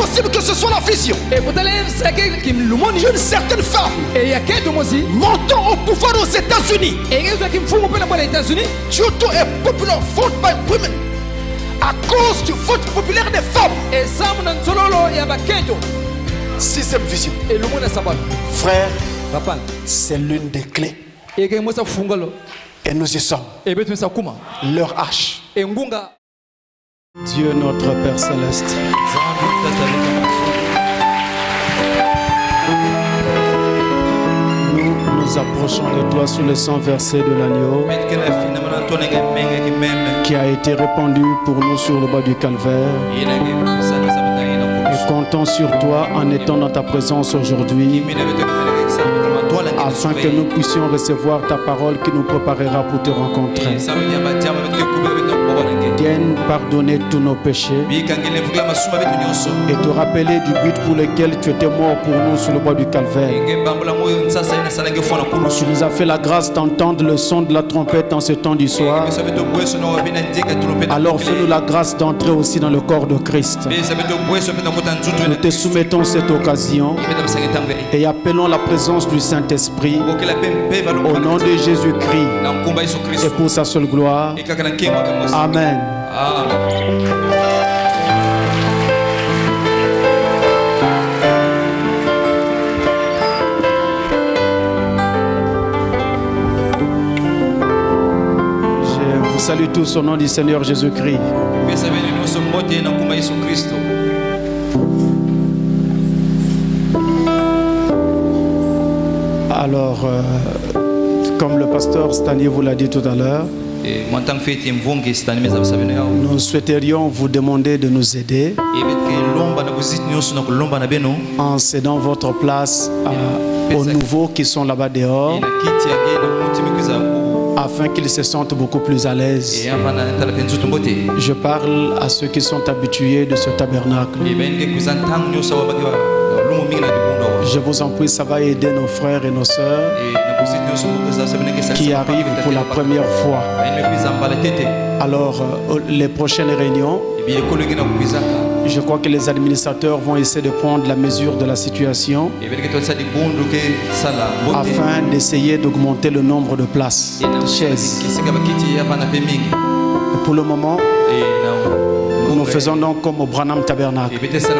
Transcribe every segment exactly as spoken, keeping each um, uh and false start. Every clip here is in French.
possible que ce soit la vision d'une certaine femme montant au pouvoir aux États-Unis due to a popular vote by women, à cause du vote populaire des femmes. Sixième vision. Frère, c'est l'une des clés. Et nous y sommes. Leur hache. Dieu notre Père Céleste, nous nous approchons de toi sous le sang versé de l'agneau qui a été répandu pour nous sur le bas du calvaire. Et comptons sur toi en étant dans ta présence aujourd'hui, afin que nous puissions recevoir ta parole qui nous préparera pour te rencontrer. Vienne pardonner tous nos péchés et te rappeler du but pour lequel tu étais mort pour nous sur le bois du calvaire. Tu nous as fait la grâce d'entendre le son de la trompette en ce temps du soir. Alors fais-nous la grâce d'entrer aussi dans le corps de Christ. Nous te soumettons cette occasion et appelons la présence du Saint-Esprit au nom de Jésus-Christ et pour sa seule gloire. Amen. Je vous salue tous au nom du Seigneur Jésus-Christ. Alors, euh, comme le pasteur Stanley vous l'a dit tout à l'heure, nous souhaiterions vous demander de nous aider en cédant votre place à, aux nouveaux qui sont là-bas dehors, afin qu'ils se sentent beaucoup plus à l'aise. Je parle à ceux qui sont habitués de ce tabernacle. Je vous en prie, ça va aider nos frères et nos sœurs qui arrivent pour la première fois. Alors, euh, les prochaines réunions, je crois que les administrateurs vont essayer de prendre la mesure de la situation afin d'essayer d'augmenter le nombre de places, de chaises. Et pour le moment, nous faisons donc comme au Branham Tabernacle.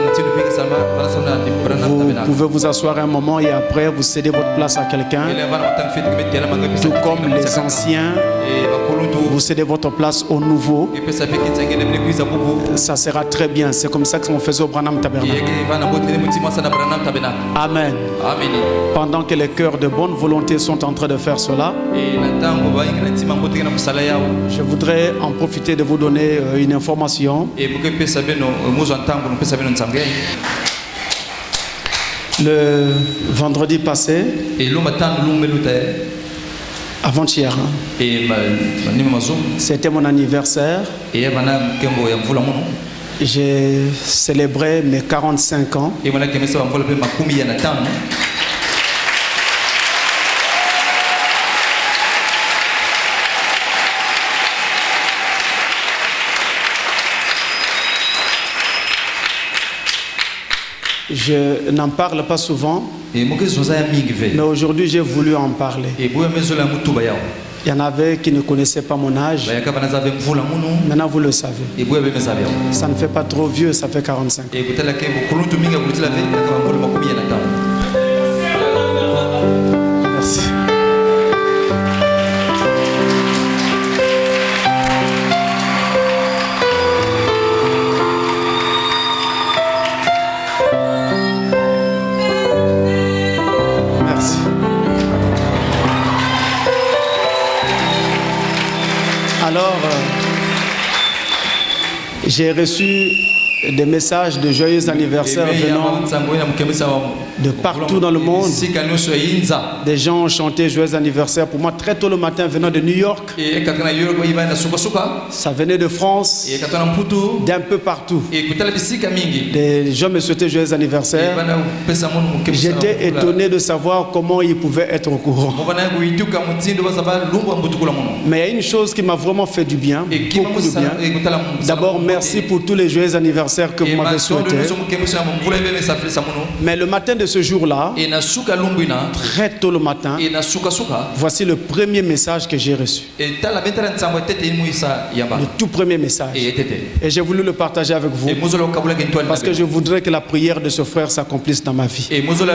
Vous pouvez vous asseoir un moment et après vous cédez votre place à quelqu'un. Tout comme les anciens, vous cédez votre place aux nouveaux. Ça sera très bien. C'est comme ça qu'on faisait au Branham Tabernacle. Amen. Pendant que les cœurs de bonne volonté sont en train de faire cela, je voudrais en profiter de vous donner une information. Le vendredi passé, avant-hier, hein, c'était mon anniversaire. J'ai célébré mes quarante-cinq ans. Je n'en parle pas souvent, mais aujourd'hui j'ai voulu en parler. Il y en avait qui ne connaissaient pas mon âge. Maintenant vous le savez. Ça ne fait pas trop vieux, ça fait quarante-cinq ans. Merci. Alors, euh, j'ai reçu des messages de joyeux anniversaire venant de partout dans le monde. Des gens ont chanté joyeux anniversaire pour moi très tôt le matin venant de New York. Ça venait de France, d'un peu partout. Des gens me souhaitaient joyeux anniversaire. J'étais étonné de savoir comment ils pouvaient être au courant. Mais il y a une chose qui m'a vraiment fait du bien, beaucoup de bien. D'abord, merci pour tous les joyeux anniversaires anniversaire que vous m'avez souhaité. Mais le matin de ce jour-là, très tôt le matin, voici le premier message que j'ai reçu. Le tout premier message. Et j'ai voulu le partager avec vous parce que je voudrais que la prière de ce frère s'accomplisse dans ma vie.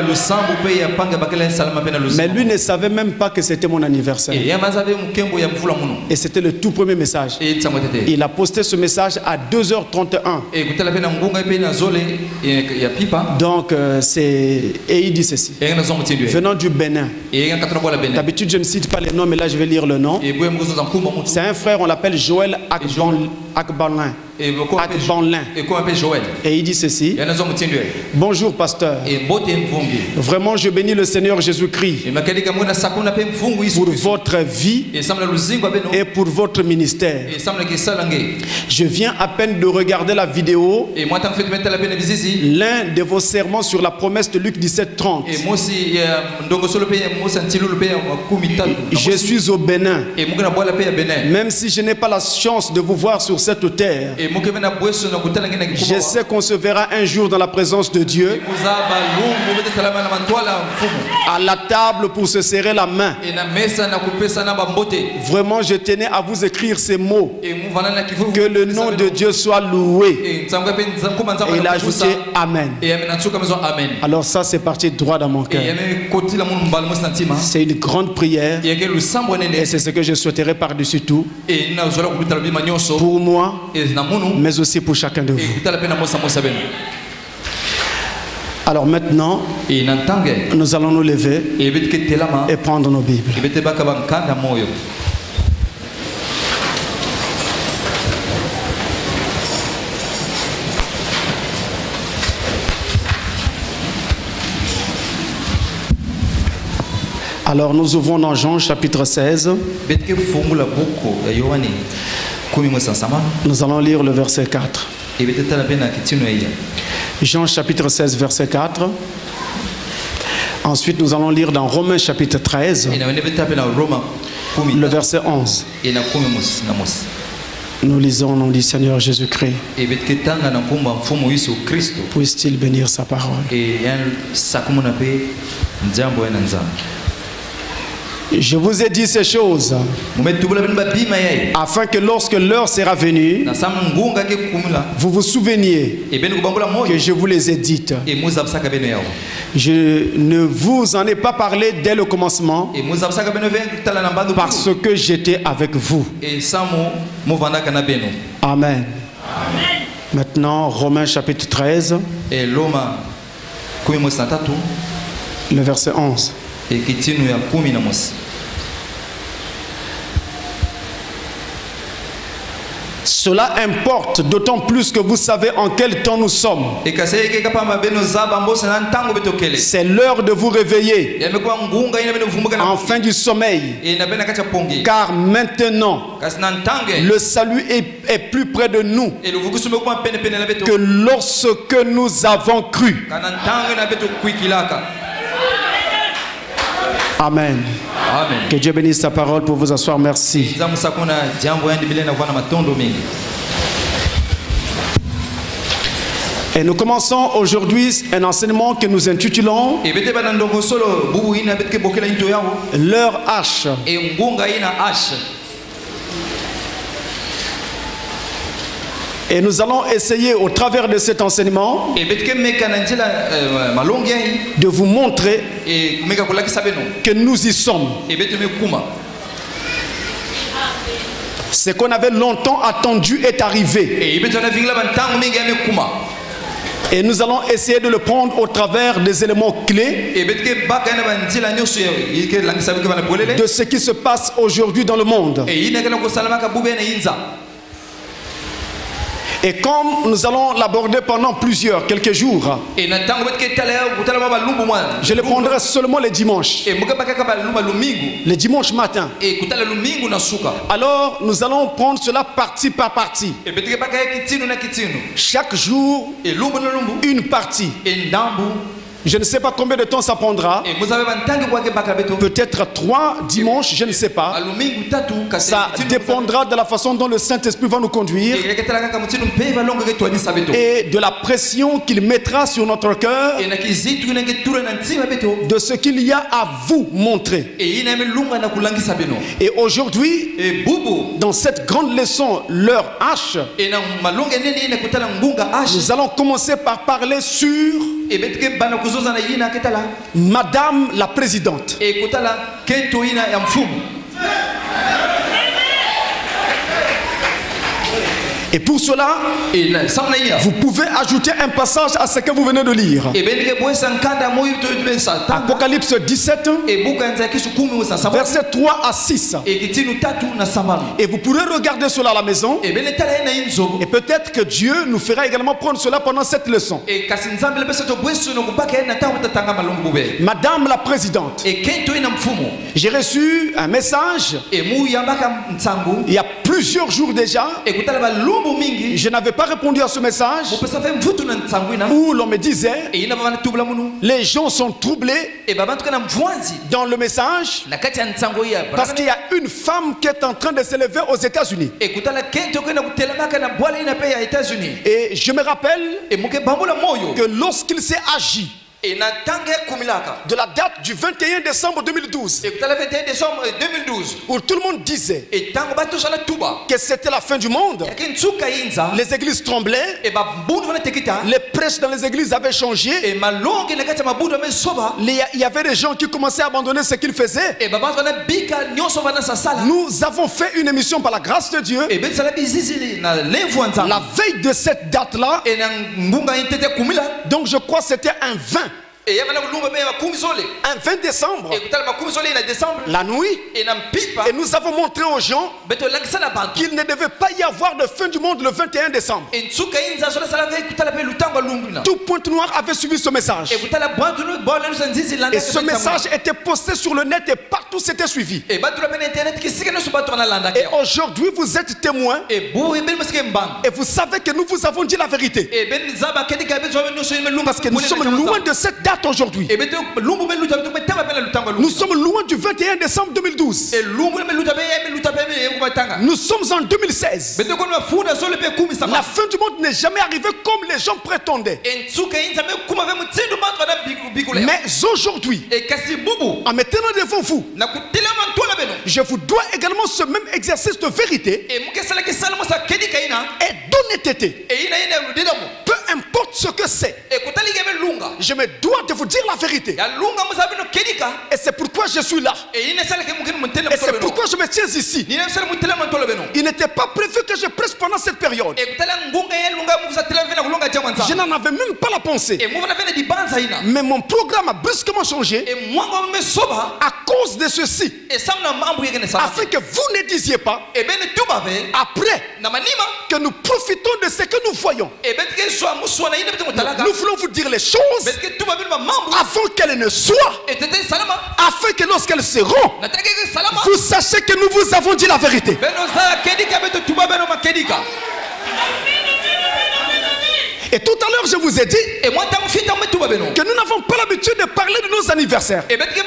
Mais lui ne savait même pas que c'était mon anniversaire. Et c'était le tout premier message. Il a posté ce message à deux heures trente et un. Donc euh, c'est... Et il dit ceci. Venant du Bénin. D'habitude je ne cite pas les noms, mais là je vais lire le nom. C'est un frère, on l'appelle Joël Akbanlin. Et il dit ceci. Bonjour pasteur. Vraiment je bénis le Seigneur Jésus-Christ pour votre vie et pour votre ministère. Je viens à peine de regarder la vidéo, l'un de vos sermons sur la promesse de Luc dix-sept trente. Je suis au Bénin. Même si je n'ai pas la chance de vous voir sur cette terre, je sais qu'on se verra un jour dans la présence de Dieu, à la table pour se serrer la main. Vraiment, je tenais à vous écrire ces mots. Que le nom de Dieu soit loué. Et il a ajouté Amen. Alors ça, c'est parti droit dans mon cœur. C'est une grande prière. Et c'est ce que je souhaiterais par-dessus tout, pour moi, mais aussi pour chacun de vous. Alors maintenant, nous allons nous lever et prendre nos Bibles. Alors nous ouvrons dans Jean chapitre seize. Nous allons lire le verset quatre. Jean chapitre seize verset quatre. Ensuite nous allons lire dans Romains chapitre treize, le verset onze. Nous lisons au nom du Seigneur Jésus-Christ. Puisse-t-il bénir sa parole. Je vous ai dit ces choses afin que lorsque l'heure sera venue, vous vous souveniez que je vous les ai dites. Je ne vous en ai pas parlé dès le commencement parce que j'étais avec vous. Amen. Maintenant, Romains chapitre treize, le verset onze. Cela importe d'autant plus que vous savez en quel temps nous sommes. C'est l'heure de vous réveiller en fin du sommeil. Car maintenant, le salut est, est plus près de nous que lorsque nous avons cru. Amen. Amen. Que Dieu bénisse sa parole pour vous asseoir. Merci. Et nous commençons aujourd'hui un enseignement que nous intitulons L'heure H. Et nous allons essayer au travers de cet enseignement de vous montrer que nous y sommes. Ce qu'on avait longtemps attendu est arrivé. Et nous allons essayer de le prendre au travers des éléments clés de ce qui se passe aujourd'hui dans le monde. Et comme nous allons l'aborder pendant plusieurs, quelques jours, je le prendrai seulement les dimanches. Les dimanches matin. Alors nous allons prendre cela partie par partie. Chaque jour, une partie. Je ne sais pas combien de temps ça prendra. Peut-être trois dimanches, je ne sais pas. Ça dépendra de la façon dont le Saint-Esprit va nous conduire et de la pression qu'il mettra sur notre cœur, de ce qu'il y a à vous montrer. Et aujourd'hui, dans cette grande leçon, leur H, nous allons commencer par parler sur Madame la Présidente. Et pour cela, vous pouvez ajouter un passage à ce que vous venez de lire. Apocalypse dix-sept, versets trois à six. Et vous pourrez regarder cela à la maison. Et peut-être que Dieu nous fera également prendre cela pendant cette leçon. Madame la Présidente, j'ai reçu un message il y a plusieurs jours déjà. Je n'avais pas répondu à ce message où l'on me disait les gens sont troublés dans le message parce qu'il y a une femme qui est en train de s'élever aux États-Unis. Et je me rappelle que lorsqu'il s'est agi de la date du vingt et un décembre deux mille douze, où tout le monde disait que c'était la fin du monde, les églises tremblaient, les prêches dans les églises avaient changé, il y avait des gens qui commençaient à abandonner ce qu'ils faisaient. Nous avons fait une émission par la grâce de Dieu la veille de cette date là, donc je crois que c'était un vingt. Un vingt décembre, la nuit, et nous avons montré aux gens qu'il ne devait pas y avoir de fin du monde le vingt et un décembre. Tout Pointe-Noire avait suivi ce message. Et ce message était posté sur le net et partout c'était suivi. Et aujourd'hui vous êtes témoins et vous savez que nous vous avons dit la vérité. Parce que nous sommes loin de cette date aujourd'hui. Nous sommes loin du vingt et un décembre deux mille douze. Nous sommes en deux mille seize. La fin du monde n'est jamais arrivée comme les gens prétendaient. Mais aujourd'hui, en me tenant devant vous, je vous dois également ce même exercice de vérité et d'honnêteté. Peu importe ce que c'est, je me dois de vous dire la vérité. Et c'est pourquoi je suis là. Et c'est pourquoi je me tiens ici. Il n'était pas prévu que je prêche pendant cette période. Je n'en avais même pas la pensée. Mais mon programme a brusquement changé à cause de ceci, afin que vous ne disiez pas après que nous profitons de ce que nous voyons. Nous voulons vous dire les choses afin qu'elles ne soient, afin que lorsqu'elles seront, vous sachez que nous vous avons dit la vérité. Et tout à l'heure je vous ai dit que nous n'avons pas l'habitude de parler de nos anniversaires,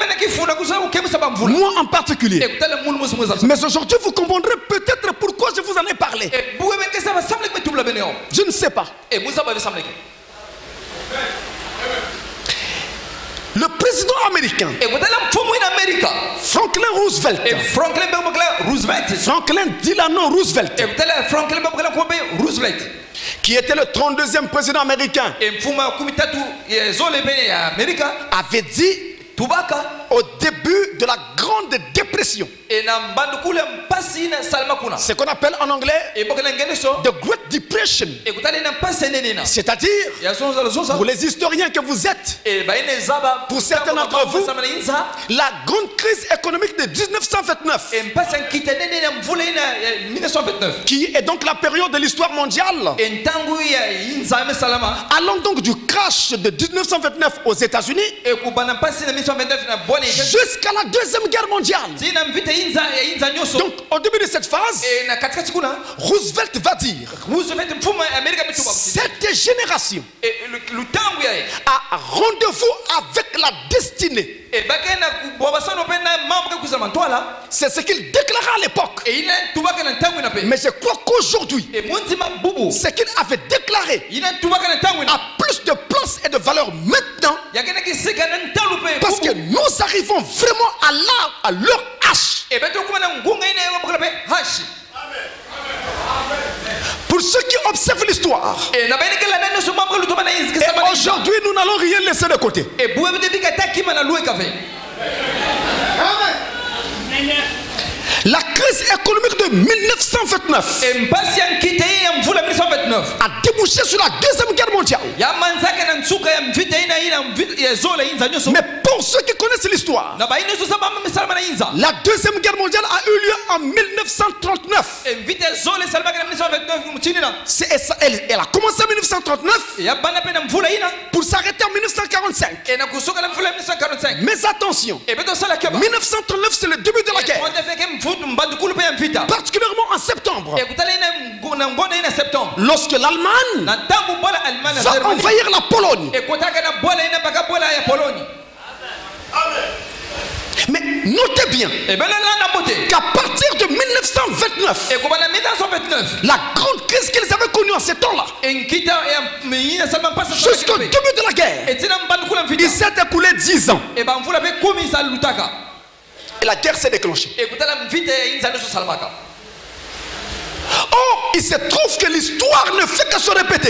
moi en particulier. Mais aujourd'hui vous comprendrez peut-être pourquoi je vous en ai parlé. Je ne sais pas. Le président américain Franklin Roosevelt, Franklin Delano Roosevelt, qui était le trente-deuxième président américain, avait dit au début de la Grande Dépression, ce qu'on appelle en anglais The Great Depression, c'est-à-dire, pour les historiens que vous êtes, pour certains d'entre vous, la grande crise économique de mille neuf cent vingt-neuf, qui est donc la période de l'histoire mondiale, allant donc du crash de mille neuf cent vingt-neuf aux États-Unis jusqu'à la deuxième guerre mondiale. Donc au début de cette phase, Roosevelt va dire, cette génération a rendez-vous avec la destinée. C'est ce qu'il déclara à l'époque. Mais je crois qu'aujourd'hui, ce qu'il avait déclaré a plus de place et de valeur maintenant, parce que nous arrivons vraiment à l'heure, à leur H. Pour ceux qui observent l'histoire, et aujourd'hui nous n'allons rien laisser de côté. La crise économique de mille neuf cent vingt-neuf a débouché sur la deuxième guerre mondiale. Mais pour ceux qui connaissent l'histoire, la deuxième guerre mondiale a eu lieu en mille neuf cent trente-neuf. Elle, elle a commencé en mille neuf cent trente-neuf pour s'arrêter en mille neuf cent quarante-cinq. Mais attention, mille neuf cent trente-neuf c'est le début de la guerre. Particulièrement en septembre, lorsque l'Allemagne va envahir la Pologne. Mais notez bien qu'à partir de mille neuf cent vingt-neuf, la grande crise qu'ils avaient connue en ces temps-là, jusqu'au début de la guerre, il s'est écoulé dix ans. Et la guerre s'est déclenchée. Or, il se trouve que l'histoire ne fait que se répéter.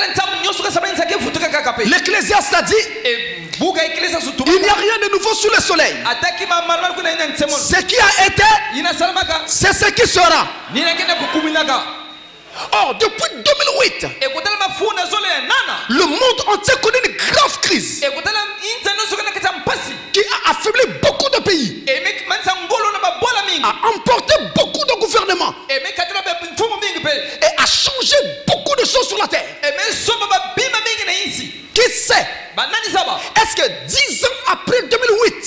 L'Ecclésiaste a dit, il n'y a rien de nouveau sous le soleil. Ce qui a été, c'est ce qui sera. Or, depuis deux mille huit, le monde entier connaît une grave crise qui a affaibli beaucoup de pays, a emporté beaucoup de gouvernements et a changé beaucoup de choses sur la terre. Qui sait? Est-ce que dix ans après deux mille huit,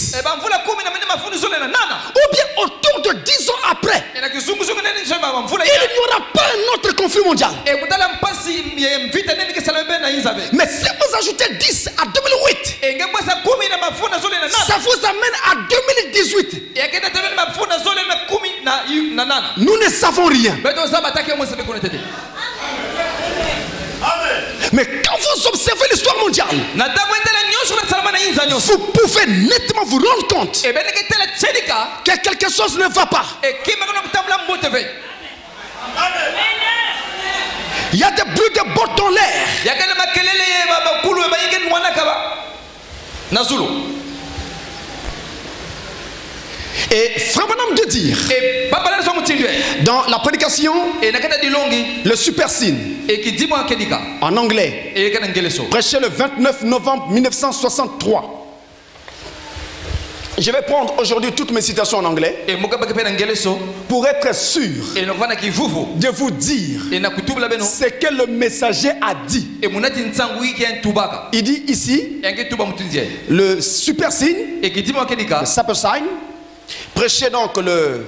ou bien autour de dix ans après, il n'y aura pas un autre conflit mondial? Mais si vous ajoutez dix à deux mille huit, ça vous amène à deux mille dix-huit. Nous ne savons rien. Mais quand vous observez l'histoire mondiale, vous pouvez nettement vous rendre compte que quelque chose ne va pas. Il y a des bruits de bottes dans l'air. Et Frère Branham de dire dans la prédication le super signe en anglais, prêché le vingt-neuf novembre mille neuf cent soixante-trois. Je vais prendre aujourd'hui toutes mes citations en anglais pour être sûr de vous dire ce que le messager a dit. Il dit ici, le super signe, le super sign, prêché donc le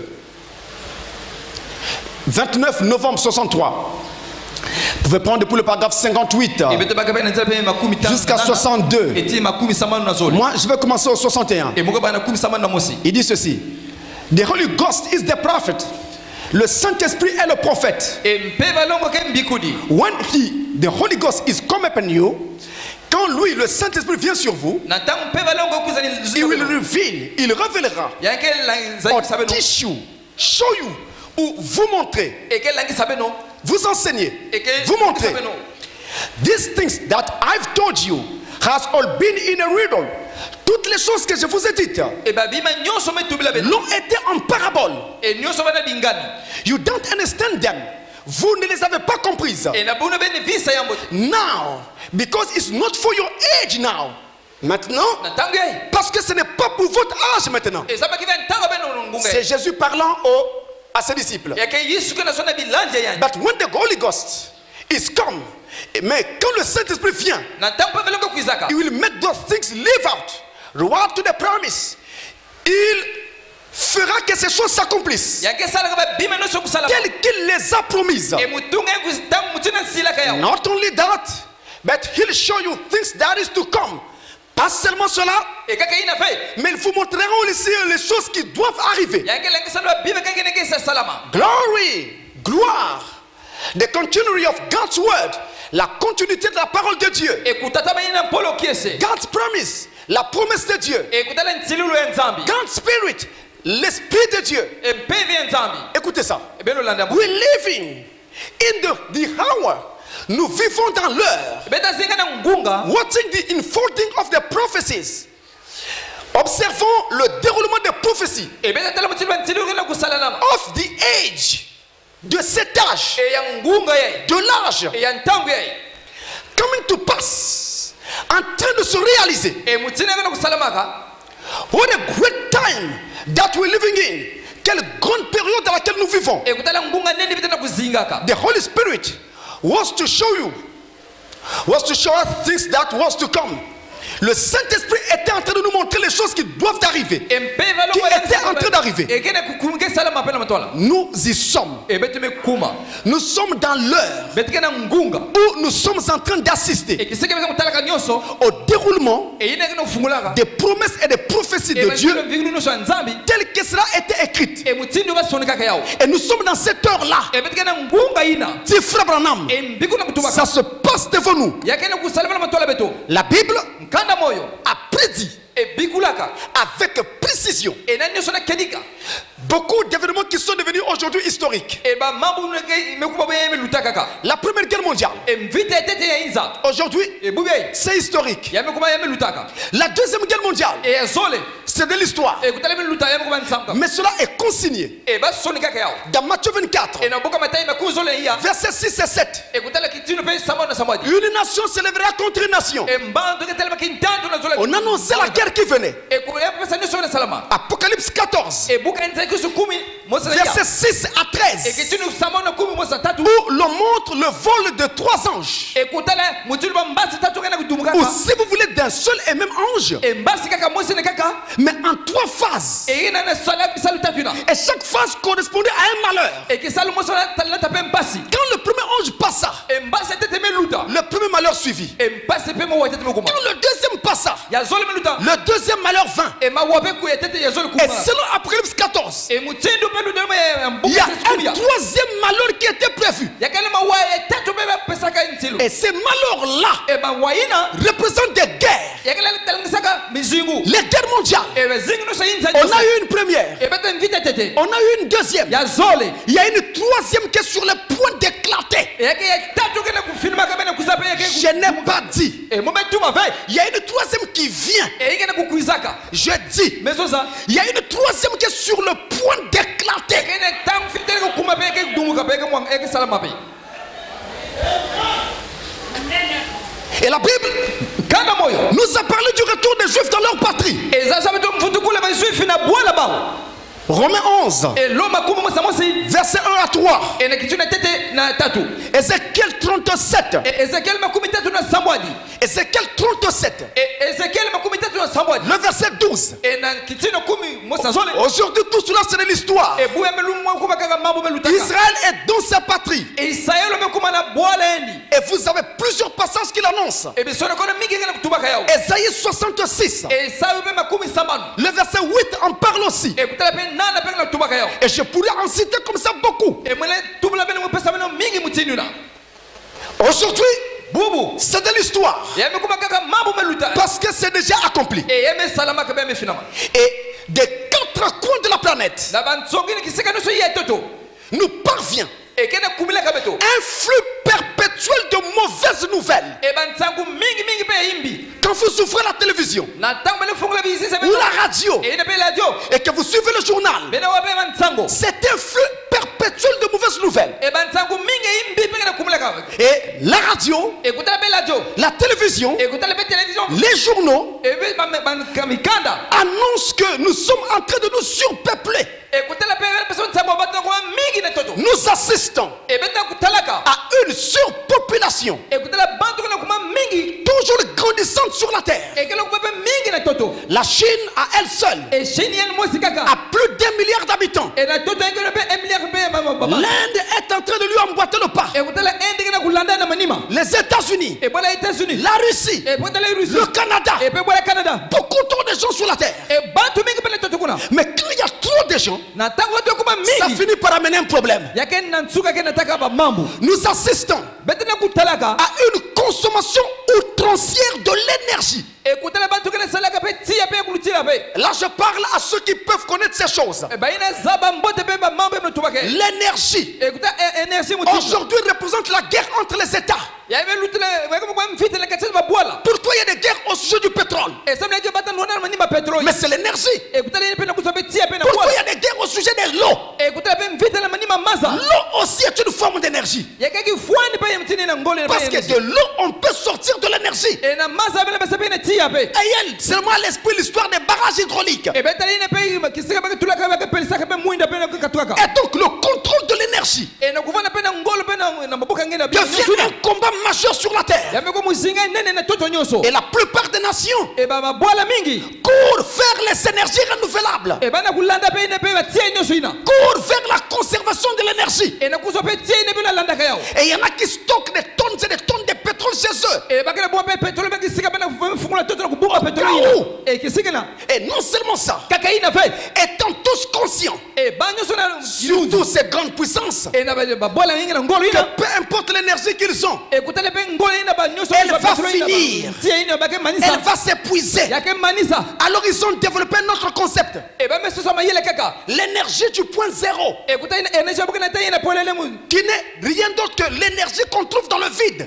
vingt-neuf novembre soixante-trois. Vous pouvez prendre depuis le paragraphe cinquante-huit jusqu'à soixante-deux. Moi, je vais commencer au soixante et un. Il dit ceci: The Holy Ghost is the prophet. Le Saint-Esprit est le prophète. When he, the Holy Ghost is come upon you, quand lui, le Saint-Esprit vient sur vous, il will reveal, il révélera, or teach you, show you, ou vous montrer, vous enseigner, vous montrer. These things that I've told you has all been in a riddle. Toutes les choses que je vous ai dites l'ont été en parabole. You don't understand them. Vous ne les avez pas comprises. Now, because it's not for your age now. Maintenant, parce que ce n'est pas pour votre âge maintenant. C'est Jésus parlant aux, à ses disciples. But when the Holy Ghost is come, mais quand le Saint-Esprit vient, il will make those things live out. Reward to the promise. Il fera que ces choses s'accomplissent telles qu'il les a promises. Not only that, but he'll show you things that is to come. Pas seulement cela, mais ils vous montreront ici les choses qui doivent arriver. Glory, gloire, the continuity of God's word, la continuité de la parole de Dieu. God's promise, la promesse de Dieu. God's spirit, l'esprit de Dieu. Écoutez ça. We're living in the, the hour. Nous vivons dans l'heure. Watching the unfolding of the prophecies. Observons le déroulement des prophéties. Of the age. De cet âge. De l'âge. Coming to pass. En train de se réaliser. What a great time that we're living in. Quelle grande période dans laquelle nous vivons. The Holy Spirit was to show you, was to show us things that was to come. Le Saint-Esprit était en train de nous montrer les choses qui doivent arriver, qui étaient en train d'arriver. Nous y sommes. Nous sommes dans l'heure où nous sommes en train d'assister au déroulement des promesses et des prophéties de Dieu telles que cela a été écrite. Et nous sommes dans cette heure-là. Dit Frère Branham, ça se passe devant nous. La Bible a prédit avec précision beaucoup d'événements qui sont devenus aujourd'hui historiques. La première guerre mondiale, aujourd'hui, c'est historique. La deuxième guerre mondiale, c'est de l'histoire. Mais cela est consigné dans Matthieu vingt-quatre, versets six et sept. Une nation s'élèvera contre une nation. On annonçait la guerre qui venait. Apocalypse quatorze, versets six à treize, où l'on montre le vol de trois anges. Ou si vous voulez d'un seul et même ange, mais en trois phases. Et chaque phase correspondait à un malheur. Quand le premier ange passa, le premier malheur suivit. Quand le deuxième passa, le deuxième malheur vint. Et selon Apocalypse quatorze, il y a un troisième malheur qui était prévu. Et ces malheurs-là représentent des guerres. Les guerres mondiales. On a eu une première. On a eu une deuxième. Il y a une troisième qui est sur le point d'éclater. Je n'ai pas dit. Il y a une troisième qui vient. Je dis. Il y a une troisième qui est sur le point d'éclater. Et la Bible nous a parlé du retour des Juifs dans leur patrie. Romains onze, verset un à trois. Ézéchiel trente-sept. Ézéchiel trente-sept. Le verset douze. Aujourd'hui, tout cela, c'est de l'histoire. Israël est dans sa patrie. Et vous avez plusieurs passages qui l'annoncent. Ésaïe soixante-six. Le verset huit en parle aussi. Et je pourrais en citer comme ça beaucoup. Aujourd'hui, c'est de l'histoire. Parce que c'est déjà accompli. Et des quatre coins de la planète nous parvient un flux perpétuel de mauvaises nouvelles. Quand vous ouvrez la télévision ou la radio et que vous suivez le journal, c'est un flux perpétuel de mauvaises nouvelles. Et la radio, la télévision, les journaux annoncent que nous sommes en train de nous surpeupler. Nous assistons à une surpopulation toujours grandissante sur la terre. La Chine à elle seule a plus d'un milliard d'habitants. L'Inde est en train de lui emboîter le pas. les États-Unis, la Russie, le Canada, beaucoup trop de gens sur la terre. Mais quand il y a trop de gens, ça finit par amener un problème. Nous assistons à une consommation outrancière de l'énergie. Là, je parle à ceux qui peuvent connaître ces choses. L'énergie aujourd'hui représente la guerre entre les États. Pourquoi il y a des guerres au sujet du pétrole? Mais c'est l'énergie. Pourquoi il y a des guerres au sujet de l'eau? L'eau aussi est une forme d'énergie. Parce que de l'eau, on peut sortir de l'énergie. Et elle, seulement à l'esprit l'histoire des barrages hydrauliques. Et donc le contrôle de l'énergie devient un combat majeur sur la terre. Et la plupart des nations courent vers les énergies renouvelables, courent vers la conservation de l'énergie. Et il y en a qui stockent des tonnes et des tonnes de pétrole chez eux. Et non seulement ça, étant tous conscients, surtout ces grandes puissances, que peu importe l'énergie qu'ils ont, elle va finir, elle va s'épuiser. Alors ils ont développé un autre concept, l'énergie du point zéro, qui n'est rien d'autre que l'énergie qu'on trouve dans le vide,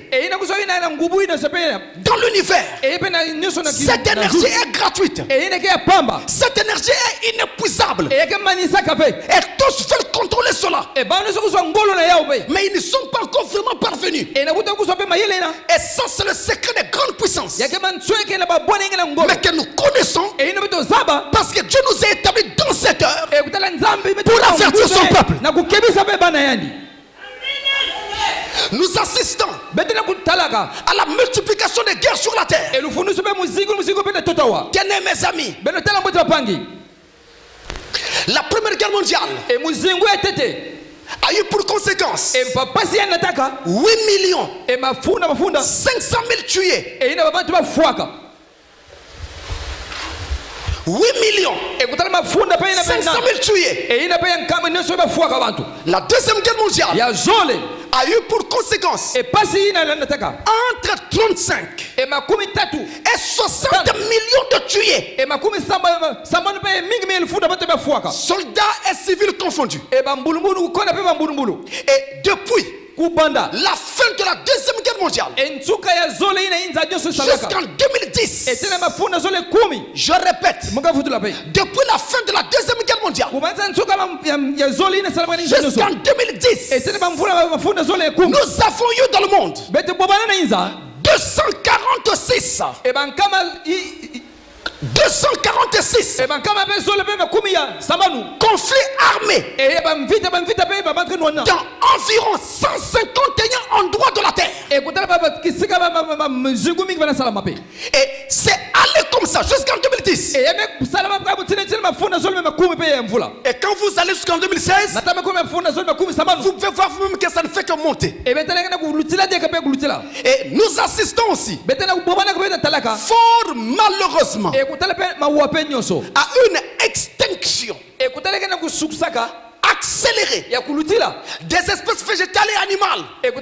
dans l'univers. Cette énergie est gratuite, cette énergie est inépuisable, et tous veulent contrôler cela, mais ils ne sont pas encore vraiment parvenus. Et ça, c'est le secret des grandes puissances, mais que nous connaissons parce que Dieu nous a établis dans cette heure pour avertir son peuple. Nous assistons à la multiplication des guerres sur la terre. Tenez mes amis, la première guerre mondiale a eu pour conséquence huit millions cinq cent mille tués, huit millions cinq cent mille tués. La deuxième guerre mondiale a eu pour conséquence entre trente-cinq et soixante millions de tués, soldats et civils confondus. Et depuis la fin de la deuxième guerre mondiale jusqu'en deux mille dix, je répète, depuis la fin de la deuxième guerre mondiale jusqu'en deux mille dix, nous avons eu dans le monde deux cent quarante-six deux cent quarante-six conflits armés dans environ cent cinquante et un endroits de la terre. Et c'est allé comme ça jusqu'en deux mille dix. Et quand vous allez jusqu'en deux mille seize, vous pouvez voir vous-même que ça ne fait que monter. Et nous assistons aussi, fort malheureusement, à une extinction accélérée des espèces végétales et animales.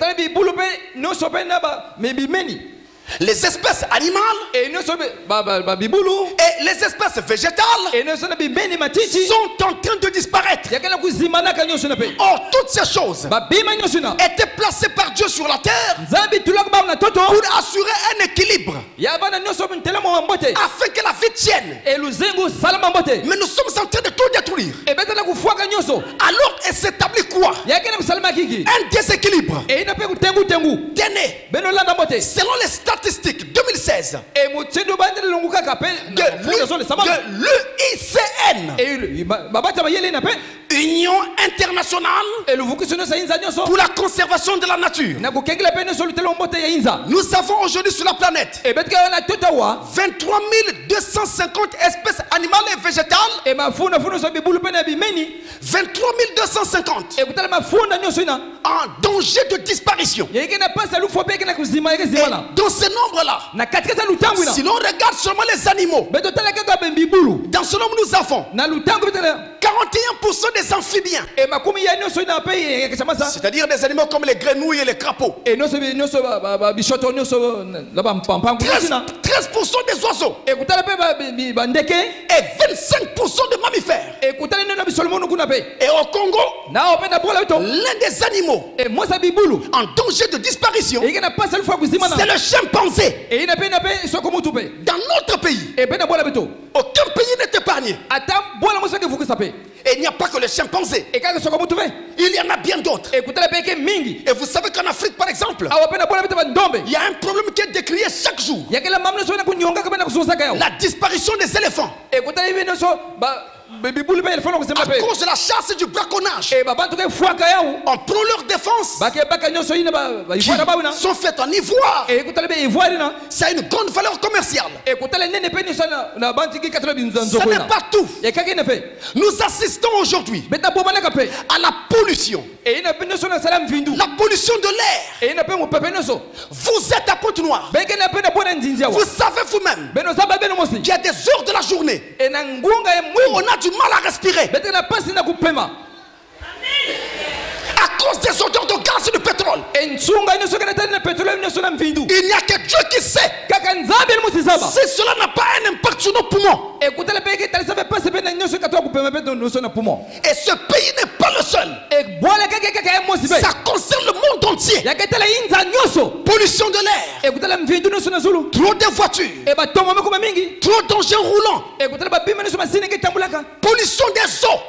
Les espèces animales et les espèces végétales sont en train de disparaître. Or, toutes ces choses étaient placées par Dieu sur la terre pour assurer un équilibre, afin que la vie tienne. Mais nous sommes en train de tout détruire. Alors, il s'établit quoi? Un déséquilibre. Tenez, selon les statistiques deux mille seize de l'U I C N, union internationale pour la conservation de la nature. Nous avons aujourd'hui sur la planète vingt-trois mille deux cent cinquante espèces animales et végétales. vingt-trois mille deux cent cinquante en danger de disparition. Et dans ce nombre-là, si l'on regarde seulement les animaux, dans ce nombre nous avons quarante et un pour cent des amphibiens, c'est-à-dire des animaux comme les grenouilles et les crapauds. treize pour cent des oiseaux et vingt-cinq pour cent de mammifères. Et au Congo, l'un des animaux en danger de disparition, c'est le chimpanzé. Dans notre pays, aucun pays n'est épargné. Et il n'y a pas que le chimpanzé. Il y en a bien d'autres. Et vous savez qu'en Afrique, par exemple, il y a un problème qui est décrié chaque jour. La disparition des éléphants. À cause de la chasse et du braconnage, on prend leur défense qui sont faites en ivoire. Ça a une grande valeur commerciale. Ce n'est pas tout. Nous assistons aujourd'hui à la pollution. La pollution de l'air. Vous êtes à Pointe-Noire. Vous savez vous-même qu'il y a des heures de la journée où on a du mal à respirer à cause des odeurs de gaz et de pétrole. Il n'y a que Dieu qui sait si cela n'a pas un impact sur nos poumons. Et ce pays n'est pas le seul. Ça concerne le monde entier. Pollution de l'air, trop de voitures, trop d'engins roulants, pollution des eaux,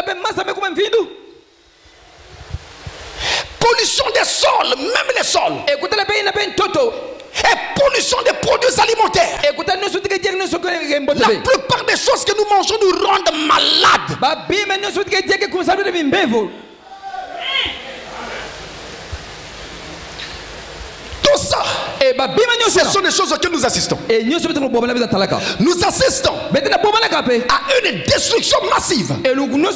pollution des sols, même les sols, et pollution des produits alimentaires. La plupart des choses que nous mangeons nous rendent malades. Tout ça, ce sont des choses auxquelles nous assistons. Nous assistons à une destruction massive de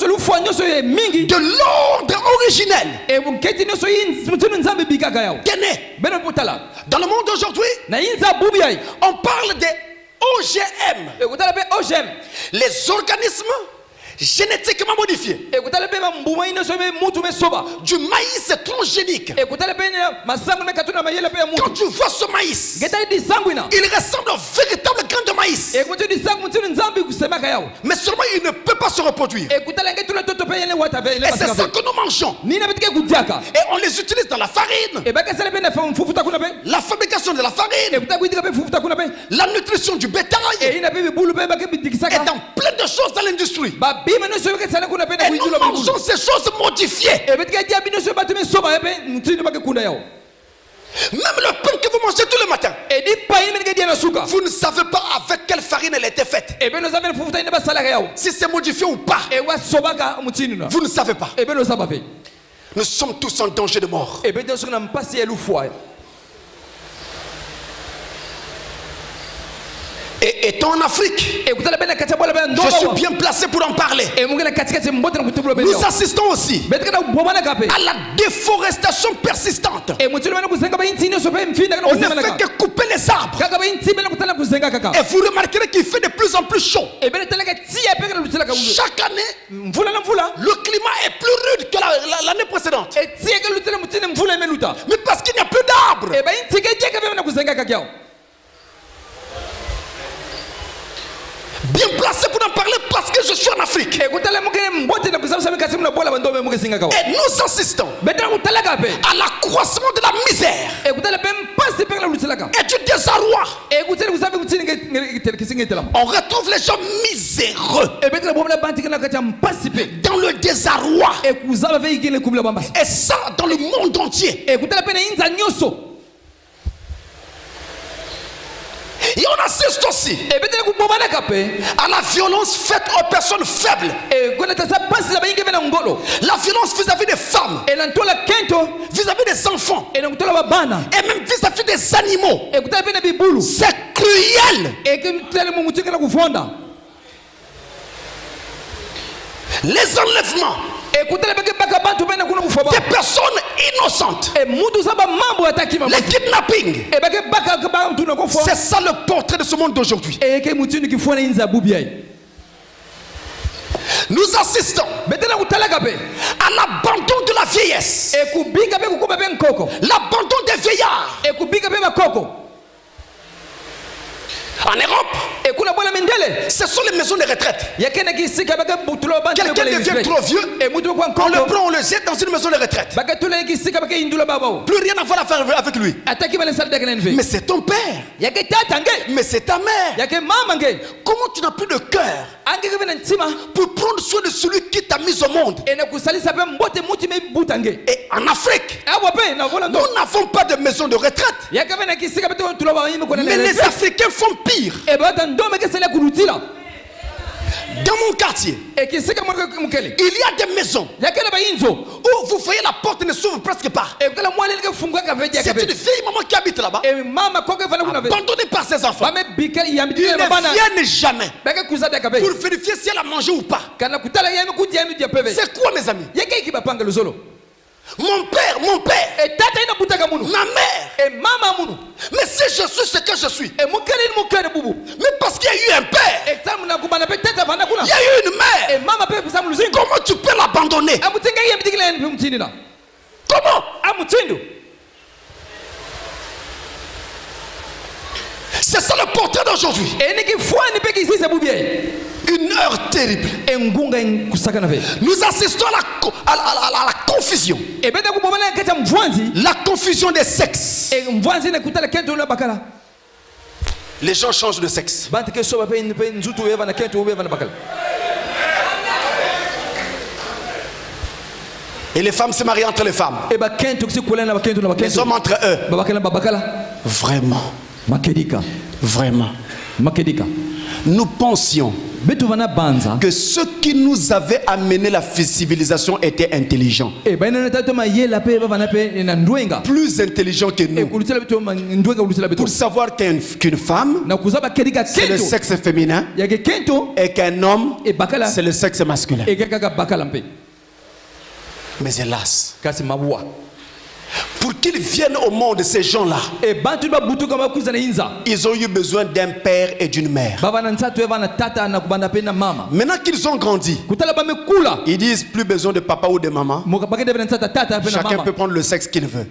l'ordre originel qui est né. Dans le monde aujourd'hui, on parle des O G M, les organismes génétiquement modifiés, du maïs transgénique. Quand tu vois ce maïs, il ressemble au véritable grain de maïs, mais seulement il ne peut pas se reproduire. Et c'est ça que nous mangeons, et on les utilise dans la farine, la fabrication de la farine, la nutrition du bétail, et dans plein de choses dans l'industrie. Et nous mangeons ces choses modifiées. Même le pain que vous mangez tous les matins, vous ne savez pas avec quelle farine elle était faite, si c'est modifié ou pas. Vous ne savez pas. Nous sommes tous en danger de mort. Et étant en Afrique, je suis bien placé pour en parler. Nous assistons aussi à la déforestation persistante. On ne fait que couper les arbres. Et vous remarquerez qu'il fait de plus en plus chaud. Chaque année, le climat est plus rude que l'année précédente. Mais parce qu'il n'y a plus d'arbres. Bien placé pour en parler parce que je suis en Afrique. Et nous assistons à l'accroissement de la misère et du désarroi. On retrouve les gens miséreux dans le désarroi, et ça dans le monde entier. Et on assiste aussi à la violence faite aux personnes faibles. La violence vis-à-vis des femmes, vis-à-vis des enfants, et même vis-à-vis des animaux. C'est cruel. Les enlèvements des personnes innocentes, les kidnappings, c'est ça le portrait de ce monde d'aujourd'hui. Nous assistons à l'abandon de la vieillesse, l'abandon des vieillards. En Europe, ce sont les maisons de retraite. Quelqu'un devient trop vieux, on le prend, on le jette dans une maison de retraite. Plus rien à voir à faire avec lui. Mais c'est ton père, mais c'est ta mère. Comment tu n'as plus de cœur pour prendre soin de celui qui t'a mis au monde? Et en Afrique, nous n'avons pas de maison de retraite. Mais les Africains font pire. Dans mon quartier, il y a des maisons où vous voyez la porte ne s'ouvre presque pas. C'est une vieille maman qui habite là-bas, abandonnée par ses enfants. Ils ne viennent jamais pour vérifier si elle a mangé ou pas. C'est quoi, mes amis? Mon père, mon père, ma mère. Mais si je suis ce que je suis, mais parce qu'il y a eu un père, il y a eu une mère, comment tu peux l'abandonner? Comment? C'est ça le portrait d'aujourd'hui. Une heure terrible. Nous assistons à la, à, à, à, à la confusion. La confusion des sexes. Les gens changent de sexe. Et les femmes se marient entre les femmes. Les hommes entre eux. Vraiment. Vraiment. Nous pensions que ceux qui nous avaient amené la civilisation étaient intelligents. Plus intelligents que nous. Pour savoir qu'une qu'une femme, c'est le sexe féminin, et qu'un homme, c'est le sexe masculin. Mais hélas, pour qu'ils viennent au monde, ces gens-là, ils ont eu besoin d'un père et d'une mère. Maintenant qu'ils ont grandi, ils disent plus besoin de papa ou de maman. Chacun peut prendre le sexe qu'il veut.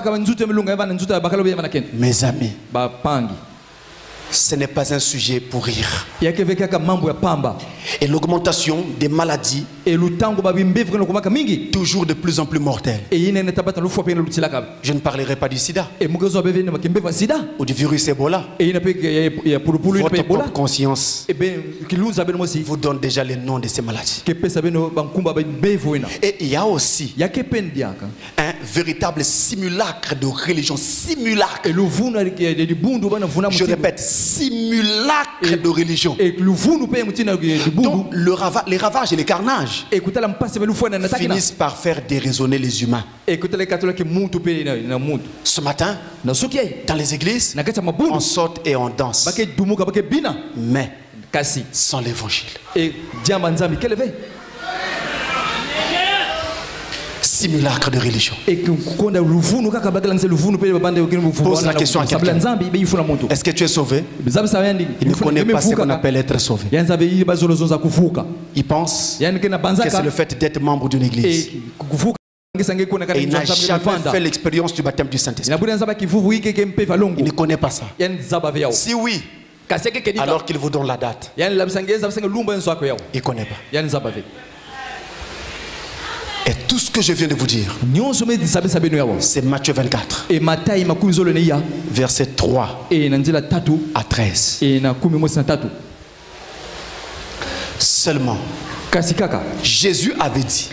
Mes amis, ce n'est pas un sujet pour rire. Et l'augmentation des maladies, toujours de plus en plus mortelles. Je ne parlerai pas du sida ou du virus Ebola. Votre propre conscience vous donne déjà les noms de ces maladies. Et il y a aussi un véritable simulacre de religion. Simulacre. Je répète, simulacre de religion. Donc le rava les ravages et les carnages finissent par faire déraisonner les humains. Ce matin, dans les églises, on saute et on danse, mais sans l'évangile. Simulacre de religion. Pose la question à quelqu'un. Est-ce que tu es sauvé? Il ne connaît pas ce qu'on appelle être sauvé. Il pense que c'est le fait d'être membre d'une église. Et il n'a jamais fait l'expérience du baptême du Saint-Esprit. Il ne connaît pas ça. Si oui, alors qu'il vous donne la date. Il ne connaît pas. Et tout ce que je viens de vous dire, c'est Matthieu vingt-quatre, verset trois à treize. Seulement, Jésus avait dit,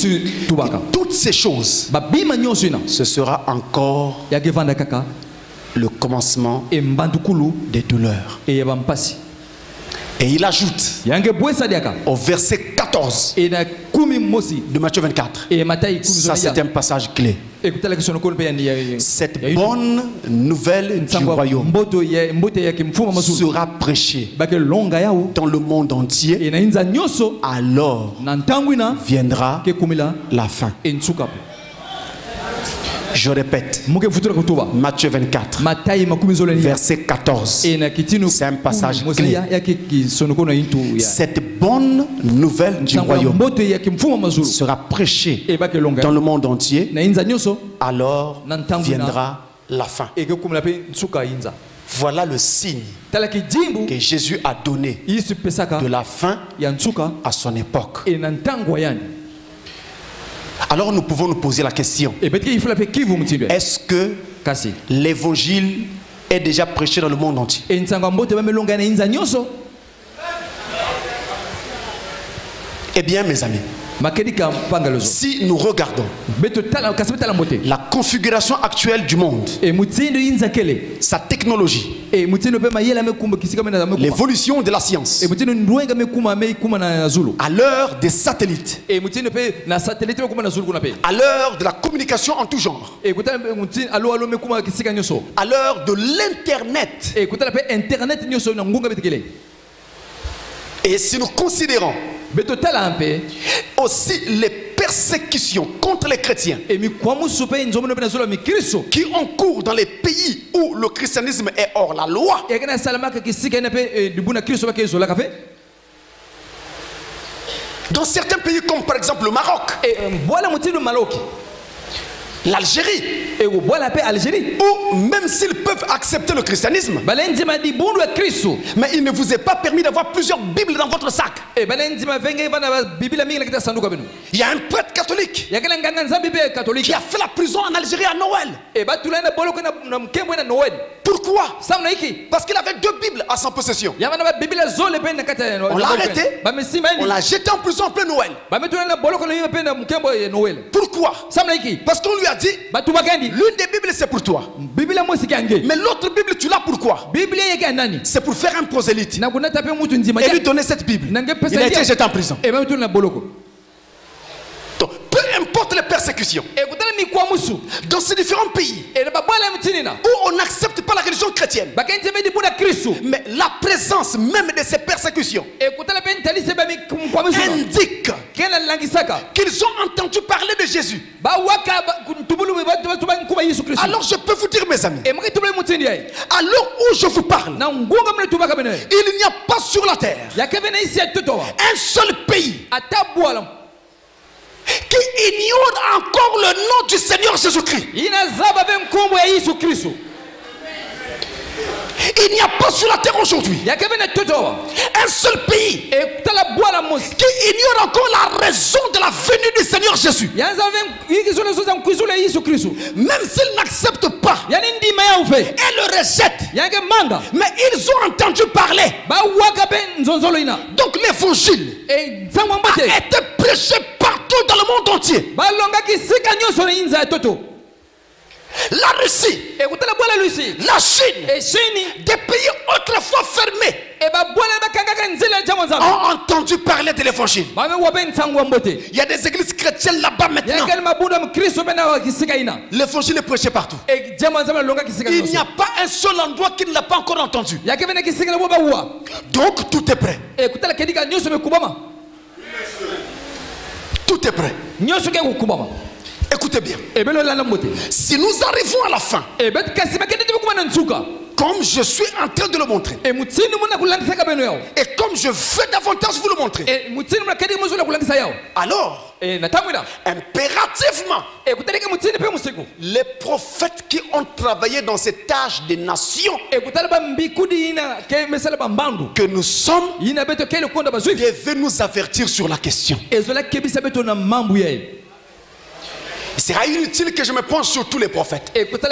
toutes ces choses, ce sera encore le commencement des douleurs. Et il ajoute au verset quatorze de Matthieu vingt-quatre, ça c'est un passage clé. Cette bonne nouvelle du royaume sera prêchée dans le monde entier, alors viendra la fin. Je répète, Matthieu vingt-quatre, verset quatorze, c'est un passage clé. Cette bonne nouvelle du royaume sera prêchée dans le monde entier, alors viendra la fin. Voilà le signe que Jésus a donné de la fin à son époque. Alors nous pouvons nous poser la question, est-ce que l'évangile est déjà prêché dans le monde entier? Eh bien mes amis, si nous regardons la configuration actuelle du monde, sa technologie, l'évolution de la science, à l'heure des satellites, à l'heure de la communication en tout genre, à l'heure de l'internet, et si nous considérons aussi les persécutions contre les chrétiens qui ont cours dans les pays où le christianisme est hors la loi, dans certains pays comme par exemple le Maroc, l'Algérie, ou même s'ils peuvent accepter le christianisme, mais il ne vous est pas permis d'avoir plusieurs Bibles dans votre sac. Il y a un prêtre catholique qui a fait la prison en Algérie à Noël. Pourquoi? Parce qu'il avait deux Bibles à son possession. On l'a arrêté, on l'a jeté en prison en plein Noël. Pourquoi? Parce qu'on lui a dit, l'une des Bibles c'est pour toi, mais l'autre Bible tu l'as pourquoi? C'est pour faire un prosélyte et lui donner cette Bible. Il a été jeté en prison. Donc, peu importe les persécutions, dans ces différents pays où on n'accepte pas la religion chrétienne, mais la présence même de ces persécutions indique qu'ils ont entendu parler de Jésus. Alors je peux vous dire mes amis, à l'heure où je vous parle, il n'y a pas sur la terre un seul pays qui ignore encore le nom du Seigneur Jésus-Christ. Il n'y a pas sur la terre aujourd'hui un seul pays qui ignore encore la raison de la venue du Seigneur Jésus. Même s'ils n'acceptent pas et le rejettent, mais ils ont entendu parler. Donc l'évangile a été prêché partout dans le monde entier. La Russie, la Chine, des pays autrefois fermés ont entendu parler de l'évangile. Il y a des églises chrétiennes là-bas maintenant. L'évangile est prêché partout. Il n'y a pas un seul endroit qui ne l'a pas encore entendu. Donc tout est prêt. Tout est prêt. Écoutez bien. Si nous arrivons à la fin, comme je suis en train de le montrer, et comme je veux davantage vous le montrer, alors impérativement les prophètes qui ont travaillé dans ces tâches des nations que nous sommes devaient nous avertir sur la question. sera inutile que je me penche sur tous les prophètes. Mais je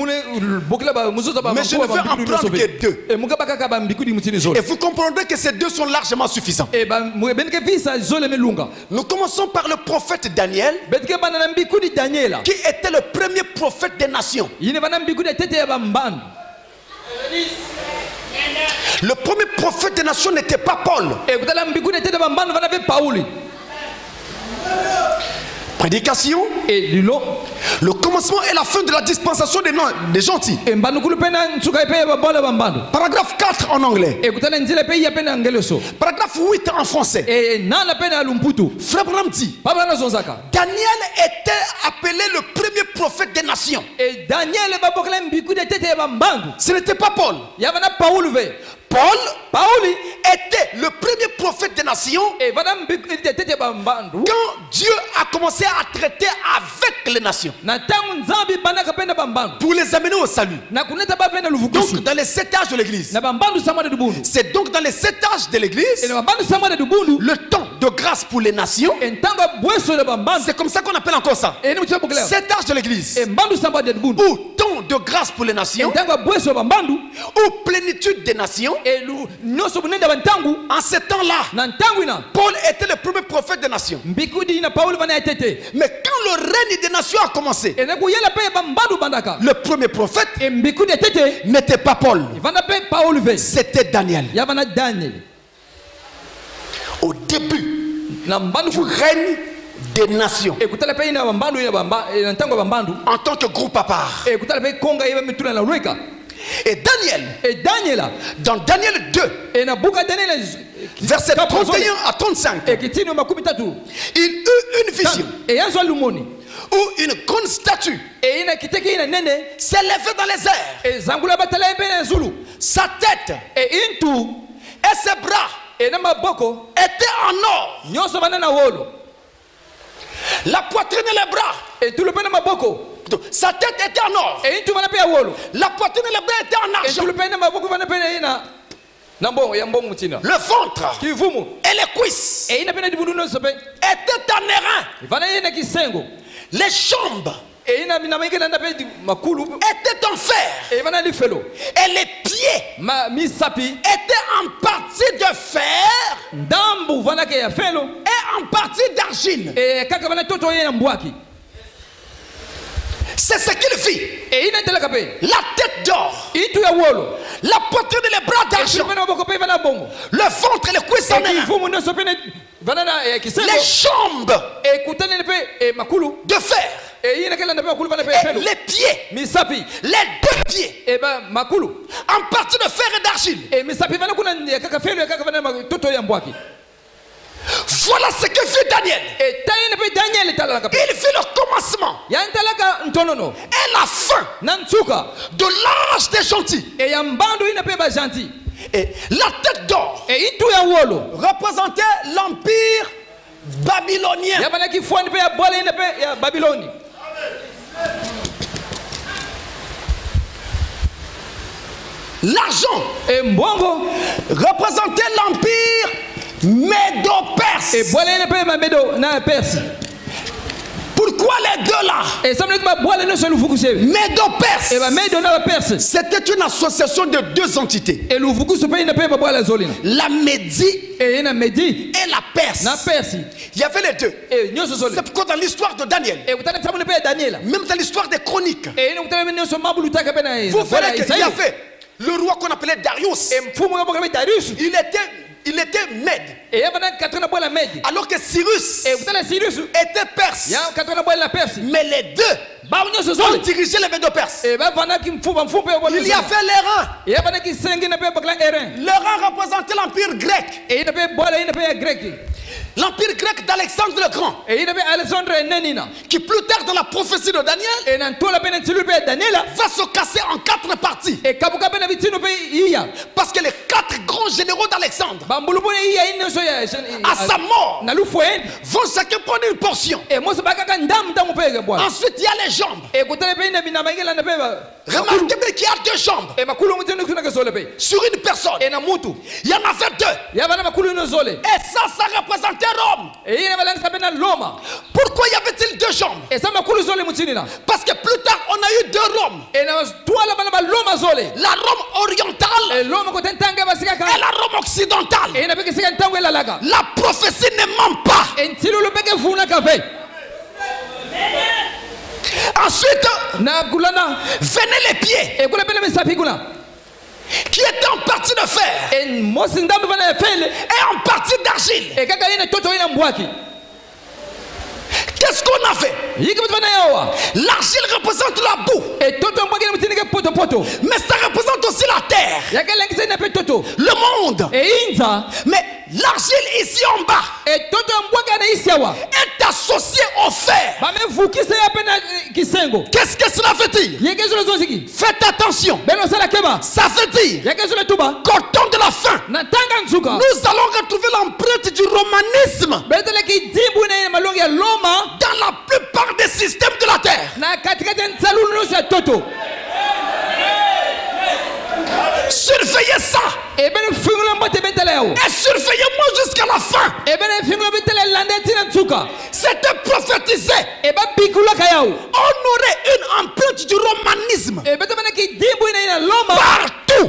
ne veux en prendre que deux. Et vous comprendrez que ces deux sont largement suffisants. Nous commençons par le prophète Daniel, qui était le premier prophète des nations. Le premier prophète des nations n'était pas Paul. Prédication, le commencement et la fin de la dispensation des, des gentils. Paragraphe quatre en anglais. Paragraphe huit en français. Frère Branham dit, Daniel était appelé le premier prophète des nations. Ce n'était pas Paul. Paul, Paul était le premier prophète des nations quand Dieu a commencé à traiter avec les nations pour les amener au salut. Donc dans les sept âges de l'église, c'est donc dans les sept âges de l'église le temps de grâce pour les nations. C'est comme ça qu'on appelle encore ça, sept âges de l'église, ou temps de grâce pour les nations, ou plénitude des nations. En ce temps-là, Paul était le premier prophète des nations. Mais quand le règne des nations a commencé, le premier prophète n'était pas Paul, c'était Daniel. Au début du règne des nations, en tant que groupe à part. Et Daniel, et Daniel, dans Daniel deux, verset trente et un à trente-cinq, il eut une vision où une grande statue s'élevait dans les airs. Sa tête et ses bras étaient en or. La poitrine et les bras, sa tête était en or. La poitrine et les bras étaient en argent. Le ventre et les cuisses étaient en airain. Les jambes étaient en fer. Et les pieds étaient en partie de fer et en partie d'argile. C'est ce qu'il fit. La tête d'or, la poitrine et les bras d'argent, le ventre et les cuisses en airain, les jambes de fer, et les pieds, les deux pieds, en partie de fer et d'argile. Voilà ce que fit Daniel. Il fit le commencement et la fin de l'âge des gentils. Et la tête d'or représentait l'empire babylonien. L'argent représentait l'empire Médo-Perse. Pourquoi les deux là? Médo-Perse, c'était une association de deux entités, la Médie et la Perse. Il y avait les deux. C'est pourquoi dans l'histoire de Daniel, même dans l'histoire des chroniques, vous verrez qu'il y avait le roi qu'on appelait Darius. Il était Il était Mède, alors que Cyrus était Perse. Mais les deux ont dirigé les Médo-Perses. Il y a fait les reins. Le rein représentait l'empire grec. L'empire grec d'Alexandre le Grand, qui plus tard dans la prophétie de Daniel va se casser en quatre parties. Parce que les quatre grands généraux d'Alexandre, à sa mort, vont chacun prendre une portion. Ensuite il y a les jambes. Remarquez bien qu'il y a deux jambes sur une personne. Il y en avait deux. Et ça, ça représentait Rome. Pourquoi y avait-il deux jambes? Parce que plus tard, on a eu deux Roms. La Rome orientale et la Rome occidentale. La prophétie ne ment pas. Ensuite, venaient les pieds qui étaient en partie de fer et en partie d'argile. Qu'est-ce qu'on a fait? L'argile représente la boue, mais ça représente aussi la terre, le monde. Mais l'argile ici en bas est associée au fer. Qu'est-ce que cela veut dire? Faites attention. Ça veut dire qu'au temps de la fin, nous allons retrouver l'empreinte du romanisme dans la plupart des systèmes de la terre. Surveillez ça et surveillez-moi jusqu'à la fin. C'était prophétisé. On aurait une empreinte du romanisme partout.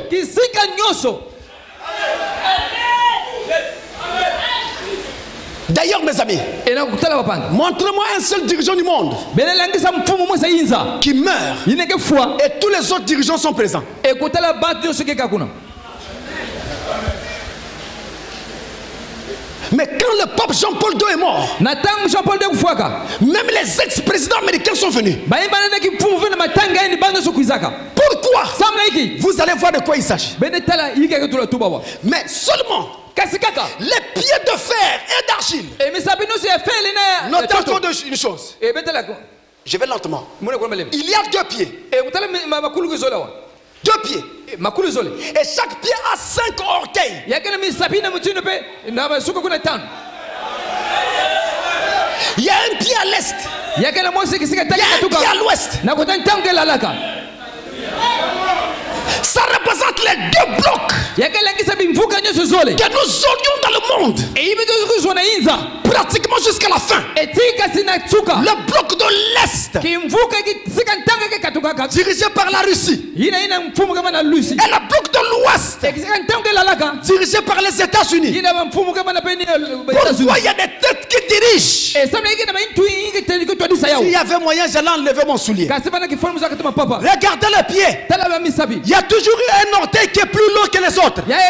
D'ailleurs, mes amis, montrez-moi un seul dirigeant du monde qui meurt et tous les autres dirigeants sont présents. Mais quand le pape Jean-Paul deux est mort, même les ex-présidents américains sont venus. Pourquoi? Vous allez voir de quoi il s'agit. Mais seulement les pieds de fer et d'argile. Notez encore une chose. Je vais lentement. Il y a deux pieds. Deux pieds. Et chaque pied a cinq orteils. Il y a un pied à l'est. Il y a un pied à l'ouest. Ça représente les deux blocs que nous aurions dans le monde pratiquement jusqu'à la fin. Le bloc de l'Est dirigé par la Russie et le bloc de l'Ouest dirigé par les États-Unis. Pourquoi il y a des têtes qui dirigent? S'il y avait moyen, j'allais enlever mon soulier. Regardez les pieds. Il y a toujours un orteil qui est plus long que les autres. Il y a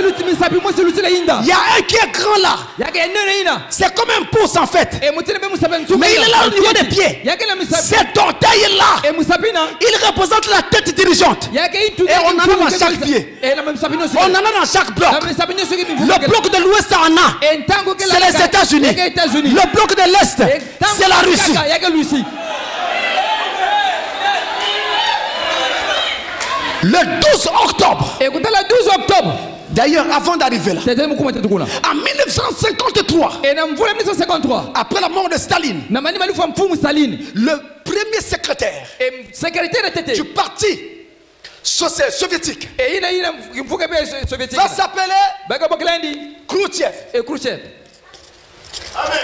un qui est grand là. C'est comme un pouce en fait. Mais il est là au niveau des pieds. Cet orteil là, il représente la tête dirigeante. Et on en a dans chaque pied. On en a dans chaque bloc. Le bloc de l'Ouest en a. C'est les États-Unis. Le bloc de l'Est, c'est la Russie. Le douze octobre. D'ailleurs, avant d'arriver là, en mille neuf cent cinquante-trois, après la mort de Staline, le premier secrétaire du parti soviétique va s'appeler Khrouchtchev. Amen.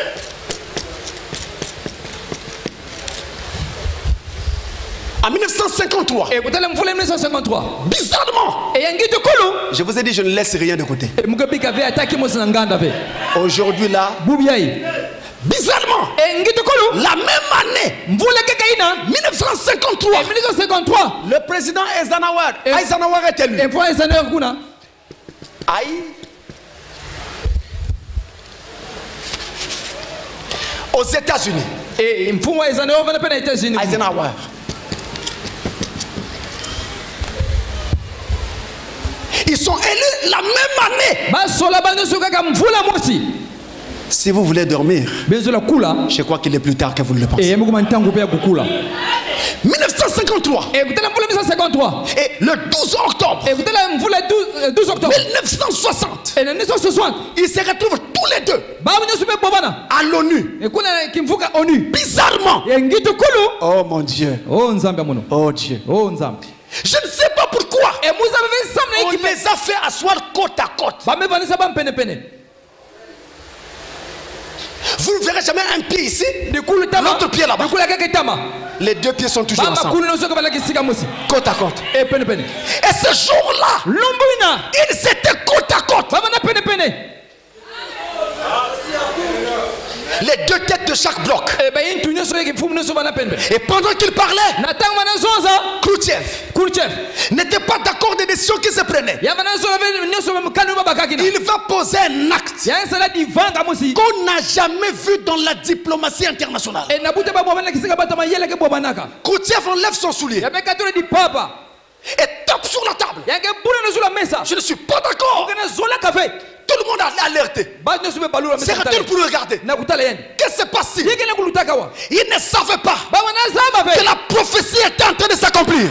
En mille neuf cent cinquante-trois, bizarrement, je vous ai dit, je ne laisse rien de côté. Aujourd'hui là, bizarrement, la même année, mille neuf cent cinquante-trois, le président Eisenhower, Eisenhower est élu. Aïe. Aux États-Unis. Eisenhower. Ils sont élus la même année. Si vous voulez dormir, je crois qu'il est plus tard que vous ne le pensez. mille neuf cent cinquante-trois. Et le douze octobre mille neuf cent soixante, ils se retrouvent tous les deux à l'ONU. Bizarrement. Oh mon Dieu. Oh Dieu. Je ne sais pas pourquoi. On les a fait asseoir côte à côte. Vous ne verrez jamais un pied ici, l'autre pied là-bas. Les deux pieds sont toujours ensemble. Côte à côte. Et ce jour-là, ils étaient côte à côte. Les deux têtes de chaque bloc. Et pendant qu'il parlait, Khrouchtchev n'était pas d'accord des décisions qui se prenaient. Il va poser un acte qu'on n'a jamais vu dans la diplomatie internationale. Khrouchtchev enlève son soulier et tape sur la table. Je ne suis pas d'accord. Tout le monde a alerté. C'est retourné pour regarder. Qu'est-ce qui se passe? Ils ne savaient pas que la prophétie était en train de s'accomplir.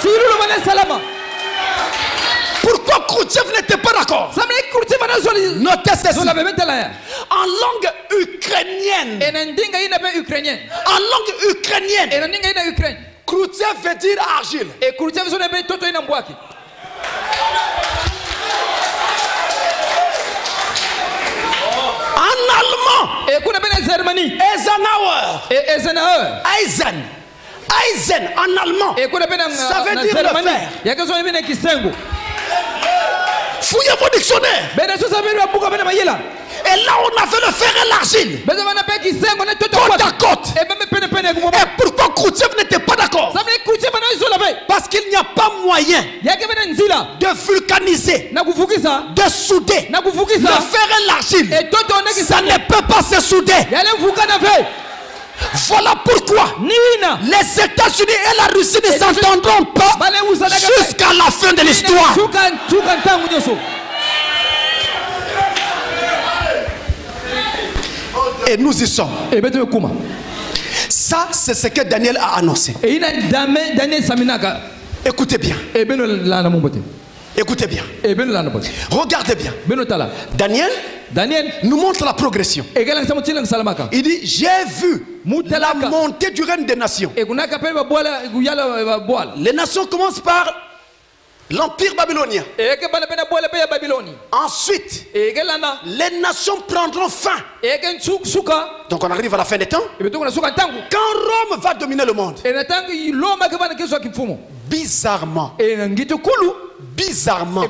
Pourquoi Khrouchtchev n'était pas d'accord? Notez ceci. En langue ukrainienne. En langue ukrainienne. Khrouchtchev veut dire argile. En allemand, Eisenhower, Eisen, Eisen en allemand, ça veut dire le fer. Fouillez vos dictionnaires. Et là on avait le fer et l'argile, côte à côte. Et pourquoi Khrouchtchev n'était pas d'accord? Parce qu'il n'y a pas moyen de vulcaniser, de souder le fer et l'argile. Ça ne peut pas se souder. Voilà pourquoi les États-Unis et la Russie ne s'entendront pas jusqu'à la fin de l'histoire. Et nous y sommes. Ça, c'est ce que Daniel a annoncé. Écoutez bien. Écoutez bien. Regardez bien. Daniel, Daniel nous montre la progression. Il dit, j'ai vu la montée du règne des nations. Les nations commencent par l'empire babylonien. Ensuite, les nations prendront fin. Donc on arrive à la fin des temps. Quand Rome va dominer le monde, bizarrement, bizarrement,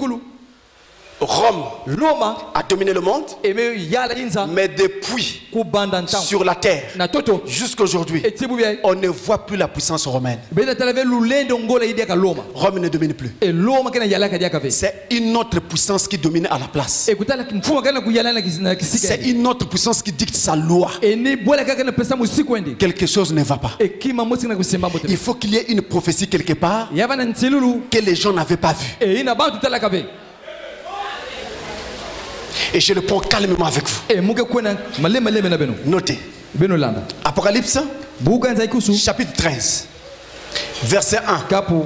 Rome a dominé le monde, mais depuis sur la terre jusqu'à aujourd'hui, on ne voit plus la puissance romaine. Rome ne domine plus. C'est une autre puissance qui domine à la place. C'est une autre puissance qui dicte sa loi. Quelque chose ne va pas. Il faut qu'il y ait une prophétie quelque part que les gens n'avaient pas vue. Et je le prends calmement avec vous. Notez. Apocalypse chapitre treize verset un.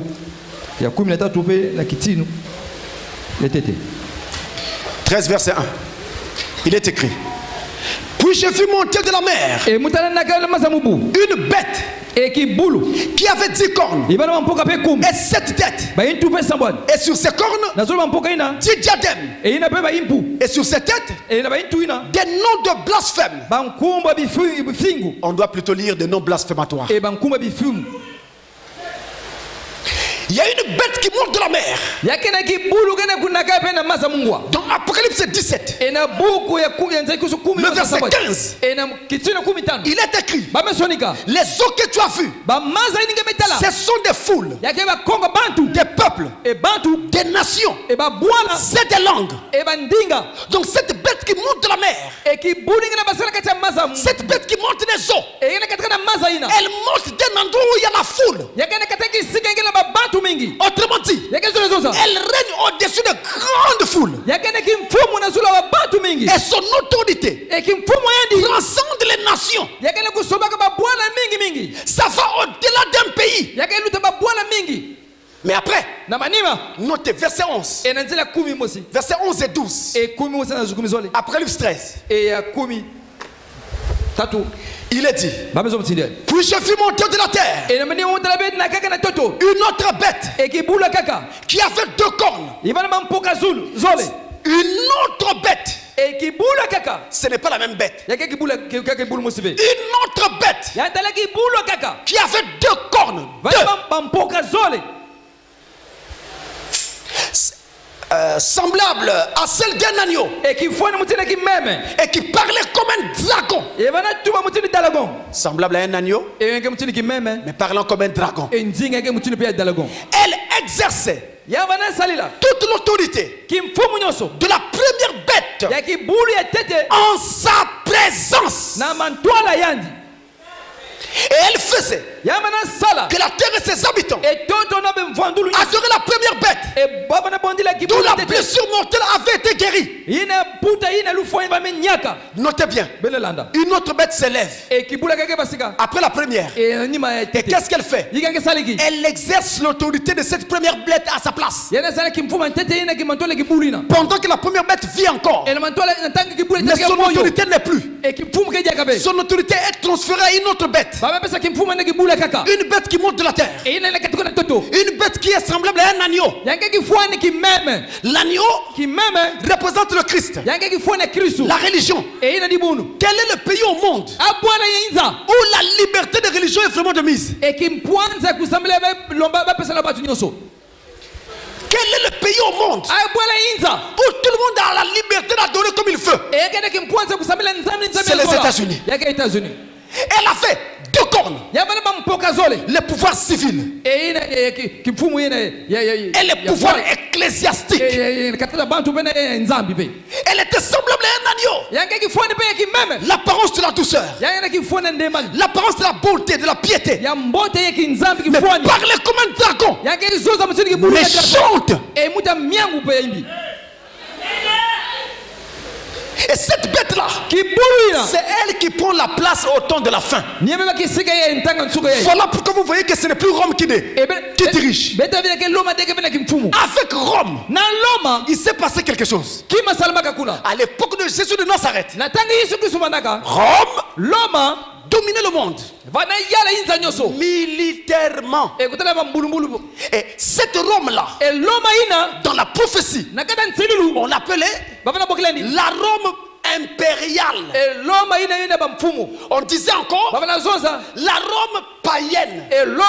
treize verset un. Il est écrit: puis j'ai vu monter de la mer une bête qui avait dix cornes et sept têtes, et sur ses cornes dix diadèmes, et sur ses têtes des noms de blasphème. On doit plutôt lire des noms blasphématoires. Il y a une bête qui monte de la mer. Dans Apocalypse dix-sept, le verset quinze, il est écrit: les eaux que tu as vues, ce sont des foules, des peuples, des nations, c'est des langues. Donc cette bête qui monte de la mer, cette bête qui monte des eaux, elle monte d'un endroit où il y a la foule. Autrement dit, elle règne au-dessus de grandes foules. Et son autorité transcende les nations. Ça va au-delà d'un pays. Mais après, notez verset onze. Verset onze et douze. Apocalypse treize. Il est dit, puis je fis monter de la terre une autre bête qui avait deux cornes. Une autre bête. Ce n'est pas la même bête. Une autre bête qui avait deux cornes. Deux. Euh, semblable à celle d'un agneau et qui parlait comme un dragon. Semblable à un agneau mais parlant comme un dragon. Elle exerçait toute l'autorité de la première bête en sa présence. Et elle faisait que la terre et ses habitants adoraient la première bête dont la blessure mortelle avait été guérie. Notez bien, une autre bête s'élève après la première. Et qu'est-ce qu'elle fait? Elle exerce l'autorité de cette première bête à sa place. Pendant que la première bête vit encore, mais son autorité n'est plus. Son autorité est transférée à une autre bête. Une bête qui monte de la terre. Une bête qui est semblable à un agneau. L'agneau représente le Christ, la religion. Quel est le pays au monde où la liberté de religion est vraiment de mise? Quel est le pays au monde où tout le monde a la liberté d'adorer comme il veut? C'est les États-Unis. Elle a fait deux cornes. Le pouvoir civil et le pouvoir ecclésiastique. Elle était semblable à un agneau. L'apparence de la douceur, l'apparence de la bonté, de la piété, mais parlait comme un dragon, méchante. Et cette bête-là, c'est elle qui prend la place au temps de la fin. Voilà pourquoi vous voyez que ce n'est plus Rome qui, qui dirige. Avec Rome, il s'est passé quelque chose. À l'époque de Jésus de Nazareth, Rome dominait le monde militairement. Et cette Rome-là, dans la prophétie, on l'appelait la Rome impériale. On disait encore la Rome païenne.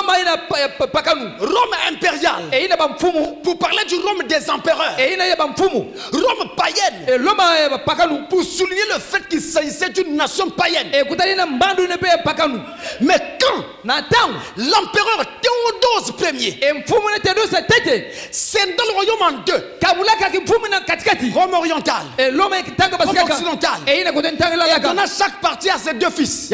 Rome impériale pour parler du Rome des empereurs. Rome païenne pour souligner le fait qu'il s'agissait d'une nation païenne. Mais quand l'empereur Théodose Ier scinde le royaume en deux, Rome orientale, Rome occidentale, et donna chaque partie à ses deux fils.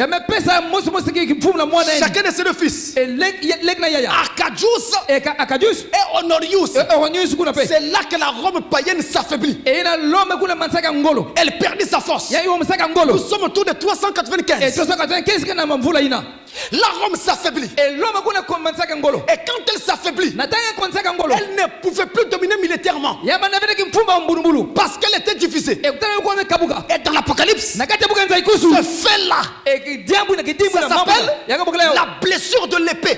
Chacun de ses deux fils, Arcadius et Honorius. C'est là que la Rome païenne s'affaiblit. Elle perdit sa force. Nous sommes autour de trois cent quatre-vingt-quinze. La Rome s'affaiblit. Et quand elle s'affaiblit, elle ne pouvait plus dominer militairement parce qu'elle était divisée. Et dans l'Apocalypse, ce fait-là, ça s'appelle la blessure de l'épée.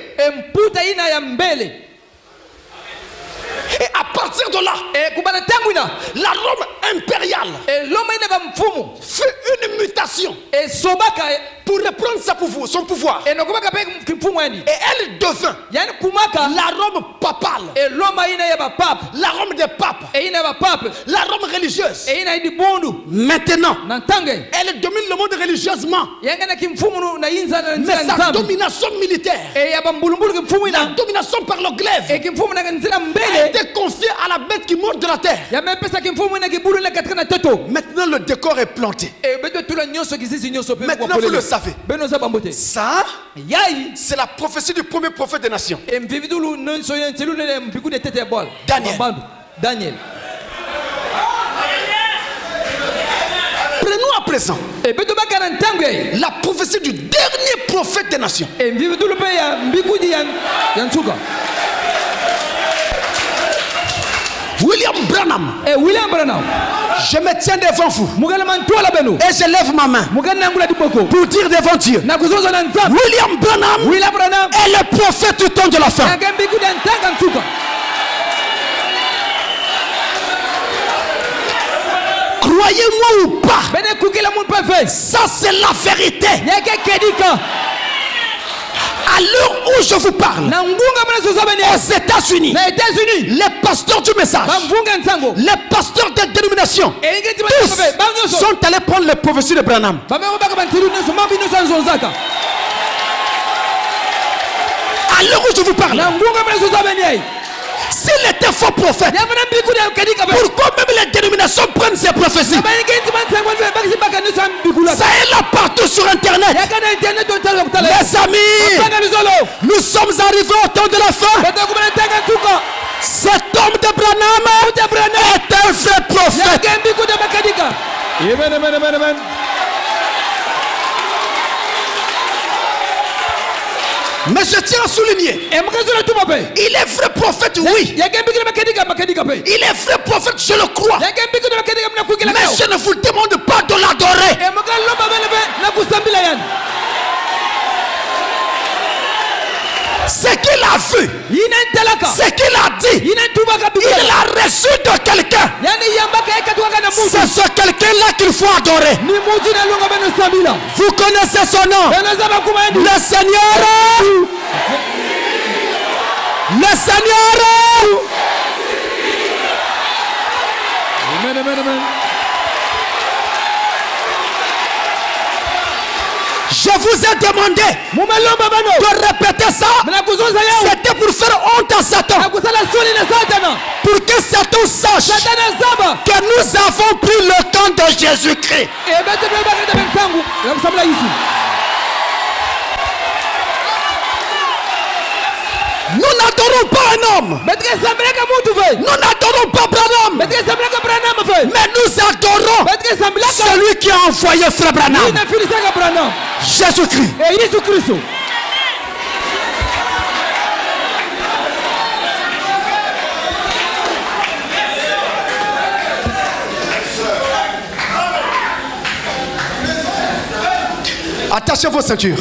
Et à partir de là, la Rome impériale fait une mutation pour reprendre sa pouvoir, son pouvoir. Et elle devint la Rome papale, la Rome des papes, la Rome religieuse. Maintenant, elle domine le monde religieusement, mais sa domination militaire, la domination par le glaive, a été confiée à la bête qui monte de la terre. Maintenant le décor est planté. Maintenant vous le savez. Ça, c'est la prophétie du premier prophète des nations, Daniel. Daniel. Prenons à présent la prophétie du dernier prophète des nations. Oui, William Branham. Et William Branham. Je me tiens devant vous. Et je lève ma main pour dire devant Dieu. William Branham, William Branham est le prophète du temps de la fin. Croyez-moi ou pas, ça c'est la vérité. À l'heure où je vous parle, aux États-Unis, les pasteurs du message, les pasteurs des dénominations, tous sont allés prendre les prophéties de Branham. À l'heure où je vous parle, s'il était faux prophète, pourquoi même les dénominations prennent ces prophéties? Ça est là partout sur internet. Les amis, nous sommes arrivés au temps de la fin. Cet homme de Branham est un vrai prophète. Amen, amen, amen, amen. Mais je tiens à souligner, il est vrai prophète, oui. Il est vrai prophète, je le crois. Mais je ne vous demande pas de l'adorer. Ce qu'il a vu, ce qu'il a dit, il l'a reçu de quelqu'un. C'est ce quelqu'un-là qu'il faut adorer. Vous connaissez son nom, le Seigneur. Le Seigneur. Amen, amen, amen. Je vous ai demandé de répéter ça. C'était pour faire honte à Satan. Pour que Satan sache que nous avons pris le temps de Jésus-Christ. Nous n'adorons pas un homme. Nous n'adorons pas Branham. Mais nous adorons celui qui a envoyé Frère Branham. Jésus-Christ. Attachez vos ceintures.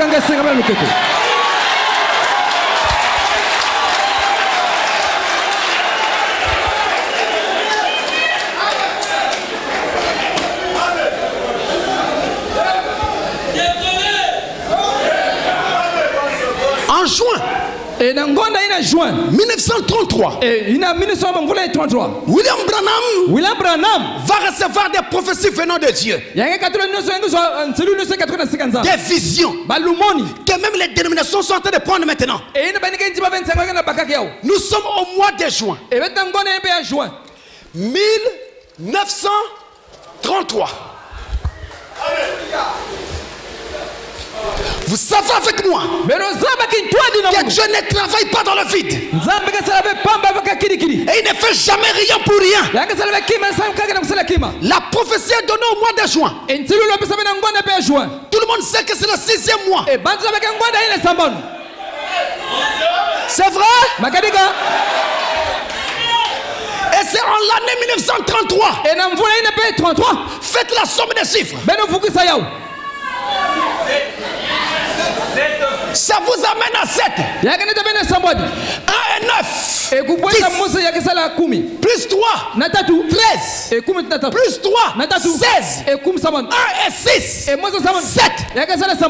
En juin et juin mille neuf cent trente-trois, William Branham, William Branham va recevoir des prophéties venant de Dieu, des visions que même les dénominations sont en train de prendre maintenant. Nous sommes au mois de juin mille neuf cent trente-trois. Vous savez avec moi que Dieu ne travaille pas dans le vide. Et il ne fait jamais rien pour rien. La prophétie est donnée au mois de juin. Tout le monde sait que c'est le sixième mois. C'est vrai? Et c'est en l'année mille neuf cent trente-trois. Faites la somme des chiffres. Ça vous amène à sept. un et neuf. dix. Plus trois. treize. Plus trois. seize. un et six. sept.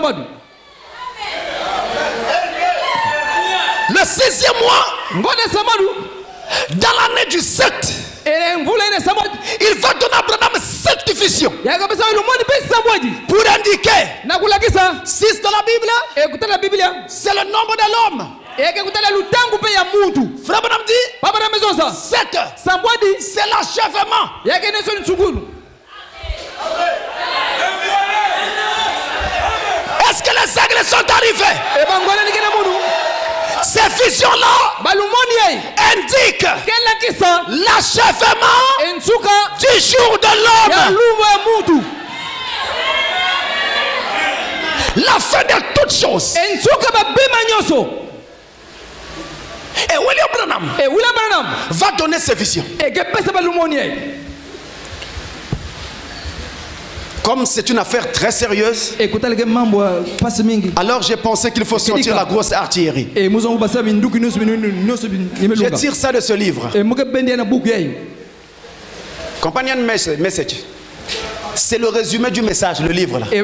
Le sixième mois, dans l'année du sept, il va donner à Branham sept visions pour indiquer six dans la Bible, c'est le nombre de l'homme. Frère Branham dit sept, c'est l'achèvement. Est-ce que les aigles sont arrivés? Ces visions-là indiquent l'achèvement du jour de l'homme. La fin de toutes choses. Et William Branham, et William Branham va donner ses visions. et que pesa balumonier. Comme c'est une affaire très sérieuse, alors j'ai pensé qu'il faut sortir la grosse artillerie. Je tire ça de ce livre. Companion Message. C'est le résumé du message, le livre là.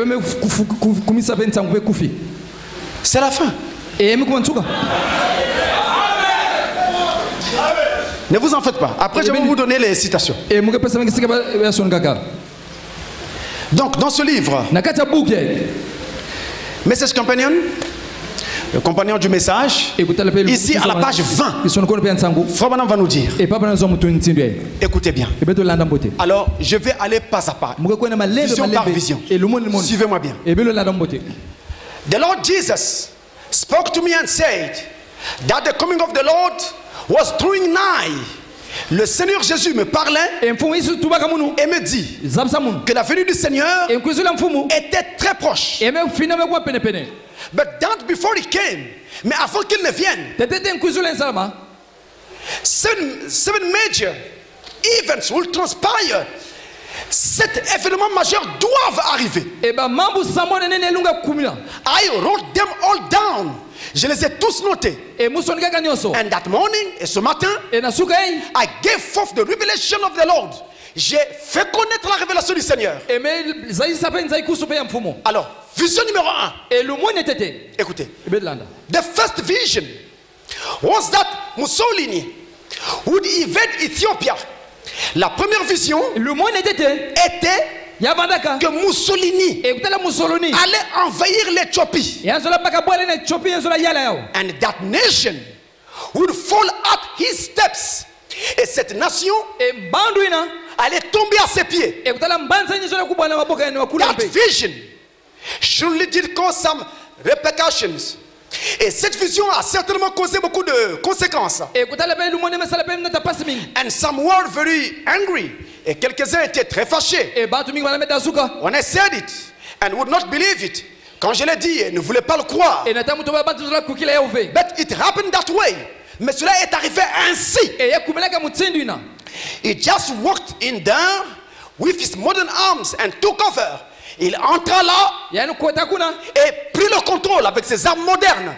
C'est la fin. Ne vous en faites pas. Après, je vais vous donner les citations. Donc, dans ce livre, Message Companion, le compagnon du message, ici à la page vingt, Frère Branham va nous dire. Écoutez bien. Alors, je vais aller pas à pas, vision par vision. Suivez-moi bien. The Lord Jesus spoke to me and said that the coming of the Lord was drawing nigh. Le Seigneur Jésus me parlait et me dit que la venue du Seigneur était très proche. But that before he came, mais avant qu'il ne vienne, seven, seven major events will transpire. Cet événement majeur doivent arriver. I wrote them all down. Je les ai tous notés. And that morning, et ce matin, I gave forth the revelation of the Lord. J'ai fait connaître la révélation du Seigneur. Alors, vision numéro un. Écoutez. The first vision was that Mussolini would invade Ethiopia. La première vision était que Mussolini allait envahir l'Éthiopie. And that nation would fall at his steps. Et cette nation allait tomber à ses pieds. That vision surely did cause some repercussions. Et cette vision a certainement causé beaucoup de conséquences. And some were very angry. Et quelques-uns étaient très fâchés. When I said it and would not believe it, quand je l'ai dit, ils ne voulaient pas le croire. But it happened that way. Mais cela est arrivé ainsi. He just walked in there with his modern arms and took over. Il entra là et prit le contrôle avec ses armes modernes.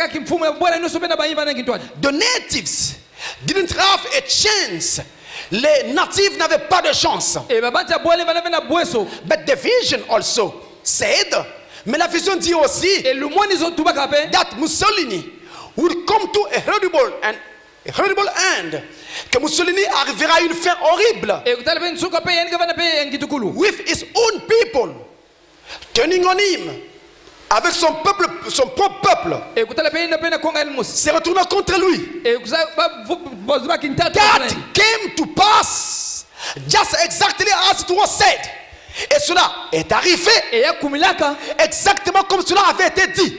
The natives didn't have a chance. Les natifs n'avaient pas de chance. But the vision also said, mais la vision dit aussi that Mussolini would come to a horrible and a horrible end. Que Mussolini arrivera à une fin horrible. With his own people turning on him, avec son peuple, son propre peuple, se retournant contre lui. That came to pass just exactly as it was said. Et cela est arrivé exactement comme cela avait été dit.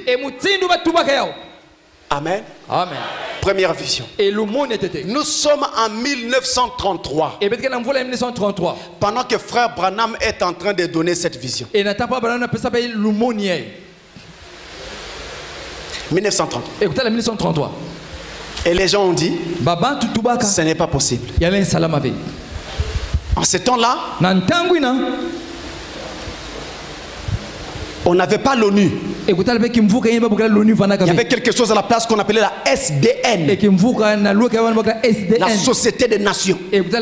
Amen. Amen. Première vision. Nous sommes en mille neuf cent trente-trois. Pendant que frère Branham est en train de donner cette vision. mille neuf cent trente. Et les gens ont dit, ce n'est pas possible. En ce temps-là, on n'avait pas l'ONU. Il y avait quelque chose à la place qu'on appelait la S D N. La Société des Nations.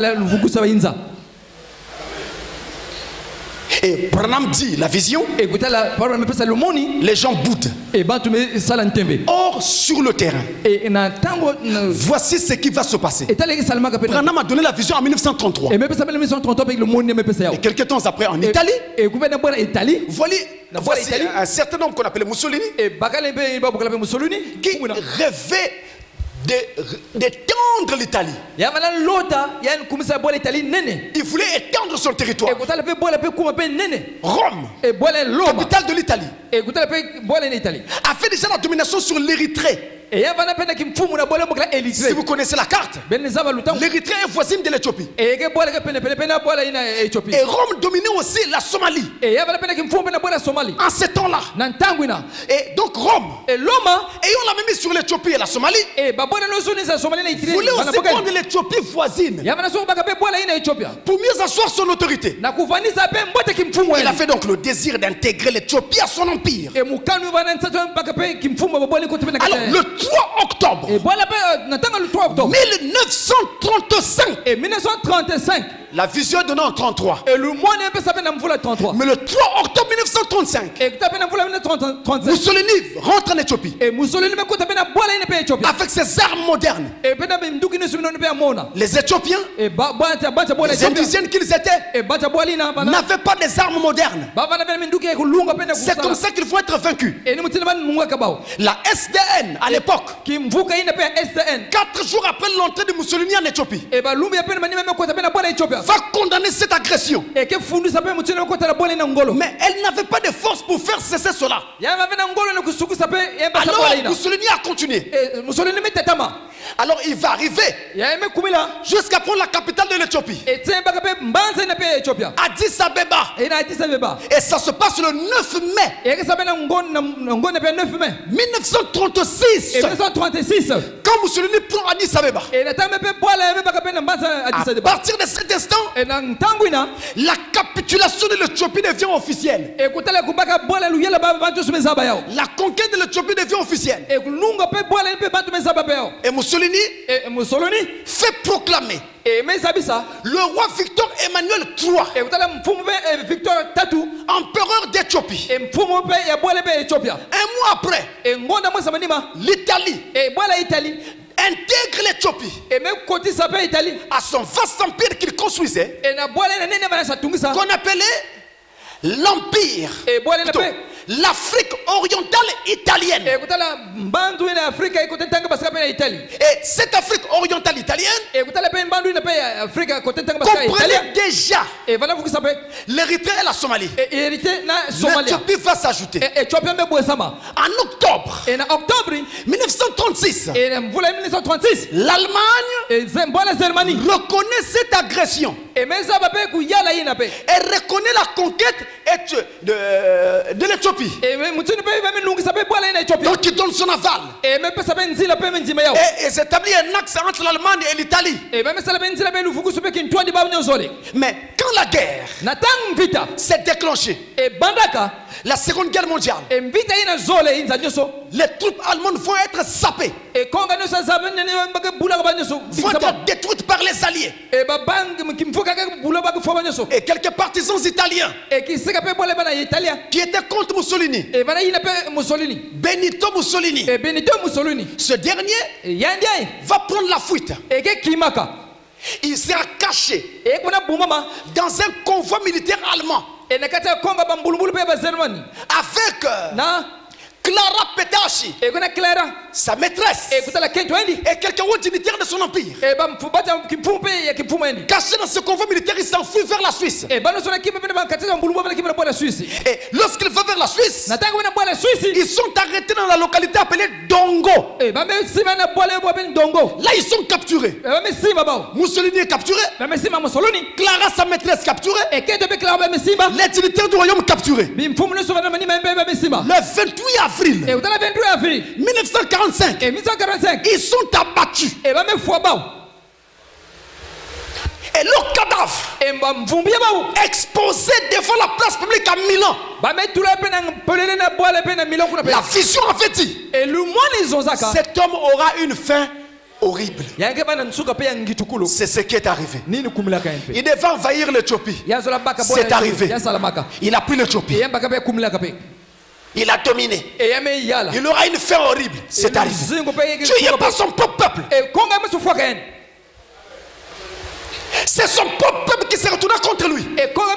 Et Branham dit la vision, les gens boudent. Or sur le terrain, voici ce qui va se passer. Branham a donné la vision en mille neuf cent trente-trois. Et quelques temps après en Italie, voilà, voici un certain homme qu'on appelait Mussolini, qui rêvait d'étendre l'Italie. Il voulait étendre son territoire. Rome, capitale de l'Italie, avait déjà la domination sur l'Érythrée. Si vous connaissez la carte, l'Érythrée est voisine de l'Éthiopie. Et Rome dominait aussi la Somalie. En ce temps-là. Et donc Rome, ayant la même mise sur l'Éthiopie et la Somalie, voulait aussi prendre l'Éthiopie voisine pour mieux asseoir son autorité. Il a fait donc le désir d'intégrer l'Éthiopie à son empire. Alors le trois octobre mille neuf cent trente-cinq, la vision est donnée en trente-trois. Mais le trois octobre mille neuf cent trente-cinq, Mussolini rentre en Éthiopie avec ses armes modernes. Les Éthiopiens, les indigènes qu'ils étaient, n'avaient pas des armes modernes. C'est comme ça qu'il faut être vaincu. La S D N à l'époque, quatre jours après l'entrée de Mussolini en Éthiopie, va condamner cette agression. Mais elle n'avait pas de force pour faire cesser cela. Alors Mussolini a continué. Alors il va arriver jusqu'à prendre la capitale de l'Éthiopie, Addis Abeba. Et ça se passe le neuf mai mille neuf cent trente-six. Quand Mussolini prend Addis Abeba, à partir de cet instant, la capitulation de l'Éthiopie devient officielle. La conquête de l'Éthiopie devient officielle. Et Mussolini fait proclamer le roi Victor Emmanuel trois, empereur d'Éthiopie. Un mois après, l'Italie intègre l'Éthiopie à son vaste empire qu'il construisait, qu'on appelait l'Empire, l'Afrique orientale italienne. Et cette Afrique orientale italienne comprenait déjà l'Érythrée et la Somalie. L'Éthiopie va s'ajouter. En octobre mille neuf cent trente-six, l'Allemagne reconnaît cette agression. Elle reconnaît la conquête de, de l'Éthiopie. Donc il donne son aval. Et il s'établit un axe entre l'Allemagne et l'Italie. Mais quand la guerre s'est déclenchée, la seconde guerre mondiale, les troupes allemandes vont être sapées, vont être détruites par les alliés. Et quelques partisans italiens qui étaient contre Mussolini, Benito Mussolini, ce dernier va prendre la fuite. Il sera caché dans un convoi militaire allemand avec Clara Petachi, sa maîtresse, et quelques hauts dignitaires de son empire. Caché dans ce convoi militaire, il s'enfuit vers la Suisse. Et lorsqu'il va vers la Suisse, ils sont arrêtés dans la localité appelée Dongo. Là, ils sont capturés. Mussolini est capturé. Clara, sa maîtresse, capturée. Les dignitaires du royaume capturés. Le vingt-huit avril mille neuf cent quarante-cinq, ils sont abattus. Et leur cadavre exposé devant la place publique à Milan. La vision avait dit, cet homme aura une fin horrible. C'est ce qui est arrivé. Il devait envahir l'Éthiopie. C'est arrivé. Il a pris l'Éthiopie. Il a dominé. Il aura une fin horrible. C'est arrivé. Tué par son propre peuple. C'est son propre peuple qui s'est retourné contre lui.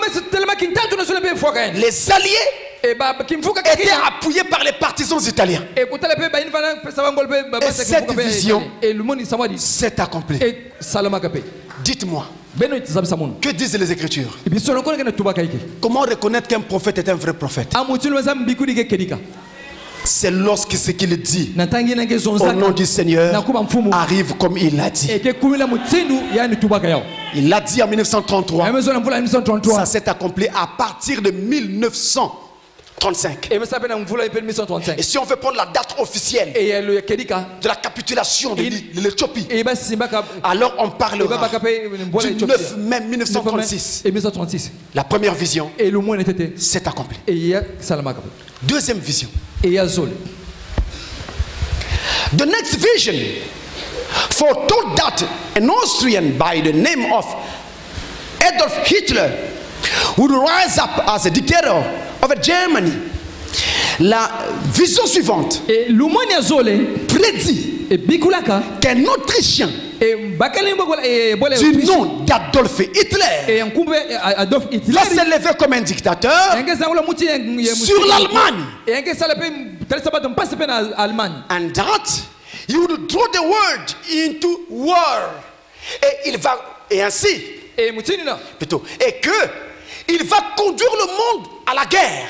Les alliés étaient appuyés par les partisans italiens. Et cette vision s'est accomplie. Dites-moi, que disent les Écritures? Comment reconnaître qu'un prophète est un vrai prophète? c'est lorsque ce qu'il dit au nom du Seigneur arrive comme il l'a dit. Il l'a dit en mille neuf cent trente-trois. Ça s'est accompli à partir de mille neuf cent trente-cinq. Et si on veut prendre la date officielle de la capitulation de l'Éthiopie, alors on parlera du neuf mai mille neuf cent trente-six. La première vision s'est accomplie. Deuxième vision. The next vision foretold that an Austrian by the name of Adolf Hitler would rise up as a dictator of Germany. La vision suivante prédit qu'un Autrichien du nom d'Adolf Hitler va s'élever comme un dictateur sur l'Allemagne. And that he would draw the world into war. Et il va et ainsi plutôt et que il va conduire le monde à la guerre.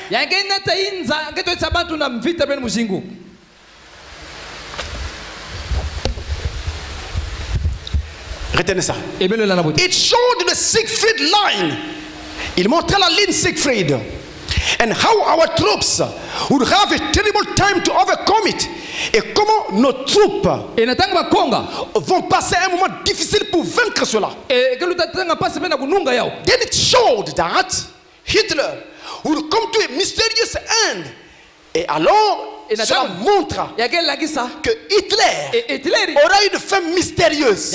Retenez ça. It showed the Siegfried line. Il montrait la ligne Siegfried. And how our troops would have a terrible time to overcome it. Et comment nos troupes vont passer un moment difficile pour vaincre cela. Then it showed that Hitler would come to a mysterious end. Et alors, cela montre que Hitler aura une fin mystérieuse.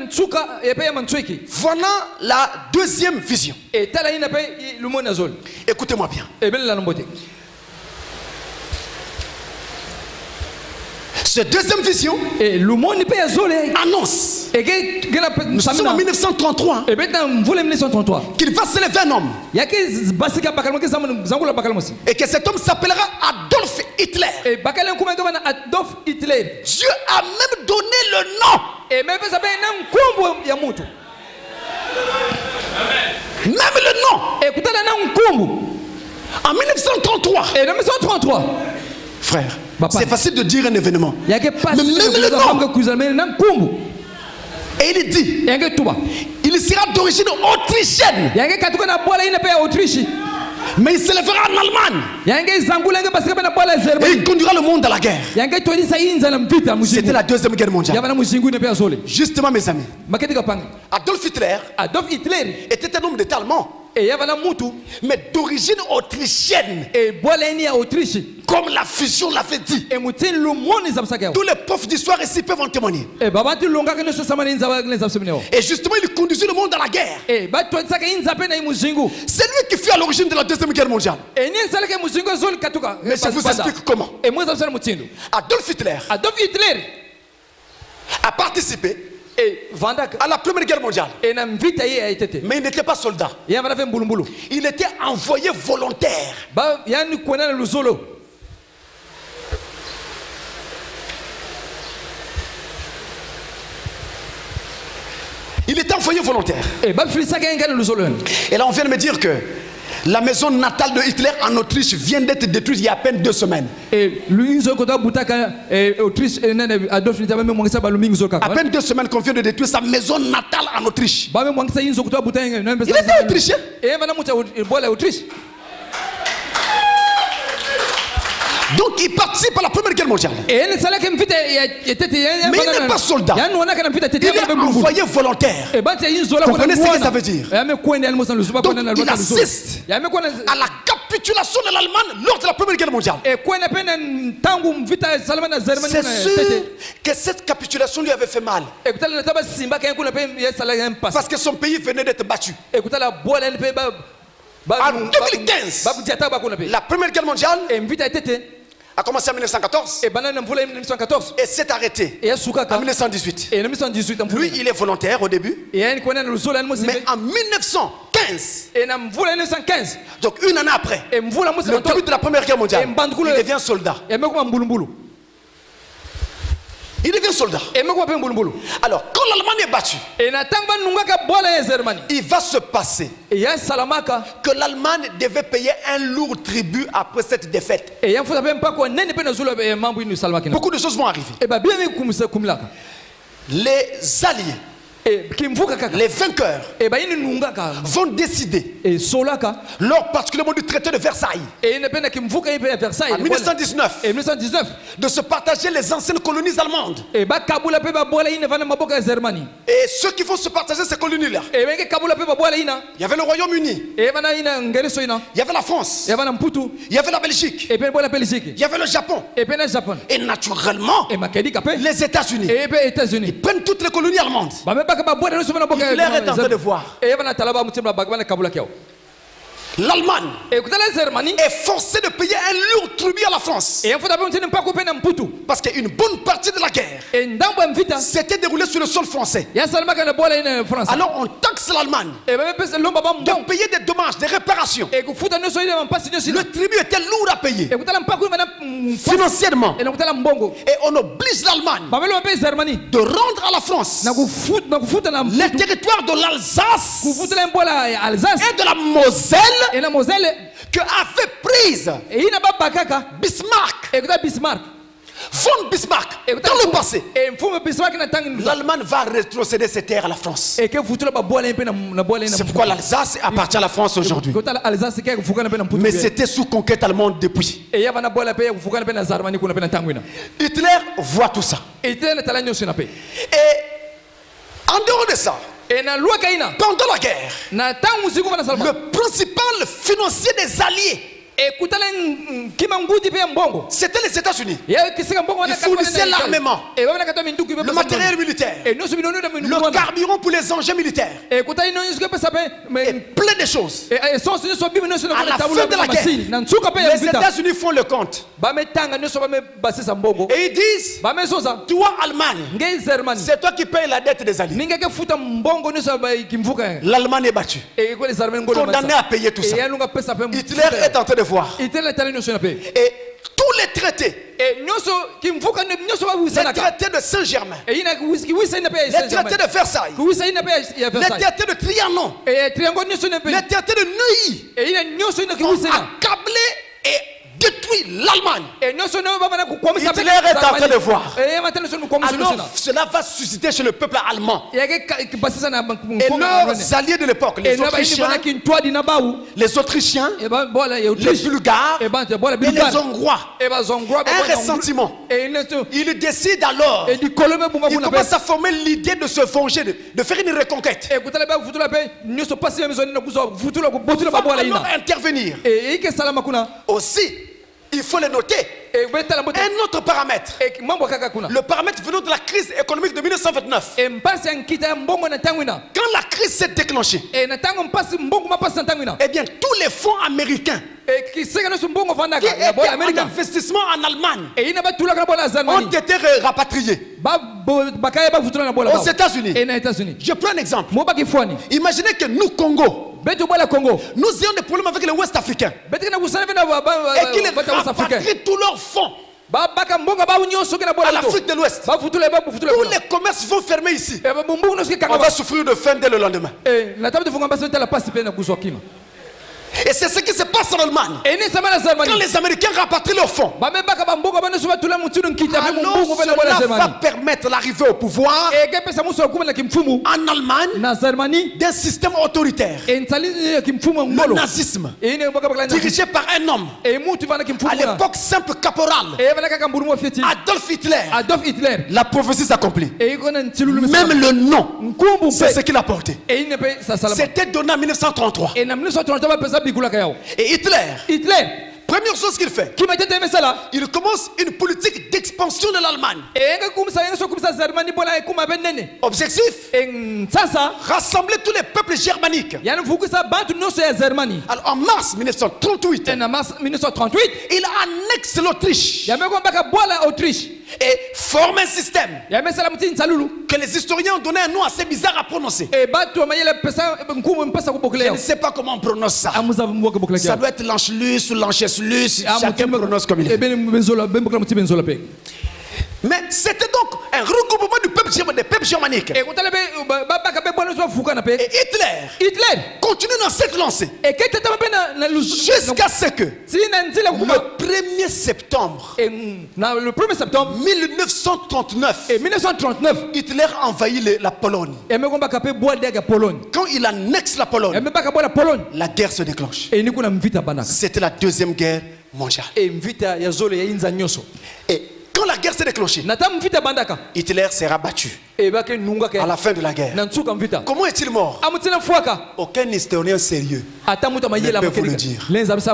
Voilà la deuxième vision. Écoutez-moi bien. Cette deuxième vision annonce, nous sommes en mille neuf cent trente-trois, qu'il va se lever un homme et que cet homme s'appellera Adolf Hitler. Dieu a même donné le nom. Même le nom. En mille neuf cent trente-trois. Frère, c'est facile de dire un événement. Mais même le nom. Et il dit, il sera d'origine autrichienne. Mais il se lèvera en Allemagne. Et il conduira le monde à la guerre. C'était la deuxième guerre mondiale. Justement, mes amis, Adolf Hitler était un homme d'État allemand, mais d'origine autrichienne. Comme la fusion l'avait dit. Tous les profs d'histoire ici peuvent en témoigner. Et justement, il conduisait le monde à la guerre. C'est lui qui fut à l'origine de la deuxième guerre mondiale. Mais je vous explique comment. Adolf Hitler a participé à la première guerre mondiale. Mais il n'était pas soldat. Il était envoyé volontaire. Il était envoyé volontaire. Et là on vient de me dire que la maison natale de Hitler en Autriche vient d'être détruite il y a à peine deux semaines. À peine deux semaines qu'on vient de détruire sa maison natale en Autriche. Il était autrichien. Donc il participe à la première guerre mondiale. Mais il n'est pas soldat. Il est envoyé volontaire. Vous comprenez ce que ça veut dire? Donc il assiste à la capitulation de l'Allemagne lors de la première guerre mondiale. C'est sûr que cette capitulation lui avait fait mal. Parce que son pays venait d'être battu. En deux mille quinze, la première guerre mondiale a commencé en mille neuf cent quatorze et s'est arrêté en mille neuf cent dix-huit. Lui, il est volontaire au début, mais en mille neuf cent quinze, donc une année après, le début de la première guerre mondiale, il devient soldat. Il devient soldat. Alors, quand l'Allemagne est battue, il va se passer que l'Allemagne devait payer un lourd tribut après cette défaite. Beaucoup de choses vont arriver. Les alliés, les vainqueurs vont décider, lors particulièrement du traité de Versailles, en mille neuf cent dix-neuf, de se partager les anciennes colonies allemandes. Et ceux qui vont se partager ces colonies-là, il y avait le Royaume-Uni, il y avait la France, il y avait la Belgique, il y avait le Japon, et naturellement les États-Unis. Ils prennent toutes les colonies allemandes. Hitler est en train de voir. L'Allemagne est forcée de payer un lourd tribut à la France. Parce qu'une bonne partie de la guerre s'était déroulée sur le sol français. Alors on taxe l'Allemagne de payer des dommages, des réparations. Le tribut était lourd à payer financièrement. Et on oblige l'Allemagne de rendre à la France les territoires de l'Alsace et de la Moselle et la Moselle que a fait prise Bismarck. Von Bismarck dans le passé. L'Allemagne va rétrocéder ses terres à la France. C'est pourquoi l'Alsace appartient à la France aujourd'hui. Mais c'était sous conquête allemande depuis. Hitler voit tout ça. Et en dehors de ça, pendant la guerre, le principal financier des alliés, c'était les États-Unis. Ils fournissaient l'armement, le matériel militaire, le carburant pour les engins militaires, et plein de choses. À la fin de la guerre, les États-Unis font le compte et ils disent: toi, Allemagne, c'est toi qui payes la dette des alliés. L'Allemagne est battue, condamnée à payer tout ça. Hitler est en train de voir. Et tous les traités, les traités de Saint-Germain, les traités de Versailles, les traités de Trianon, les traités de Neuilly ont accablé et détruit l'Allemagne. Hitler est en train de voir. Alors cela va susciter chez le peuple allemand et leurs alliés de l'époque, les Autrichiens, les Autrichiens, les Bulgares et les Hongrois, un ressentiment. Ils décident alors, ils commencent à former l'idée de se venger, de faire une reconquête. Il va alors intervenir. Aussi, il faut le noter. Un autre paramètre, le paramètre venant de la crise économique de mille neuf cent vingt-neuf. Quand la crise s'est déclenchée, eh bien tous les fonds américains qui étaient en investissement en Allemagne ont été rapatriés aux États-Unis. Je prends un exemple. Imaginez que nous, Congo, nous ayons des problèmes avec les Ouest africains et qu'ils rapatrient tous leurs fonds à l'Afrique de l'Ouest. Tous les commerces vont fermer ici. On va souffrir de faim dès le lendemain. Et c'est ce qui se passe en Allemagne. Quand les Américains rapatrient leurs fonds, alors cela va permettre l'arrivée au pouvoir en Allemagne d'un système autoritaire, le nazisme, dirigé par un homme, à l'époque simple caporal, Adolf Hitler. La prophétie s'accomplit. Même le nom, c'est ce qu'il a porté. C'était donné en mille neuf cent trente-trois. Et Hitler, Hitler, première chose qu'il fait, il commence une politique d'expansion de l'Allemagne. Objectif, rassembler tous les peuples germaniques. Alors en mars mille neuf cent trente-huit, il annexe l'Autriche et forme un système que les historiens ont donné un nom assez bizarre à prononcer. Je ne sais pas comment on prononce ça. Ça doit être l'Anschluss ou l'Anschluss. Chacun prononce comme il est. Mais c'était donc un regroupement du peuple, des peuples germaniques. Et Hitler, Hitler continue dans cette lancée. Jusqu'à ce que le premier septembre le premier septembre mille neuf cent trente-neuf, Hitler envahit la Pologne. Quand il annexe la Pologne, la guerre se déclenche. C'était la deuxième guerre mondiale. Et quand la guerre s'est déclenchée, Hitler sera battu à la fin de la guerre. Comment est-il mort? Aucun historien sérieux ne peut vous le dire.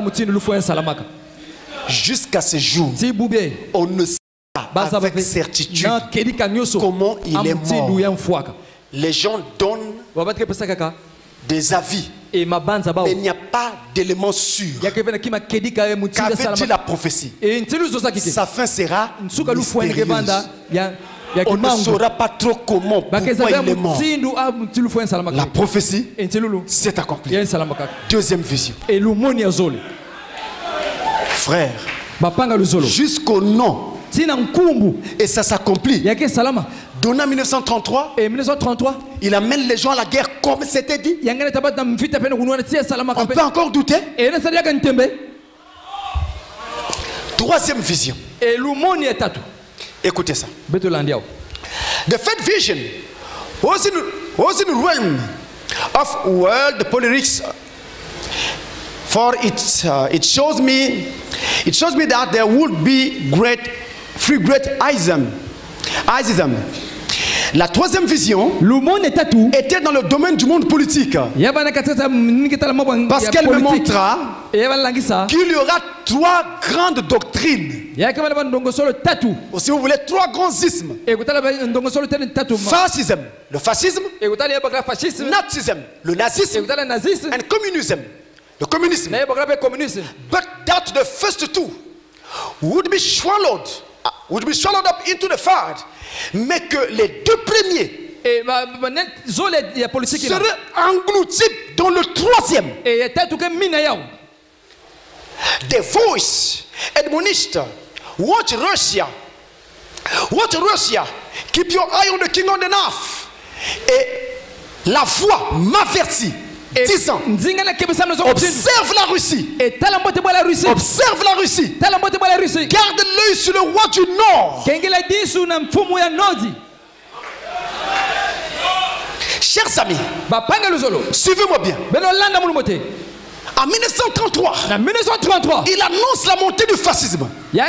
Jusqu'à ce jour, on ne sait pas avec certitude comment il est mort. Les gens donnent des avis, mais il n'y a pas d'éléments sûrs. Qu'avait dit la prophétie? Sa fin sera mystérieuse. On ne saura pas trop comment, pourquoi il est mort. La prophétie s'est accomplie. Deuxième vision. Frère, jusqu'au nom, et ça s'accomplit. Donné en mille neuf cent trente-trois, il amène les gens à la guerre comme c'était dit. On peut encore douter. Troisième vision. Écoutez ça. The third vision was in, was in the realm of world politics. For it, uh, it shows me, it shows me that there would be great, free great ism, ism. La troisième vision était dans le domaine du monde politique. Parce qu'elle me montra qu'il y aura trois grandes doctrines. Ou si vous voulez, trois grands ismes. Fascisme, le fascisme. Nazisme, le nazisme. Et communisme, le communisme. But that the first two would be swallowed, uh, would be swallowed up into the fire. Mais que les deux premiers seraient engloutis dans le troisième. The voice admonished, watch Russia, watch Russia, keep your eye on the king on the north. Et la voix m'avertit, disant, observe la Russie, observe la Russie, garde l'œil sur le roi du Nord. Chers amis, suivez-moi bien. En mille neuf cent trente-trois, il annonce la montée du fascisme, du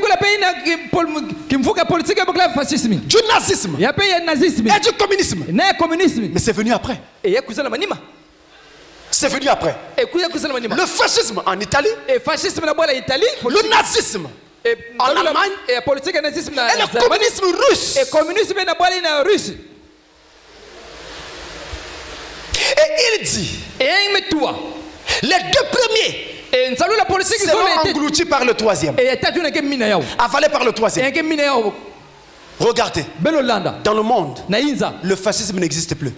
nazisme et du communisme. Mais c'est venu après. C'est venu après. Le fascisme en Italie, le nazisme en Allemagne et le communisme russe. Et il dit, les deux premiers seront engloutis par le troisième, avalés par le troisième. Regardez, dans le monde, le fascisme n'existe plus.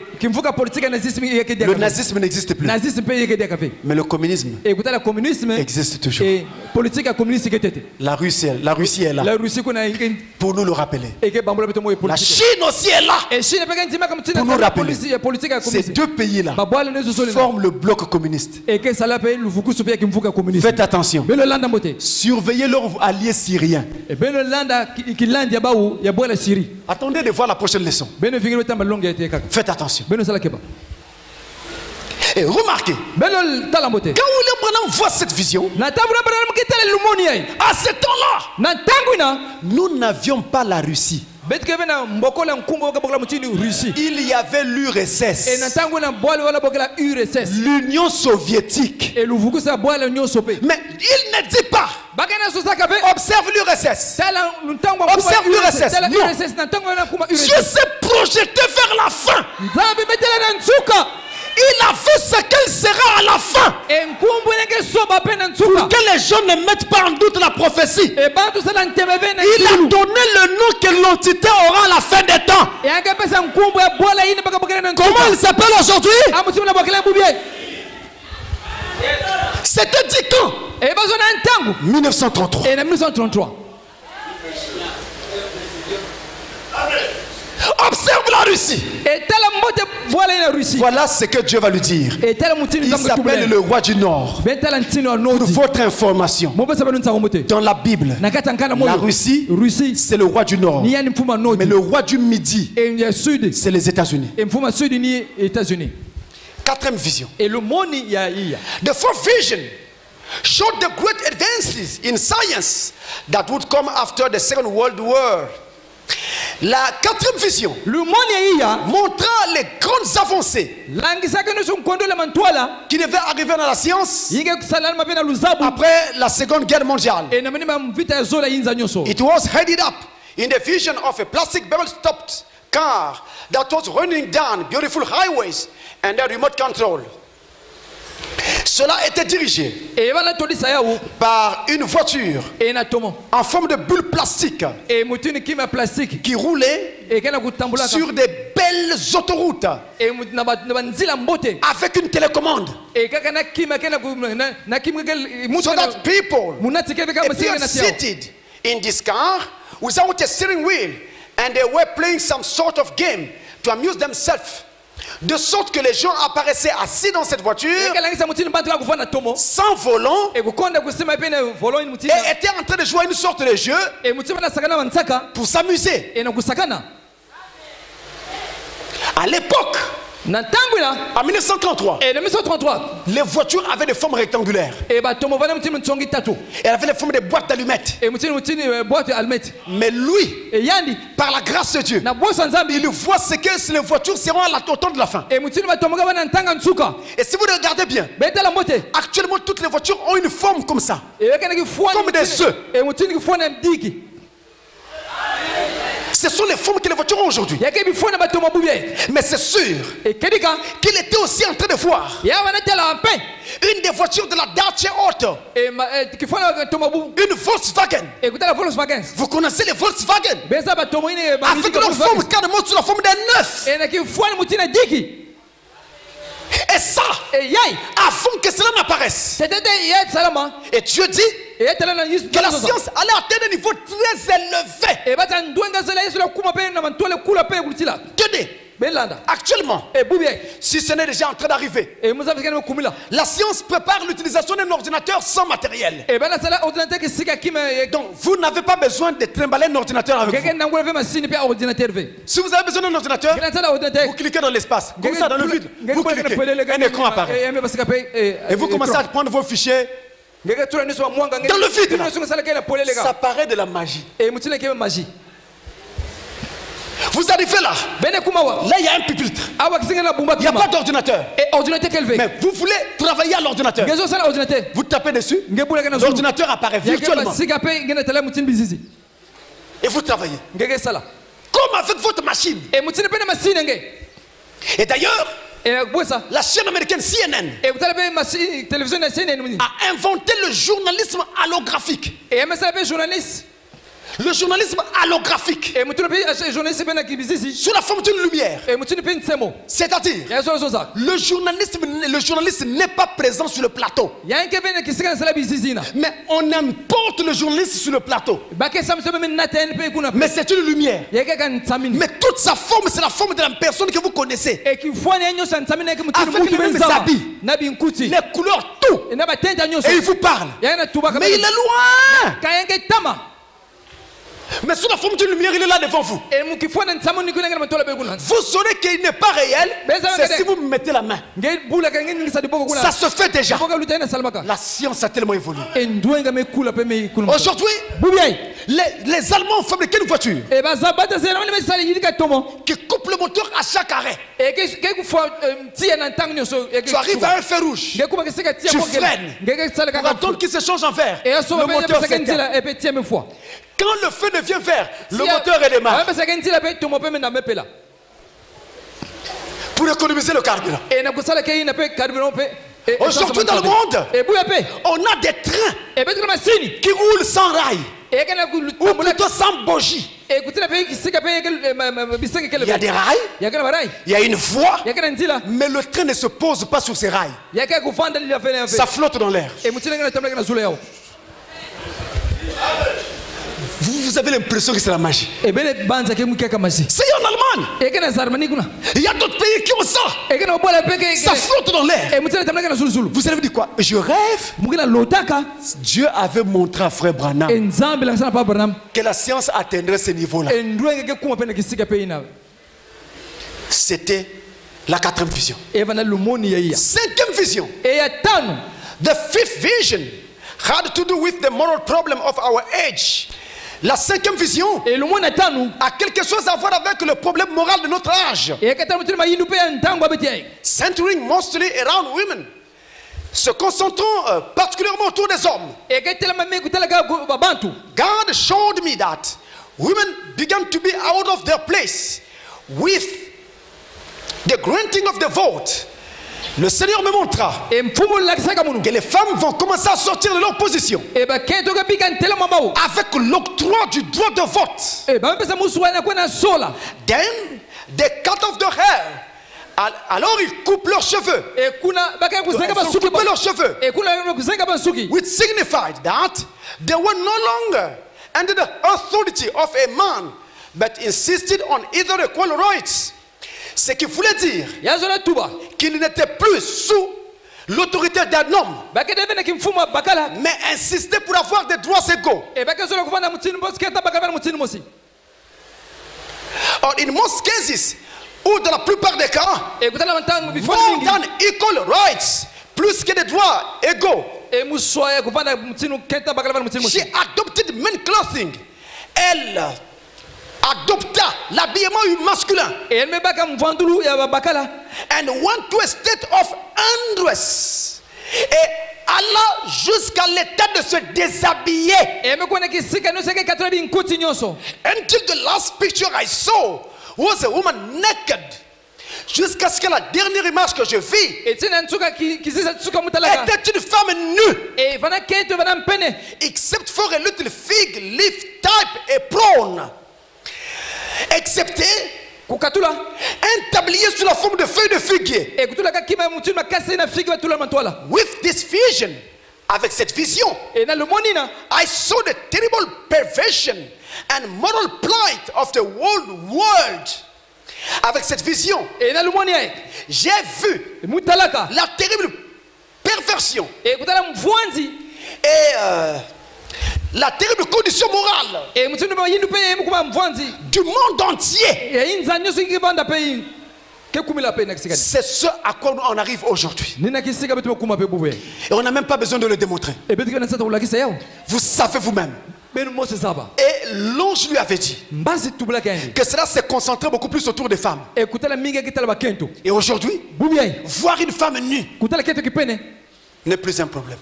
Le nazisme n'existe plus. Mais le communisme existe toujours. La Russie, la Russie est là pour nous le rappeler. La Chine aussi est là pour nous rappeler. Ces deux pays-là forment le bloc communiste. Faites attention. Surveillez leurs alliés syriens. Attendez de voir la prochaine leçon. Faites attention. Et remarquez, quand William Branham voit cette vision, à ce temps-là, nous n'avions pas la Russie. Il y avait l'U R S S, l'Union soviétique. Mais il ne dit pas, observe l'U R S S. Observe l'U R S S. Non. Dieu s'est projeté vers la fin. Il a vu ce qu'elle sera à la fin. Pour que les gens ne mettent pas en doute la prophétie. Il a donné le nom que l'entité aura à la fin des temps. Comment il s'appelle aujourd'hui? C'était dit quand? mille neuf cent trente-trois. Observe la Russie. Voilà ce que Dieu va lui dire. Il s'appelle le roi du Nord. Pour votre information, dans la Bible, la Russie, c'est le roi du Nord. Mais le roi du Midi, c'est les États-Unis. Quatrième vision. The fourth vision showed the great advances in science that would come after the Second World War. La quatrième vision montra les grandes avancées qui devaient arriver dans la science après la Seconde Guerre mondiale. It was headed up in the vision of a plastic barrel-topped car that was running down beautiful highways and a remote control. Cela était dirigé par une voiture en forme de bulle plastique qui roulait sur des belles autoroutes avec une télécommande. So that people appeared seated in this car without a steering wheel and they were playing some sort of game to amuse themselves. De sorte que les gens apparaissaient assis dans cette voiture sans volant et étaient en train de jouer une sorte de jeu pour s'amuser. À l'époque, en mille neuf cent trente-trois, les voitures avaient des formes rectangulaires. Elles avaient les formes de boîtes d'allumettes. Mais lui, par la grâce de Dieu, il voit ce que les voitures seront à la temps de la fin. Et si vous regardez bien, actuellement toutes les voitures ont une forme comme ça, comme des œufs. Ce sont les formes que les voitures ont aujourd'hui. Mais c'est sûr qu'il était aussi en train de voir une des voitures de la Dacia Auto, une Volkswagen. Vous connaissez les Volkswagen? Avec leur forme carrément sur la forme d'un œuf. Et ça, avant que cela n'apparaisse, et Dieu dit que la science allait atteindre un niveau très élevé. Tenez, actuellement, si ce n'est déjà en train d'arriver, la science prépare l'utilisation d'un ordinateur sans matériel. Donc vous n'avez pas besoin de trimballer un ordinateur avec vous. Si vous avez besoin d'un ordinateur, vous cliquez dans l'espace, comme ça dans le vide, vous cliquez, un écran apparaît et vous commencez à prendre vos fichiers dans le vide là. Ça paraît de la magie. Vous arrivez là, là il y a un pupitre, il n'y a pas d'ordinateur, mais vous voulez travailler à l'ordinateur, vous tapez dessus, l'ordinateur apparaît virtuellement et vous travaillez comme avec votre machine. Et d'ailleurs, la chaîne américaine C N N a inventé le journalisme allographique. Le journalisme allographique sous la forme d'une lumière. C'est-à-dire, le journalisme, le journaliste n'est pas présent sur le plateau, mais on importe le journaliste sur le plateau. Mais c'est une lumière. Mais toute sa forme, c'est la forme de la personne que vous connaissez. Avec les mêmes habits, les couleurs, tout. Et il vous parle. Mais il est loin. Mais sous la forme d'une lumière, il est là devant vous. Vous saurez qu'il n'est pas réel, c'est si vous me mettez la main. Ça se fait déjà. La science a tellement évolué. Aujourd'hui, les, les Allemands fabriquent une voiture qui coupe le moteur à chaque arrêt. Tu arrives à un feu rouge, tu freines pour attendre qu'il se change en vert. Le moteur s'éteint. Quand le feu devient vert, le moteur redémarre pour économiser le carburant. Aujourd'hui dans le monde, on a des trains qui roulent sans rail, ou plutôt sans bougie. Il y a des rails, il y a une voie, mais le train ne se pose pas sur ces rails. Ça flotte dans l'air. Vous, vous avez l'impression que c'est la magie. C'est en Allemagne. Il y a d'autres pays qui ont ça. Ça flotte dans l'air. Vous avez dit quoi? Je rêve. Dieu avait montré à frère Branham que la science atteindrait ce niveau-là. C'était la quatrième vision. Cinquième vision. The fifth vision had to do with the moral problem of our age. La cinquième vision a quelque chose à voir avec le problème moral de notre âge. Centering mostly around women. Se concentrant euh, particulièrement autour des hommes. God showed me that women began to be out of their place with the granting of the vote. Le Seigneur me montra que les femmes vont commencer à sortir de leur position avec l'octroi du droit de vote. Then they cut off their hair. Alors ils coupent leurs cheveux. Ils coupent leurs cheveux. Which signified that they were no longer under the authority of a man, but insisted on either equal rights. Ce qui voulait dire qu'il n'était plus sous l'autorité d'un homme, mais insistait pour avoir des droits égaux. Or in most cases, ou dans la plupart des cas, more than equal rights, plus que des droits égaux. She adopted men clothing. Elle adopta l'habillement masculin. And went to a state of undress. Et alla jusqu'à l'état de se déshabiller. Until the last picture I saw was a woman naked. Jusqu'à ce que la dernière image que je vis était une femme nue, except for a little fig leaf type apron. Excepté un tablier sous la forme de feuilles de figuier. With this vision, avec cette vision, I saw the terrible perversion and moral plight of the whole world. Avec cette vision, j'ai vu la terrible perversion et euh, la terrible condition morale du monde entier. C'est ce à quoi on arrive aujourd'hui. Et on n'a même pas besoin de le démontrer. Vous savez vous-même. Et l'ange lui avait dit que cela s'est concentré beaucoup plus autour des femmes. Et aujourd'hui, voir une femme nue n'est plus un problème.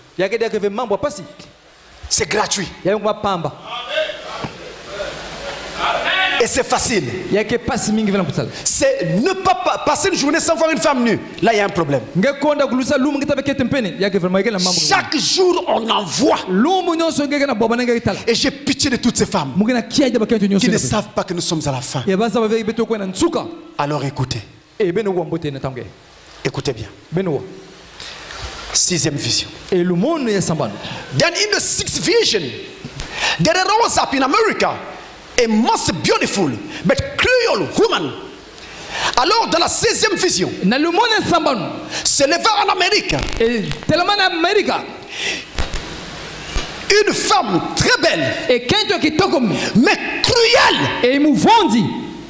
C'est gratuit. Et c'est facile. C'est ne pas passer une journée sans voir une femme nue. Là, il y a un problème. Chaque jour, on en voit. Et j'ai pitié de toutes ces femmes qui ne savent pas que nous sommes à la fin. Alors écoutez. Écoutez bien. Sixième vision. Then in the sixth vision, there rose up in America a most beautiful but cruel woman. Alors dans la seizième vision, se leva en Amérique une femme très belle, mais cruelle.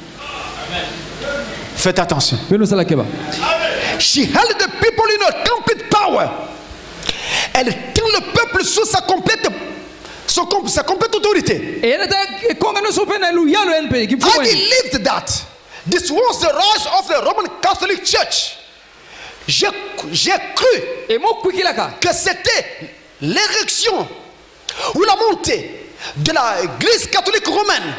Faites attention. She held the people in her complete power. Elle tient le peuple sous sa complète, son, sa complète autorité. I believed that this was the rise of the Roman Catholic Church. J'ai cru que c'était l'érection ou la montée de l'Église catholique romaine.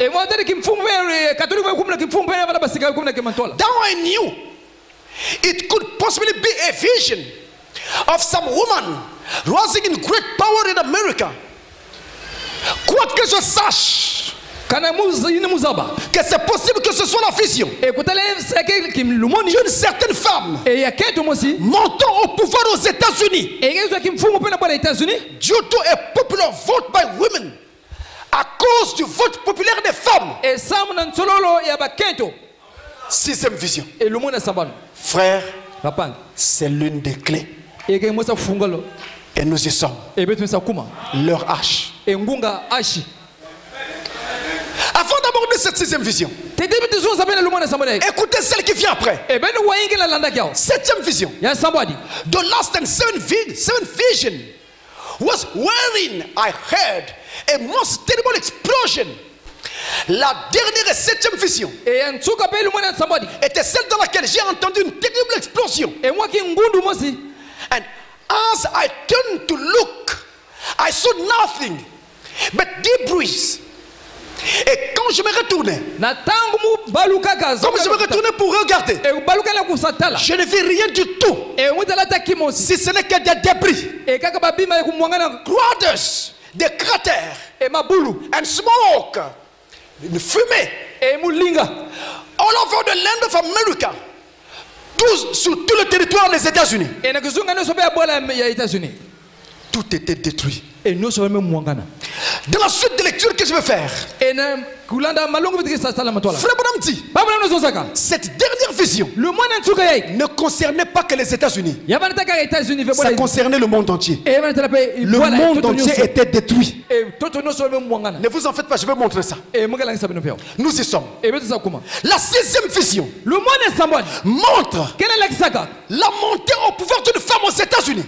Now I knew it could possibly be a vision of some woman rising in great power in America. Quoi que je sache que c'est possible que ce soit la vision d'une certaine femme montant au pouvoir aux États-Unis due to a popular vote by women à cause du vote populaire des femmes. Sixième vision. Frère, c'est l'une des clés. Et nous y sommes. Leur hache. Avant d'aborder cette sixième vision, écoutez celle qui vient après. Septième vision. The last and seventh vision was wherein I heard a most terrible explosion. La dernière et septième vision était celle dans laquelle j'ai entendu une terrible explosion. And as I turned to look, I saw nothing but debris. Et quand je me retournais, comme je me retournais pour regarder, je ne vis rien du tout, si ce n'est que des débris, craters, des cratères, and smoke, une fumée, all over the land of America, tout, sur tout le territoire des États-Unis. Tout était détruit. Dans la suite de lecture que je vais faire, Frère Branham dit, cette dernière vision ne concernait pas que les États-Unis, ça concernait le monde entier. Le monde entier était détruit. Ne vous en faites pas, je vais montrer ça. Nous y sommes. La sixième vision montre la montée au pouvoir d'une femme aux États-Unis.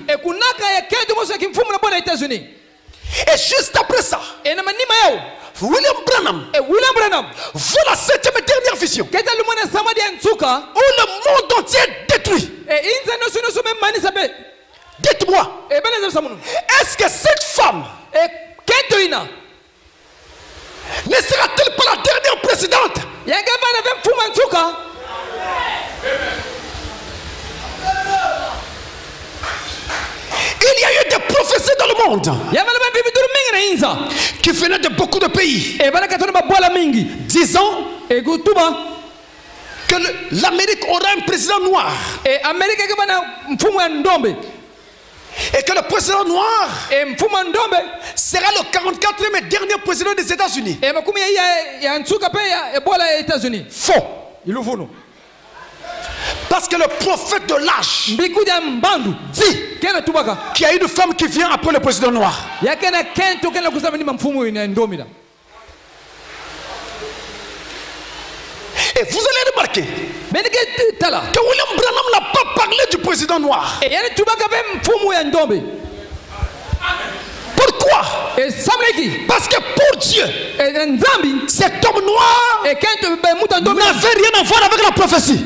Et juste après ça, William Branham, William Branham voit la septième et dernière vision où le monde entier est détruit. Dites-moi, est-ce que cette femme ne sera-t-elle pas la dernière présidente? Il y a eu des prophéties dans le monde qui venaient de beaucoup de pays disant que l'Amérique aura un président noir et que le président noir sera le quarante-quatrième et dernier président des États-Unis. Faux. Parce que le prophète de l'âge dit qu'il y a une femme qui vient après le président noir. Et vous allez remarquer que William Branham n'a pas parlé du président noir. Pourquoi? Parce que pour Dieu, cet homme noir n'avait rien à voir avec la prophétie.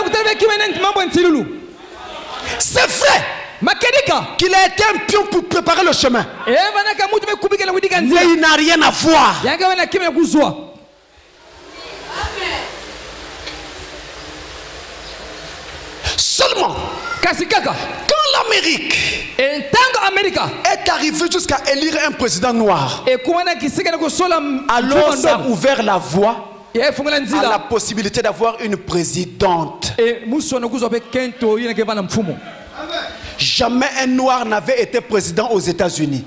C'est vrai qu'il a été un pion pour préparer le chemin, mais il n'a rien à voir. Seulement quand l'Amérique est arrivée jusqu'à élire un président noir, alors ça a ouvert la voie à la possibilité d'avoir une présidente. Jamais un noir n'avait été président aux États-Unis.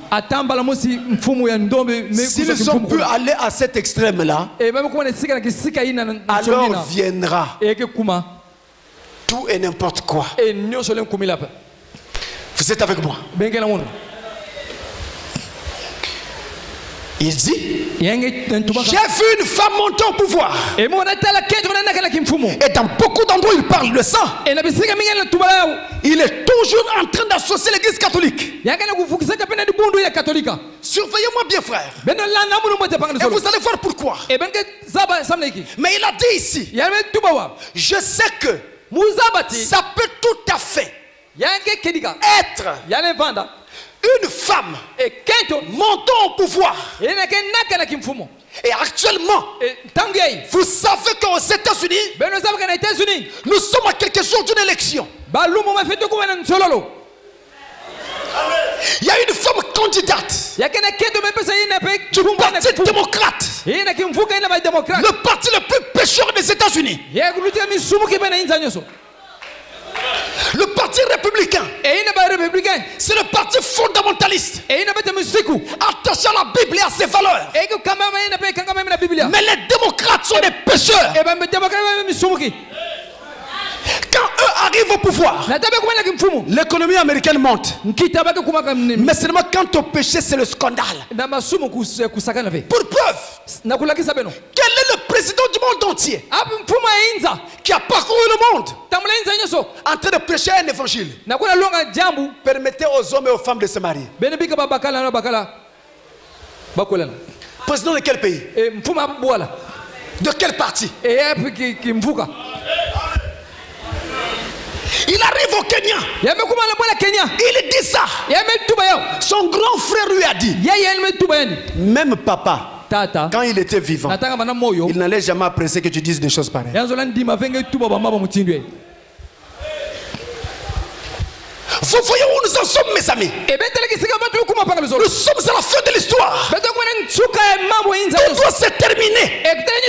S'ils ont pu aller à cet extrême-là, alors viendra tout et n'importe quoi. Vous êtes avec moi? Il dit, j'ai vu une femme monter au pouvoir. Et dans beaucoup d'endroits il parle de ça. Il est toujours en train d'associer l'église catholique. Surveillez-moi bien, frère. Et vous allez voir pourquoi. Mais il a dit ici, je sais que ça peut tout à fait être une femme montant au pouvoir. Et actuellement, vous savez qu'aux États-Unis, nous sommes à quelques jours d'une élection. Il y a une femme candidate du parti démocrate, le parti le plus pécheur des États-Unis. Le parti républicain, c'est le parti fondamentaliste, attaché à la Bible et à ses valeurs. Mais les démocrates sont des pécheurs. Quand eux arrivent au pouvoir, l'économie américaine monte. Mais seulement quand au péché, c'est le scandale. Pour preuve, quel est le président du monde entier qui a parcouru le monde en train de prêcher un évangile? Permettez aux hommes et aux femmes de se marier. Président de quel pays? De quel parti? Il arrive au Kenya. Il dit ça. Son grand frère lui a dit. Même papa, quand il était vivant, il n'allait jamais apprécier que tu dises des choses pareilles. Vous voyez où nous en sommes, mes amis? Nous sommes à la fin de l'histoire. Tout doit se terminer.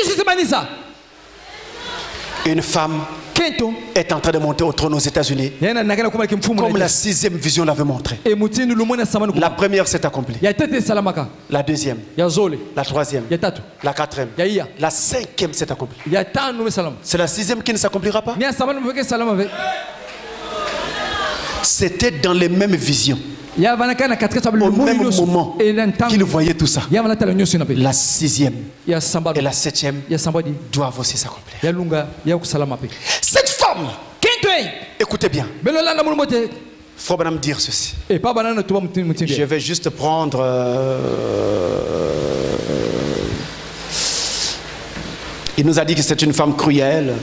Une femme est en train de monter au trône aux États-Unis, comme la sixième vision l'avait montré. La première s'est accomplie. La deuxième, la troisième, la quatrième, la cinquième s'est accomplie. C'est la sixième qui ne s'accomplira pas. C'était dans les mêmes visions, au même moment qu'il voyait tout ça. La sixième et la septième doivent aussi s'accomplir. Cette femme, écoutez bien, il faut me dire ceci. Je vais juste prendre euh, il nous a dit que c'est une femme cruelle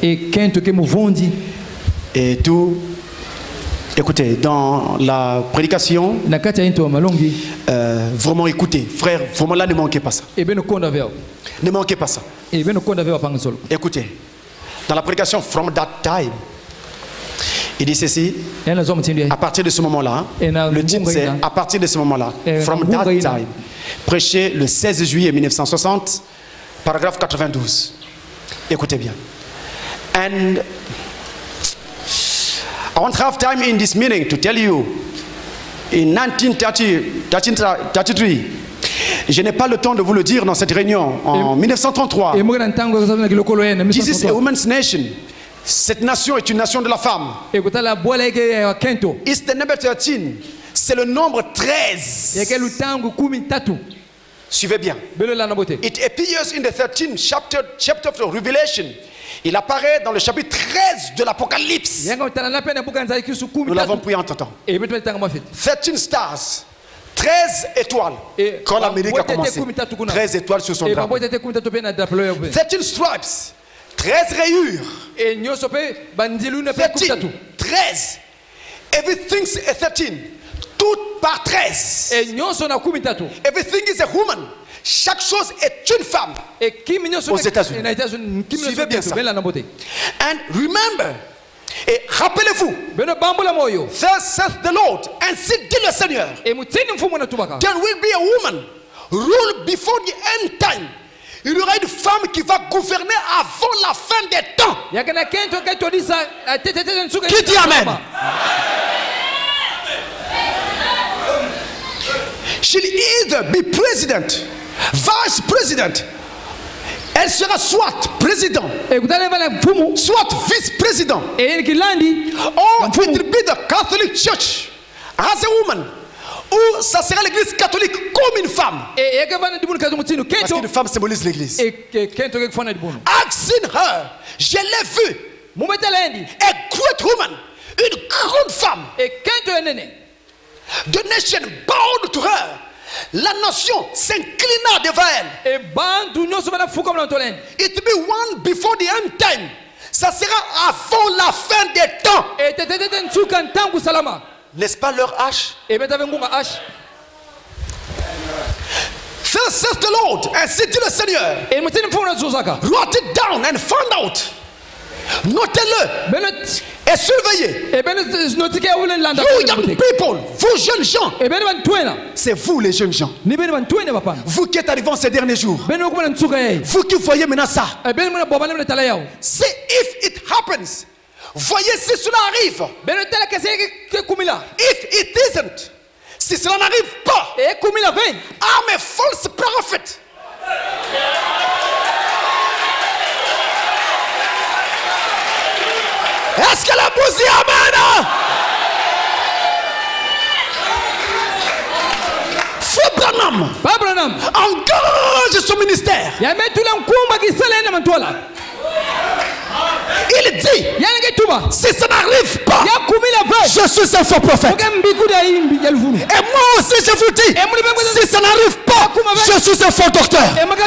et tout. Écoutez, dans la prédication, euh, vraiment écoutez, frère, vraiment là ne manquez pas ça. Ne manquez pas ça. Écoutez, dans la prédication From That Time, il dit ceci, à partir de ce moment-là, le titre c'est à partir de ce moment-là, From That Time, prêché le seize juillet mille neuf cent soixante, paragraphe quatre-vingt-douze. Écoutez bien. And I won't have time in this meeting to tell you, in nineteen thirty-three, je n'ai pas le temps de vous le dire dans cette réunion, en mille neuf cent trente-trois, this is a woman's nation. Cette nation est une nation de la femme. It's the number thirteen. C'est le nombre treize. Suivez bien. It appears in the thirteenth chapter, chapter of Revelation. Il apparaît dans le chapitre treize de l'Apocalypse. Nous l'avons pris en temps. treize stars. treize étoiles. Quand l'Amérique a commencé. treize étoiles sur son drapeau. treize stripes. treize rayures. treize. Everything is thirteen. Tout par treize. Everything is a woman. Chaque chose est une femme aux États-Unis. Suivez bien ça. And remember, et rappelez-vous, thus saith the Lord, ainsi dit le Seigneur, there will be a woman rule before the end time. Il y aura une femme qui va gouverner avant la fin des temps. Qui dit Amen? She'll either be president, vice president. Elle sera soit président, soit vice-président. Or it will be the Catholic Church as a woman. Ou ça sera l'église catholique comme une femme. Parce qu'une femme symbolise l'église. I've seen her. Je l'ai vue. A great woman. Une grande femme. The nation bowed to her. La nation s'inclina devant elle. It will be one before the end time. Ça sera avant la fin des temps. N'est-ce pas leur hache? Thus says the Lord, ainsi dit le Seigneur. Write it down and find out. Notez-le et surveillez. You young people, vous jeunes gens, c'est vous les jeunes gens. Vous qui êtes arrivés en ces derniers jours, vous qui voyez maintenant ça. See if it happens Voyez si cela arrive. If it isn't, si cela n'arrive pas, I'm a false prophet. Est-ce que la bougie amène? Frère Branham engage son ministère. Il dit, si ça n'arrive pas, je suis un faux prophète. Et moi aussi je vous dis, si ça n'arrive pas, je suis un faux docteur.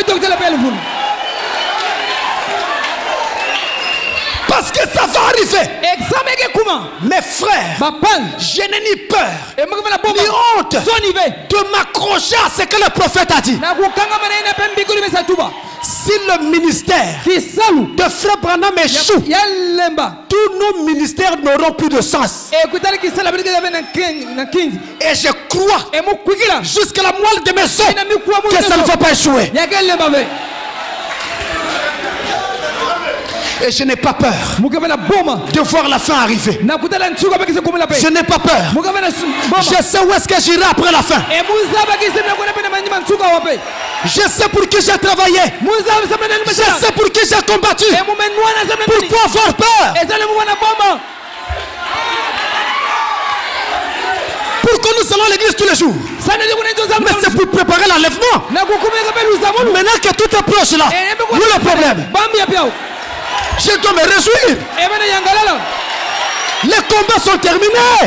Parce que ça va arriver. Mes frères, je n'ai ni peur ni honte de m'accrocher à ce que le prophète a dit. Si le ministère de Frère Branham échoue, tous nos ministères n'auront plus de sens. Et je crois jusqu'à la moelle de mes os que ça ne va pas échouer. Et je n'ai pas peur de voir la fin arriver. Je n'ai pas peur. Je sais où est-ce que j'irai après la fin. Je sais pour qui j'ai travaillé. Je sais pour qui j'ai combattu. Pourquoi avoir peur? Pourquoi nous allons à l'église tous les jours? Mais c'est pour préparer l'enlèvement. Maintenant que tout est proche là, où est le problème? Je dois me réjouir. Les combats sont terminés.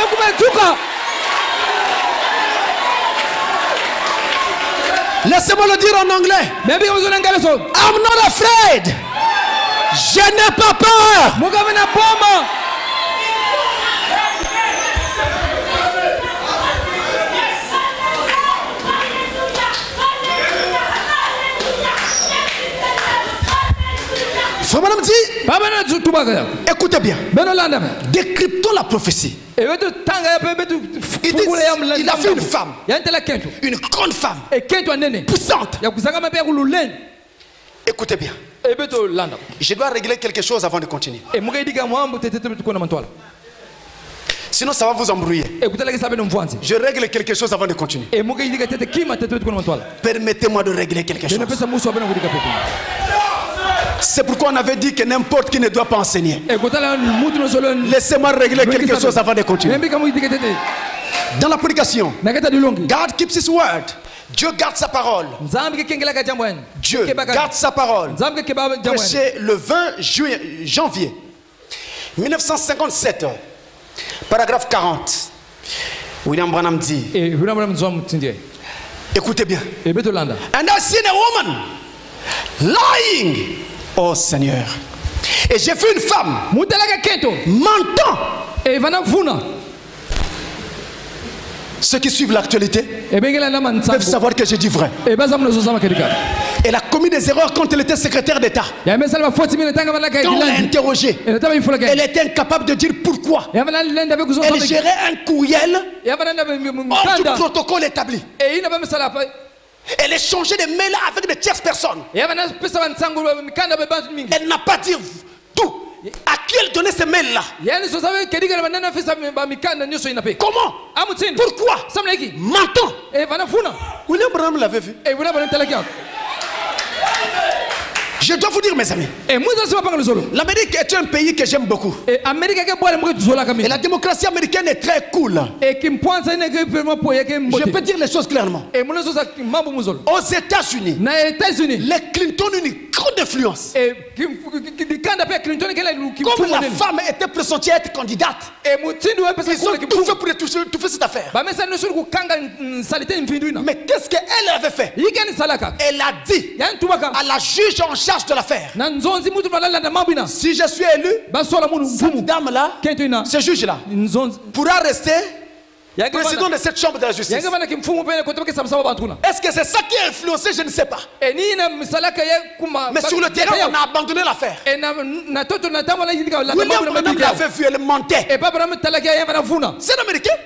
Laissez-moi le dire en anglais. I'm not afraid. Je n'ai pas peur. Madame dit, écoutez bien, décryptons la prophétie. Il, dit, il a fait une femme, une grande femme, puissante. Écoutez bien, je dois régler quelque chose avant de continuer. Sinon ça va vous embrouiller. Je règle quelque chose avant de continuer. Permettez-moi de régler quelque chose. C'est pourquoi on avait dit que n'importe qui ne doit pas enseigner. Laissez-moi régler quelque chose avant de continuer. Dans la prédication, God keeps his word. Dieu garde sa parole. Dieu garde sa parole. Prêché le vingt janvier mille neuf cent cinquante-sept, paragraphe quarante. William Branham dit, écoutez bien. And I seen a woman lying. Oh Seigneur. Et j'ai vu une femme mentant. Ceux qui suivent l'actualité peuvent savoir que j'ai dit vrai. Elle a commis des erreurs quand elle était secrétaire d'État. Quand on l'a interrogée, elle était incapable de dire pourquoi. Elle gérait un courriel hors du protocole établi. Elle échangeait des mails avec des tierces personnes. Elle n'a pas dit tout. À qui elle donnait ces mails-là? Comment? Pourquoi? Mentant. William Branham l'avait vu. Je dois vous dire, mes amis, l'Amérique est un pays que j'aime beaucoup. Et la démocratie américaine est très cool. Je peux dire les choses clairement. Aux États-Unis, les Clinton ont une grande influence. Comme la femme était pressentie à être candidate, ils ont tout fait pour toucher, tout fait cette affaire. Mais qu'est-ce qu'elle avait fait? Elle a dit à la juge en charge de l'affaire, si je suis élu, cette dame-là, ce juge-là, pourra rester président de cette chambre de la justice. Est-ce que c'est ça qui a influencé? Je ne sais pas. Mais sur le terrain, on a abandonné l'affaire. William Branham l'avait vu, elle mentait. C'est l'Américain.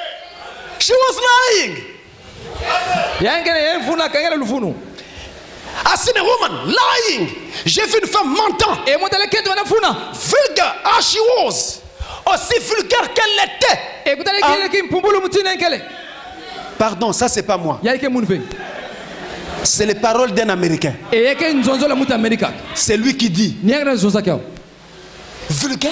She was lying. I seen a woman lying. J'ai vu une femme mentant. Vulgaire as she was. Aussi vulgaire qu'elle était. Ah. Pardon, ça c'est pas moi. C'est les paroles d'un Américain. C'est lui qui dit. Vulgaire.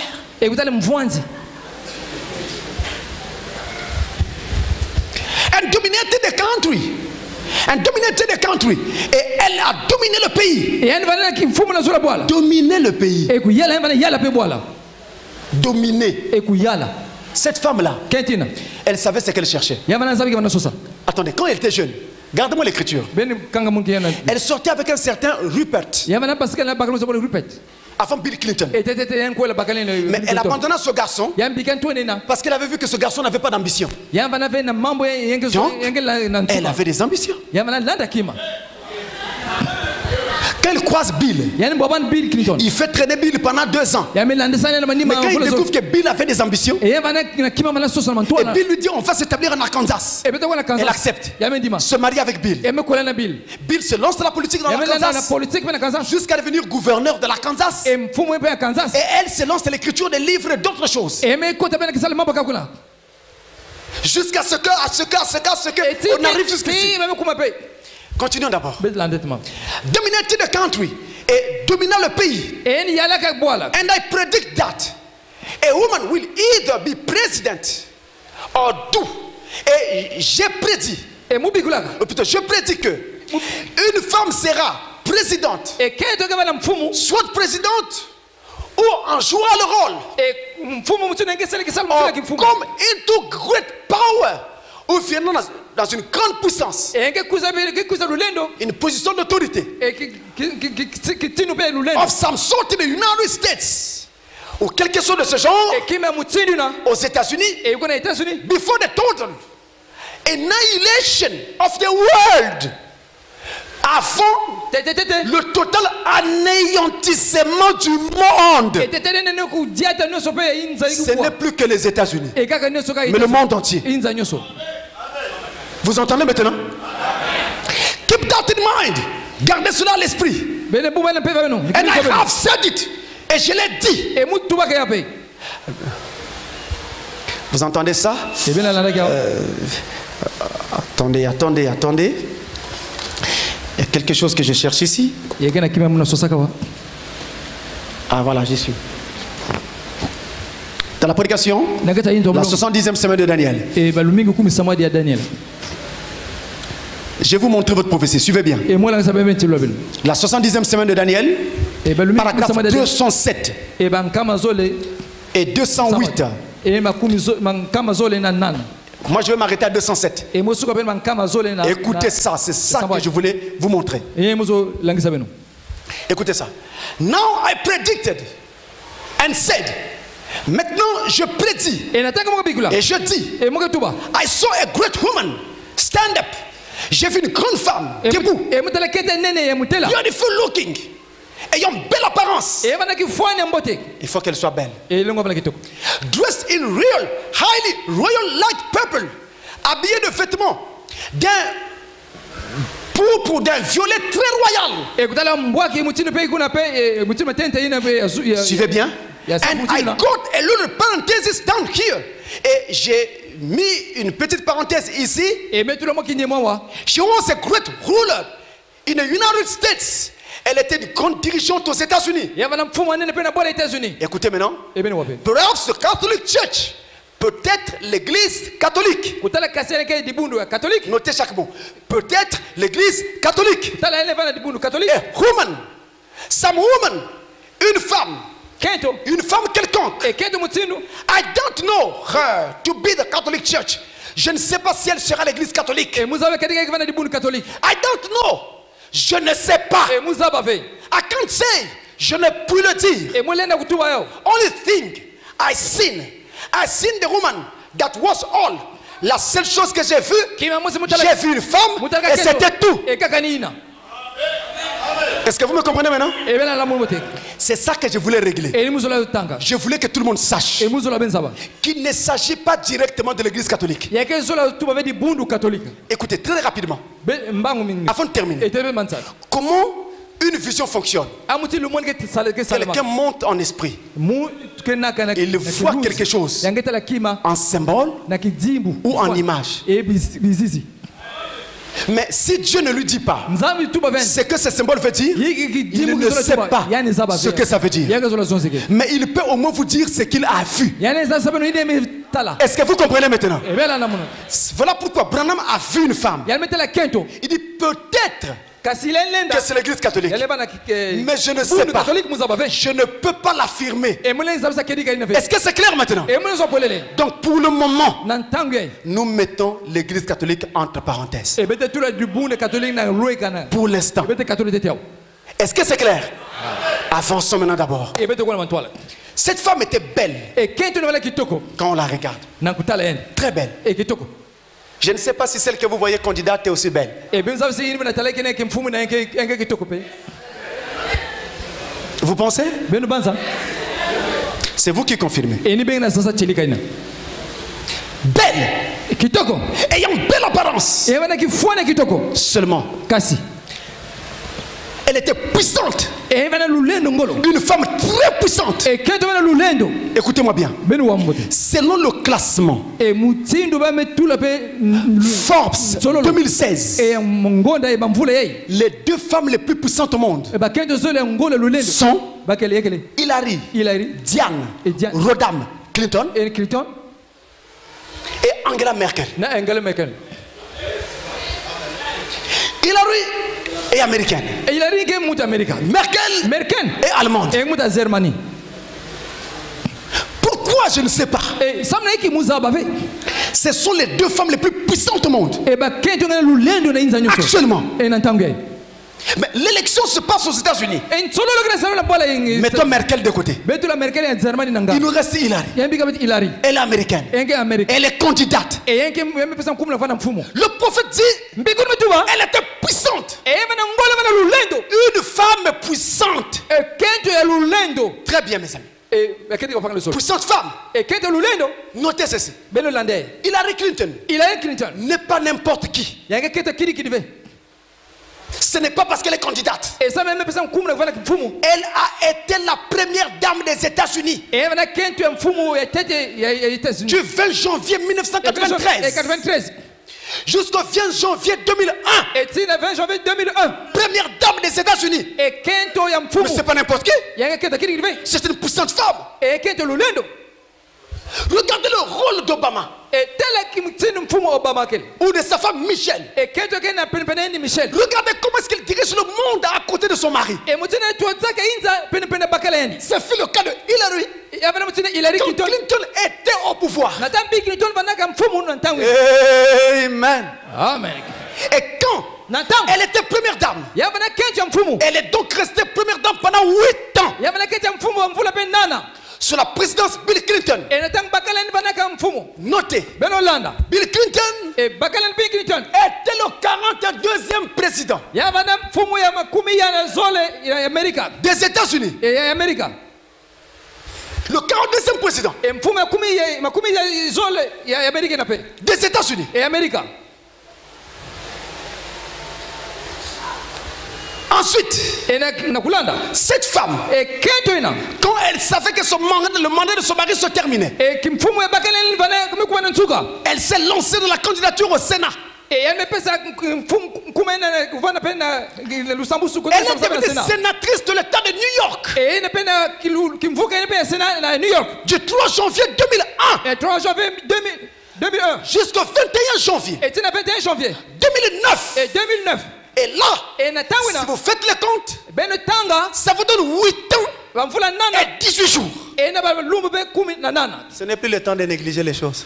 And dominated the country. And dominated the country. Et elle a dominé le pays. Dominer le pays. Dominer. Cette femme-là, elle savait ce qu'elle cherchait. Attendez, quand elle était jeune, gardez-moi l'écriture. Elle sortait avec un certain Rupert. Avant Bill Clinton. Mais elle abandonna ce garçon parce qu'elle avait vu que ce garçon n'avait pas d'ambition. Donc, elle avait des ambitions. Quand il croise Bill, il fait traîner Bill pendant deux ans. Mais quand il découvre que Bill avait des ambitions, et Bill lui dit on va s'établir en Arkansas. Elle accepte. Se marie avec Bill. Bill se lance dans la politique dans l'Arkansas jusqu'à devenir gouverneur de l'Arkansas. Et elle se lance dans l'écriture des livres et d'autres choses. Jusqu'à ce que, à ce que, à ce que, à ce que, on arrive jusqu'ici. Continuons d'abord. Dominating the country et dominant le pays. And I predict that a woman will either be president or do. Et j'ai prédit, ou plutôt je prédis que une femme sera présidente, soit présidente ou en jouant le rôle, or come into great power, ou finalement dans une grande puissance, une position d'autorité, of some sort in the United States, ou quelque chose de ce genre, aux États-Unis, before the total annihilation of the world, avant le total anéantissement du monde. Ce n'est plus que les États-Unis, mais le monde entier. Vous entendez maintenant? Keep that in mind. Gardez cela à l'esprit. And I have said it. Et je l'ai dit. Vous entendez ça? euh, Attendez, attendez, attendez. Il y a quelque chose que je cherche ici. Ah voilà, j'y suis. Dans la prédication, la soixante-dixième semaine de Daniel. Je vais vous montrer votre prophétie, suivez bien. La soixante-dixième semaine de Daniel, paragraphe deux cent sept et deux cent huit. Moi je vais m'arrêter à deux cent sept. Écoutez ça, c'est ça que je voulais vous montrer. Écoutez ça. Now I predicted and said. Maintenant je prédis et je dis, I saw a great woman stand up. J'ai vu une grande femme debout, beautiful looking, ayant belle apparence. Il faut qu'elle soit belle. Dressed in real, highly royal light purple, habillée de vêtements d'un pourpre, d'un violet très royal. Suivez bien. And I got a little parenthesis down here. Et j'ai mis une petite parenthèse ici. She was a great ruler in the United States. Elle était une grande dirigeante aux États-Unis. Écoutez maintenant. Perhaps the Catholic Church. Peut-être l'église catholique. Notez chaque mot. Peut-être l'église catholique. A woman. Some woman. Une femme. Une femme quelconque. I don't know her to be the Catholic Church. Je ne sais pas si elle sera l'église catholique. I don't know. Je ne sais pas. I can't say. Je ne puis le dire. Only thing I seen. I seen the woman that was all. La seule chose que j'ai vue, j'ai vu une femme et c'était tout. Est-ce que vous me comprenez maintenant? C'est ça que je voulais régler. Je voulais que tout le monde sache qu'il ne s'agit pas directement de l'église catholique. Écoutez très rapidement, avant de terminer, comment une vision fonctionne? Quelqu'un monte en esprit. Il voit quelque chose en symbole ou en image. Mais si Dieu ne lui dit pas ce que ce symbole veut dire, il ne sait pas ce que ça veut dire. Mais il peut au moins vous dire ce qu'il a vu. Est-ce que vous comprenez maintenant? Voilà pourquoi Branham a vu une femme. Il dit peut-être que c'est l'église catholique. Mais je ne sais pas. Je ne peux pas l'affirmer. Est-ce que c'est clair maintenant? Donc pour le moment, nous mettons l'église catholique entre parenthèses. Pour l'instant. Est-ce que c'est clair? Avançons maintenant d'abord. Cette femme était belle quand on la regarde. Très belle. Je ne sais pas si celle que vous voyez candidate est aussi belle. Vous pensez? C'est vous qui confirmez. Belle. Ayant belle apparence. Seulement. Elle était puissante. Une femme très puissante. Écoutez-moi bien. Selon le classement Forbes deux mille seize, les deux femmes les plus puissantes au monde sont Hillary, Diane, Rodham Clinton et Angela Merkel. Hillary est américaine. Merkel, Merkel est allemande. Pourquoi je ne sais pas? Ce sont les deux femmes les plus puissantes au monde actuellement. Mais l'élection se passe aux États-Unis. Mettons Merkel de côté. Il nous reste Hillary. Elle est américaine. Elle est candidate. Le prophète dit elle était puissante. Une femme puissante. Très bien, mes amis. Puissante femme. Notez ceci. Hillary Clinton n'est pas n'importe qui. Ce n'est pas parce qu'elle est candidate. Elle a été la première dame des États-Unis du vingt janvier mille neuf cent quatre-vingt-treize jusqu'au vingt janvier deux mille un. Première dame des États-Unis. Mais c'est pas n'importe qui. C'est une puissante femme. Regardez le rôle d'Obama ou de sa femme Michelle. Regardez comment est-ce qu'il dirige le monde à côté de son mari. Ce fut le cas de Hillary. Quand Clinton était au pouvoir. Amen. Amen. Et quand elle était première dame, elle est donc restée première dame pendant huit ans. Sur la présidence Bill Clinton. Notez, Bill Clinton était le quarante-deuxième président des États-Unis. Le quarante-deuxième président des États-Unis. Ensuite, cette femme, quand elle savait que son mandat, le mandat de son mari se terminait, elle s'est lancée dans la candidature au Sénat. Elle était sénatrice de l'État de New York du trois janvier deux mille un jusqu'au vingt et un janvier deux mille neuf. Et là, si vous faites le compte, ça vous donne huit ans et dix-huit jours. Ce n'est plus le temps de négliger les choses.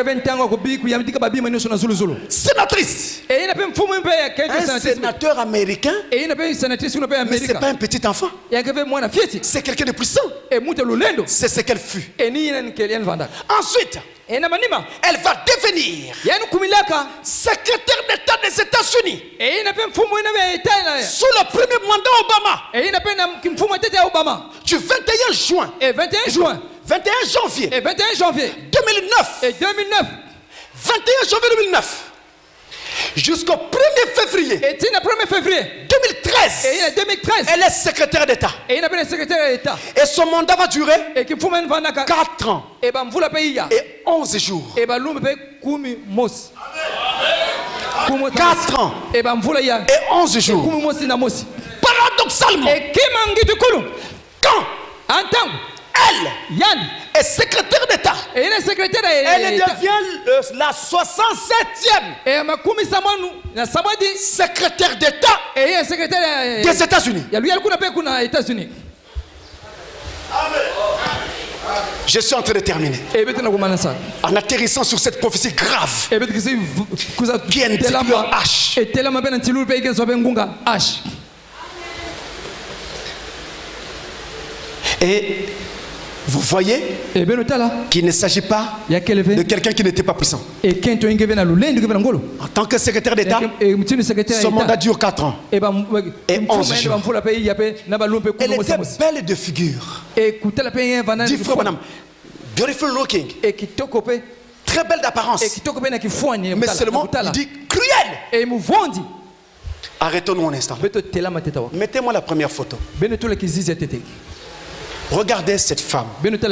Sénatrice. Un sénateur américain, mais ce n'est pas un petit enfant. C'est quelqu'un de puissant. C'est ce qu'elle fut. Ensuite, elle va devenir secrétaire d'État des États-Unis sous le premier mandat Obama du vingt et un juin vingt et un juin vingt et un janvier et vingt et un janvier deux mille neuf et deux mille neuf vingt et un janvier deux mille neuf jusqu'au premier février et premier février deux mille treize et deux mille treize elle est secrétaire d'État et secrétaire d'État et son mandat va durer et quatre ans et onze jours et quatre ans et onze jours paradoxalement quand elle est secrétaire d'État, elle devient la soixante-septième secrétaire d'État des États-Unis. Je suis en train de terminer en atterrissant sur cette prophétie grave qui est une H. Et vous voyez qu'il ne s'agit pas de quelqu'un qui n'était pas puissant. En tant que secrétaire d'État, son mandat dure quatre ans et onze jours. Elle était belle de figure. Dit frère madame, beautiful looking. Très belle d'apparence. Mais seulement, il dit cruel. Arrêtons-nous un instant. Mettez-moi la première photo. Regardez cette femme.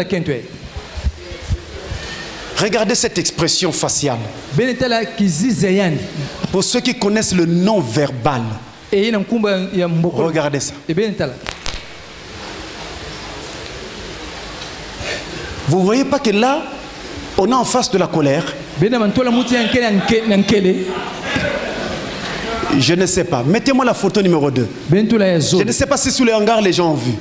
Regardez cette expression faciale. Pour ceux qui connaissent le non-verbal, regardez ça. Vous ne voyez pas que là, on est en face de la colère? Je ne sais pas. Mettez-moi la photo numéro deux. Je ne sais pas si sous les hangars les gens ont vu.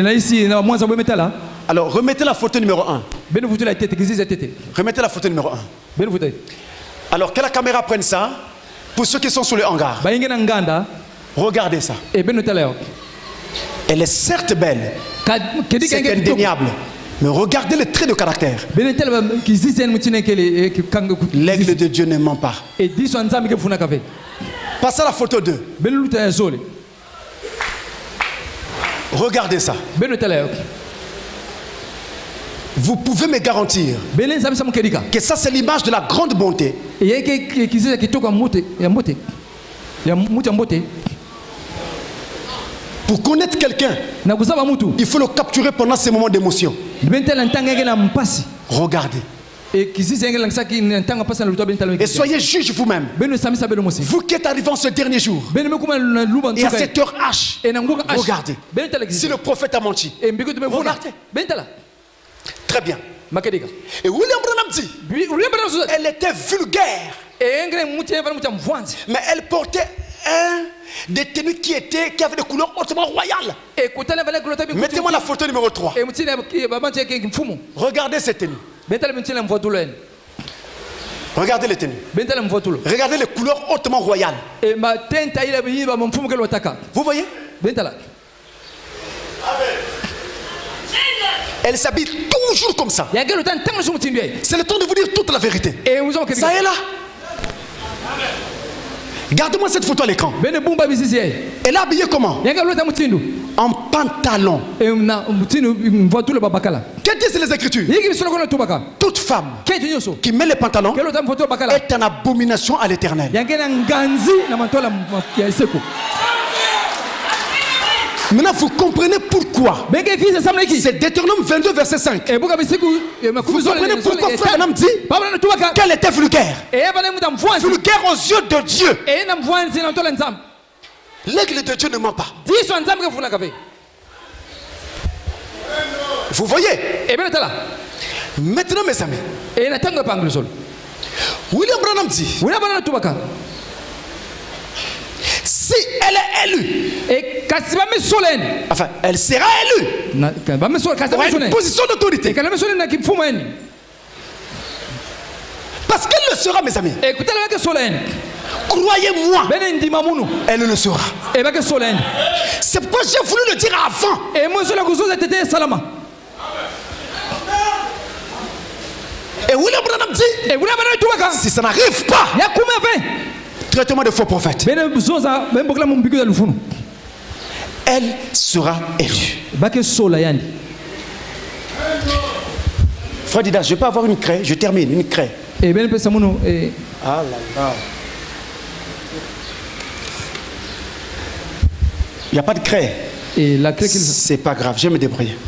Alors remettez la photo numéro un. Remettez la photo numéro un. Alors que la caméra prenne ça. Pour ceux qui sont sous les hangars. Regardez ça. Elle est certes belle. C'est indéniable. Mais regardez le trait de caractère. L'aigle de Dieu ne ment pas. Passez à la photo deux. Regardez ça. Vous pouvez me garantir que ça c'est l'image de la grande bonté. Pour connaître quelqu'un, il faut le capturer pendant ces moments d'émotion. Regardez. Et soyez juge vous-même. Vous qui êtes arrivé en ce dernier jour. Et à cette heure H. Regardez. Si le prophète a menti. Regardez. Très bien. Et William Branham dit, elle était vulgaire. Mais elle portait un des tenues qui étaient qui avaient des couleurs hautement royales. Mettez-moi la photo numéro trois. Regardez cette tenue. Regardez les tenues. Regardez les couleurs hautement royales. Vous voyez? Elle s'habille toujours comme ça. C'est le temps de vous dire toute la vérité. Ça est là. Gardez-moi cette photo à l'écran. Elle est habillée comment? En pantalon. Que disent les Écritures? Toute femme qui met les pantalons est en abomination à l'Éternel. Maintenant, vous comprenez pourquoi. C'est Deutéronome vingt-deux, verset cinq. Vous comprenez pourquoi frère Branham dit qu'elle était vulgaire. Vulgaire aux yeux de Dieu. L'aigle de Dieu ne ment pas. Vous voyez? Maintenant, mes amis, William Branham dit, si elle est élue, enfin, elle sera élue pour une position d'autorité. Parce qu'elle le sera, mes amis. Croyez-moi, elle le sera. C'est pourquoi j'ai voulu le dire avant. Et William Branham dit, si ça n'arrive pas, traitement de faux prophètes, elle sera élue. Frère Didas, je peux avoir une craie, je termine, une craie. Ah là là. Il n'y a pas de craie. C'est pas grave, je vais me débrouiller.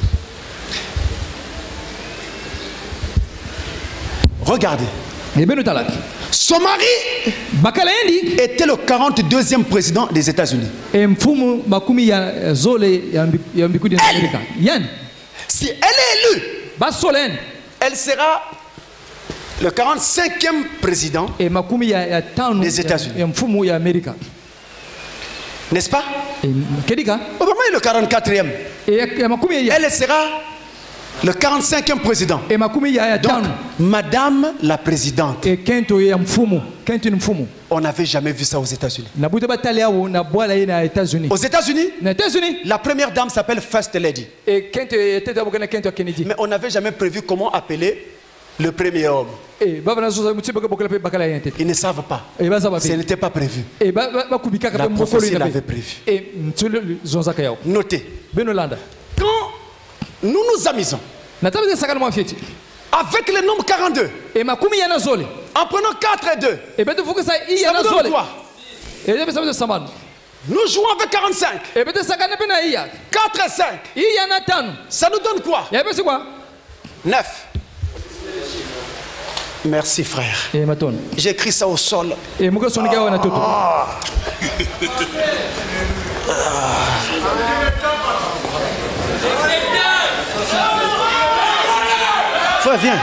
Regardez. Son mari était le quarante-deuxième président des États-Unis. Elle, si elle est élue, elle sera le quarante-cinquième président des États-Unis. N'est-ce pas? Obama est le quarante-quatrième. Elle sera le quarante-cinquième président. Donc, Madame la présidente. On n'avait jamais vu ça aux États-Unis. Aux États-Unis, la première dame s'appelle First Lady. Mais on n'avait jamais prévu comment appeler le premier homme. Ils ne savent pas. Ce n'était pas prévu. La prophétie l'avait prévu. Notez. Quand nous nous amusons avec le nombre quarante-deux, en prenant quatre et deux, ça nous donne quoi? Nous jouons avec quarante-cinq. quatre et cinq. Ça nous donne quoi? neuf. Merci frère. J'ai écrit ça au sol. Ah. Frère, viens.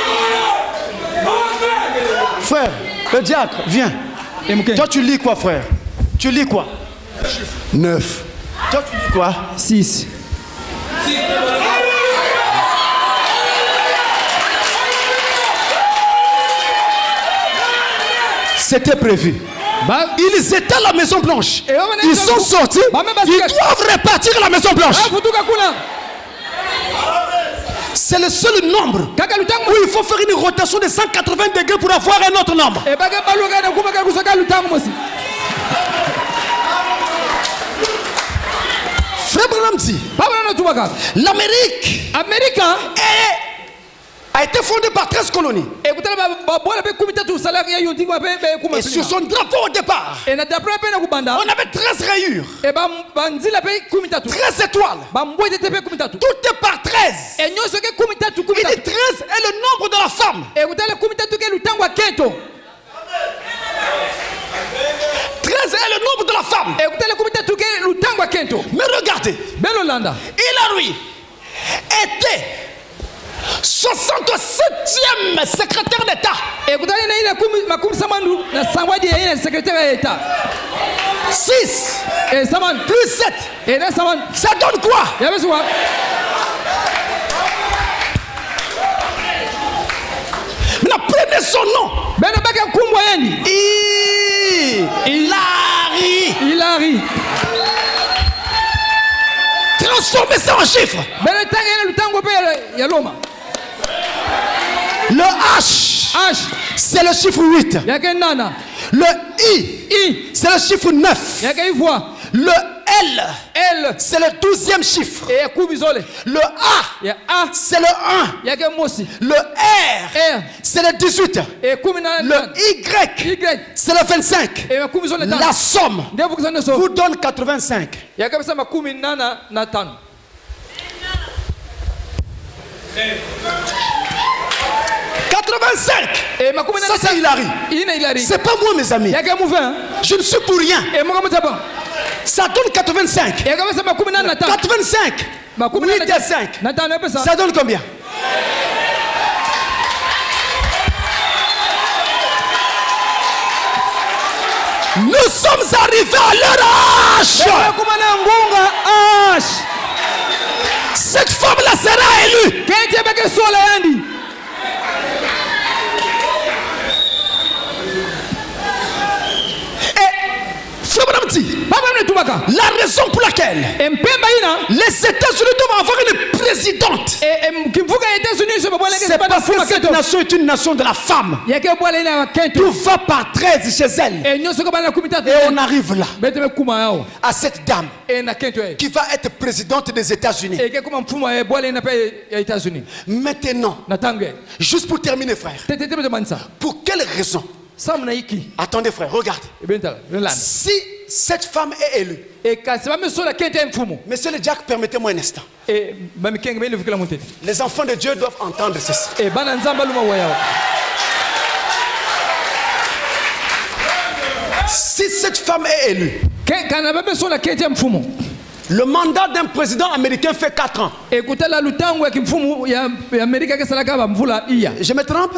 Frère, le diacre, viens. Toi, tu lis quoi, frère? Tu lis quoi? neuf. Toi, tu lis quoi? six. C'était prévu. Ils étaient à la Maison Blanche. Ils sont sortis. Ils doivent répartir la Maison Blanche. C'est le seul nombre où il faut faire une rotation de cent quatre-vingts degrés pour avoir un autre nombre. Frère Branham dit, l'Amérique a été fondée par treize colonies. Et sur son drapeau au départ, on avait treize rayures, treize étoiles. Tout est par treize. Il dit treize est le nombre de la femme. treize est le nombre de la femme. Mais regardez, Hillary était soixante-septième secrétaire d'État. six plus sept. Ça donne quoi? Maintenant, prenez son nom. Hillary. Hillary. Transformez ça en chiffre. Le H, H. c'est le chiffre huit. Le I, c'est le chiffre neuf. Le L, L. c'est le douzième chiffre. Le A, c'est le un. Le R, c'est le dix-huit. Le Y, c'est le vingt-cinq. La somme vous donne quatre-vingt-cinq. quatre-vingt-cinq. Ça c'est Hillary. C'est pas moi mes amis. Je ne suis pour rien. Ça donne quatre-vingt-cinq. quatre-vingt-cinq. huit et cinq. Ça donne combien? Nous sommes arrivés à leur âge. Cette femme-là sera élue. Et Frère Branham dit, la raison pour laquelle les États-Unis doivent avoir une présidente, c'est parce que cette nation est une nation de la femme. Tout va par treize chez elle. Et on arrive là, à cette dame qui va être présidente des États-Unis. Maintenant, juste pour terminer, frère, pour quelle raison? Attendez, frère, regarde. Si cette femme est élue, Monsieur le Jack, permettez-moi un instant. Les enfants de Dieu doivent entendre ceci. Si cette femme est élue, le mandat d'un président américain fait quatre ans. Je me trompe?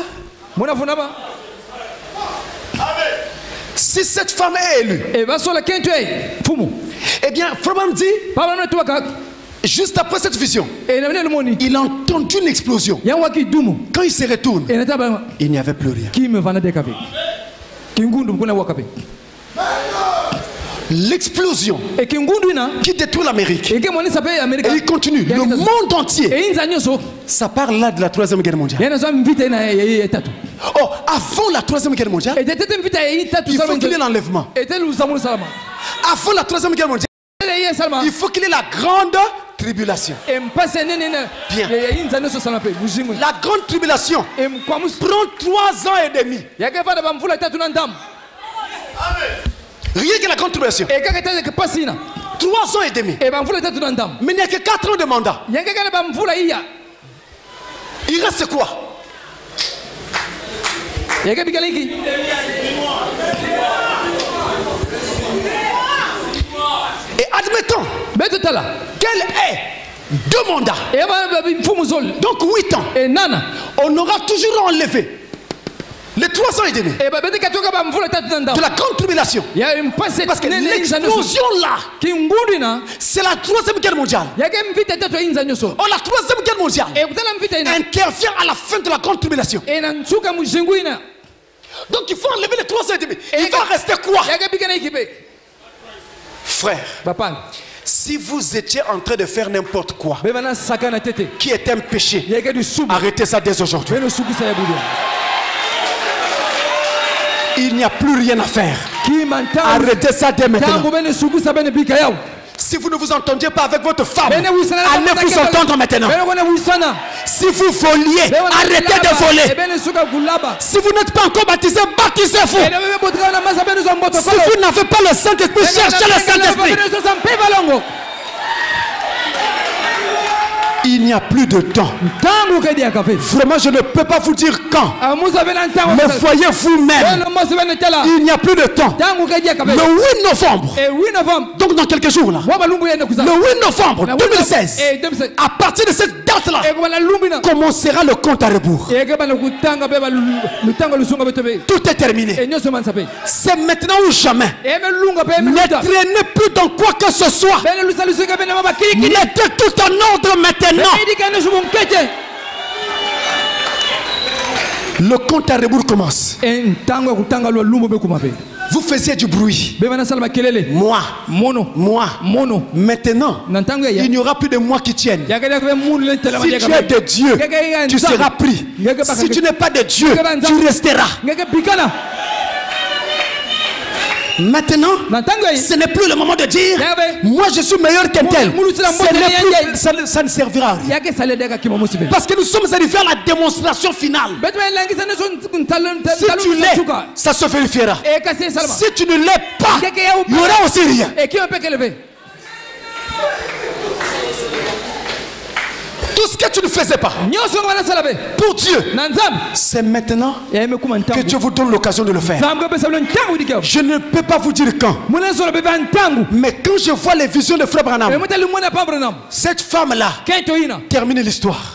Si cette femme est élue, eh bien, Frobam dit, juste après cette vision, il a entendu une explosion. Quand il se retourne, il n'y avait plus rien. L'explosion qui détruit l'Amérique. Et il continue. Le monde entier. Ça parle là de la troisième guerre mondiale. Oh, avant la troisième guerre mondiale, il faut qu'il y ait l'enlèvement. Avant la troisième guerre mondiale, il faut qu'il y ait la grande tribulation. Bien. La grande tribulation prend trois ans et demi. Rien que la grande tribulation. Trois ans et demi. Mais il n'y a que quatre ans de mandat. Il reste quoi? Et admettons quel est deux mandats. Donc huit ans. On aura toujours enlevé les trois ans et demi de la grande tribulation. Parce que l'explosion là, c'est la troisième guerre mondiale. Oh, la troisième guerre mondiale intervient à la fin de la grande tribulation. Donc il faut enlever les trois ans et demi. Il va rester quoi? Frère, si vous étiez en train de faire n'importe quoi qui est un péché, arrêtez ça dès aujourd'hui. Il n'y a plus rien à faire. Arrêtez ça dès maintenant. Si vous ne vous entendiez pas avec votre femme, allez vous entendre maintenant. Si vous voliez, arrêtez de voler. Si vous n'êtes pas encore baptisé, baptisez-vous. Si vous n'avez pas le Saint-Esprit, cherchez le Saint-Esprit. Il n'y a plus de temps. Vraiment, je ne peux pas vous dire quand. Mais voyez vous-même, il n'y a plus de temps. Le huit novembre, donc dans quelques jours là, le huit novembre deux mille seize, à partir de cette date-là, commencera le compte à rebours. Tout est terminé. C'est maintenant ou jamais. Ne traînez plus dans quoi que ce soit. Mettez tout en ordre maintenant. Le compte à rebours commence. Vous faisiez du bruit. Moi, moi, maintenant, il n'y aura plus de moi qui tiennent. Si tu es de Dieu, tu seras pris. Si tu n'es pas de Dieu, tu resteras. Maintenant, ce n'est plus le moment de dire moi je suis meilleur qu'un tel. Ça, ça ne servira à rien. Parce que nous sommes arrivés à la démonstration finale. Si tu l'es, ça se vérifiera. Si tu ne l'es pas, il n'y aura aussi rien. Tout ce que tu ne faisais pas pour Dieu, c'est maintenant que Dieu vous donne l'occasion de le faire. Je ne peux pas vous dire quand, mais quand je vois les visions de Frère Branham, cette femme-là termine l'histoire.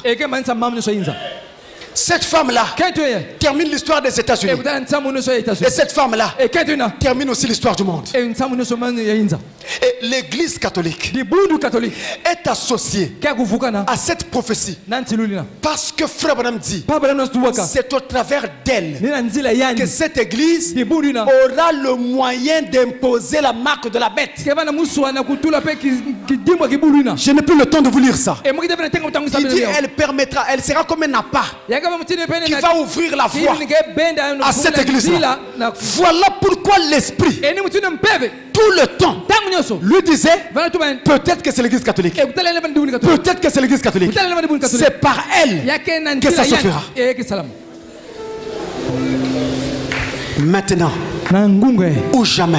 Cette femme-là termine l'histoire des États-Unis. Et cette femme-là termine aussi l'histoire du monde. Et l'église catholique est associée à cette prophétie. Parce que Frère Branham dit, c'est au travers d'elle que cette église aura le moyen d'imposer la marque de la bête. Je n'ai plus le temps de vous lire ça. Il dit, elle permettra, elle sera comme un appât qui va ouvrir la voie à cette église-là. Voilà pourquoi l'esprit, tout le temps, lui disait, peut-être que c'est l'église catholique. Peut-être que c'est l'église catholique. C'est par elle que ça se fera. Maintenant ou jamais.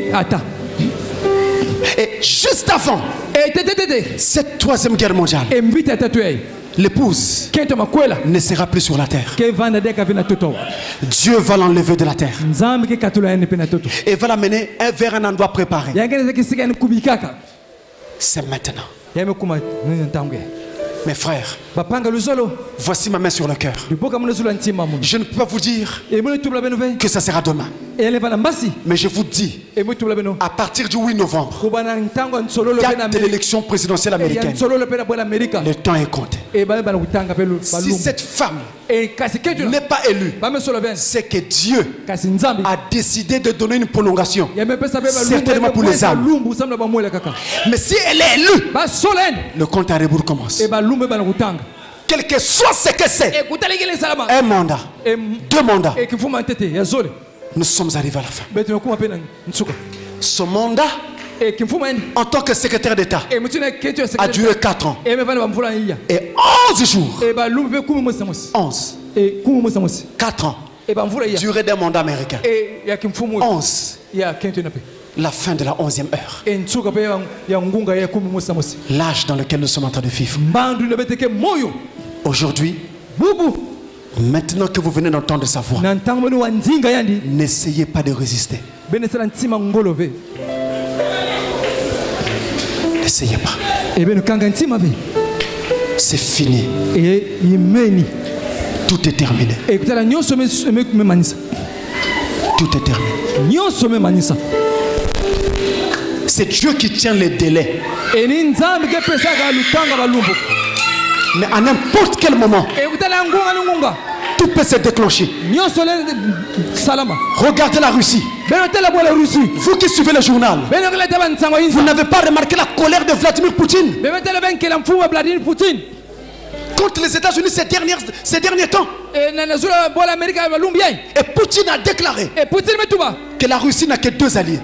Et juste avant cette troisième guerre mondiale, l'épouse ne sera plus sur la terre. Dieu va l'enlever de la terre et va l'amener vers un endroit préparé. C'est maintenant. Mes frères, voici ma main sur le cœur. Je ne peux pas vous dire que ça sera demain. Mais je vous dis, à partir du huit novembre, date de l'élection présidentielle américaine, le temps est compté. Si cette femme n'est pas élue, c'est que Dieu a décidé de donner une prolongation, certainement pour les âmes. Mais si elle est élue, le compte à rebours commence. Quel que soit ce que c'est, un mandat, deux mandats, nous sommes arrivés à la fin. Ce mandat, en tant que secrétaire d'État, a duré quatre ans et onze jours. onze. quatre ans. Durée d'un mandat américain. onze. La fin de la onzième heure. L'âge dans lequel nous sommes en train de vivre. Aujourd'hui, maintenant que vous venez d'entendre sa voix, n'essayez pas de résister. N'essayez pas. C'est fini. Tout est terminé. Tout est terminé. C'est Dieu qui tient les délais. Mais à n'importe quel moment, tout peut se déclencher. Regardez la Russie. Vous qui suivez le journal, vous n'avez pas remarqué la colère de Vladimir Poutine contre les États-Unis ces, ces derniers temps. Et Poutine a déclaré que la Russie n'a que deux alliés: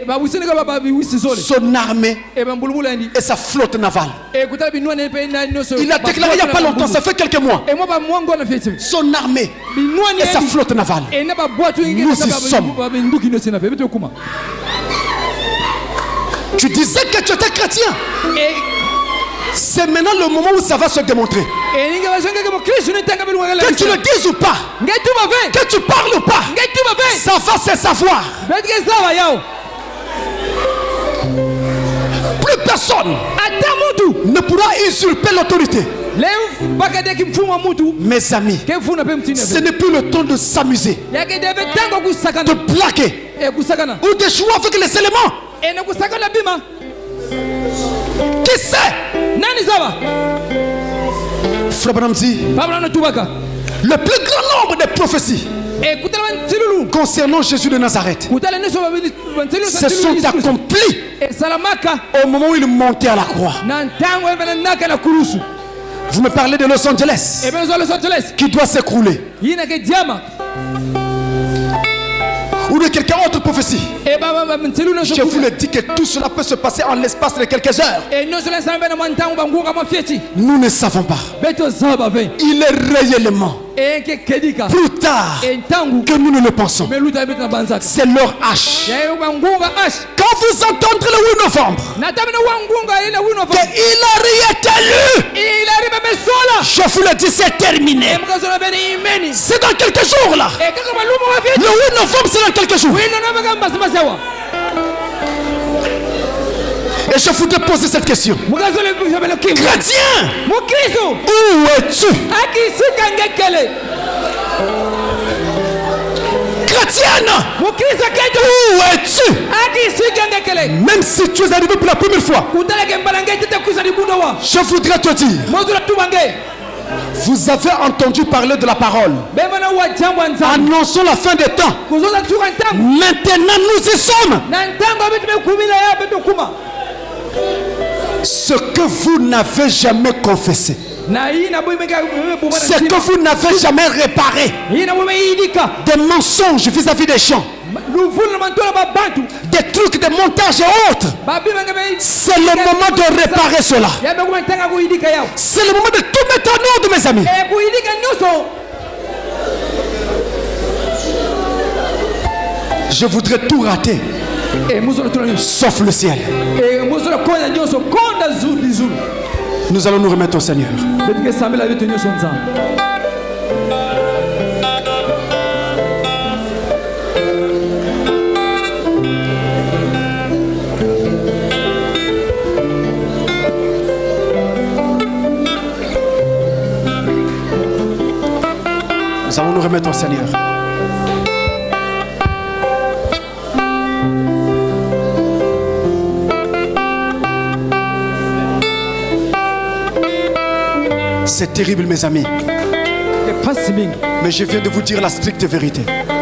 son armée et sa flotte navale. Il a déclaré il n'y a pas longtemps, ça fait quelques mois. Son armée et sa flotte navale. Nous y sommes. Tu disais que tu étais chrétien. C'est maintenant le moment où ça va se démontrer. Que tu le dises ou pas, que tu parles ou pas, ça va se savoir. Plus personne ne pourra usurper l'autorité. Mes amis, ce n'est plus le temps de s'amuser, de plaquer ou de jouer avec les éléments. Qui c'est? Frère Branham dit, le plus grand nombre de prophéties concernant Jésus de Nazareth se sont accomplies au moment où il montait à la croix. Vous me parlez de Los Angeles qui doit s'écrouler, ou de quelqu'un autre prophétie. Je vous le dis que tout cela peut se passer en l'espace de quelques heures. Nous ne savons pas. Il est réellement plus tard que nous ne le pensons. C'est leur H. Quand vous entendrez le huit novembre qu'il a réélu, je vous le dis, c'est terminé. C'est dans quelques jours là. Le huit novembre, c'est dans quelques jours. Et je voudrais poser cette question. Chrétien, où es-tu? Chrétien, chrétienne, où es-tu? Même si tu es arrivé pour la première fois, je voudrais te dire, vous avez entendu parler de la parole. Annonçons la fin des temps. Maintenant nous y sommes. Ce que vous n'avez jamais confessé, ce que vous n'avez jamais réparé, des mensonges vis-à-vis des gens, des trucs, des montages et autres, c'est le moment de réparer cela. C'est le moment de tout mettre en ordre, mes amis. Je voudrais tout rater, sauf le ciel. Nous allons nous remettre au Seigneur. Nous allons nous remettre au Seigneur. C'est terrible, mes amis. Mais je viens de vous dire la stricte vérité.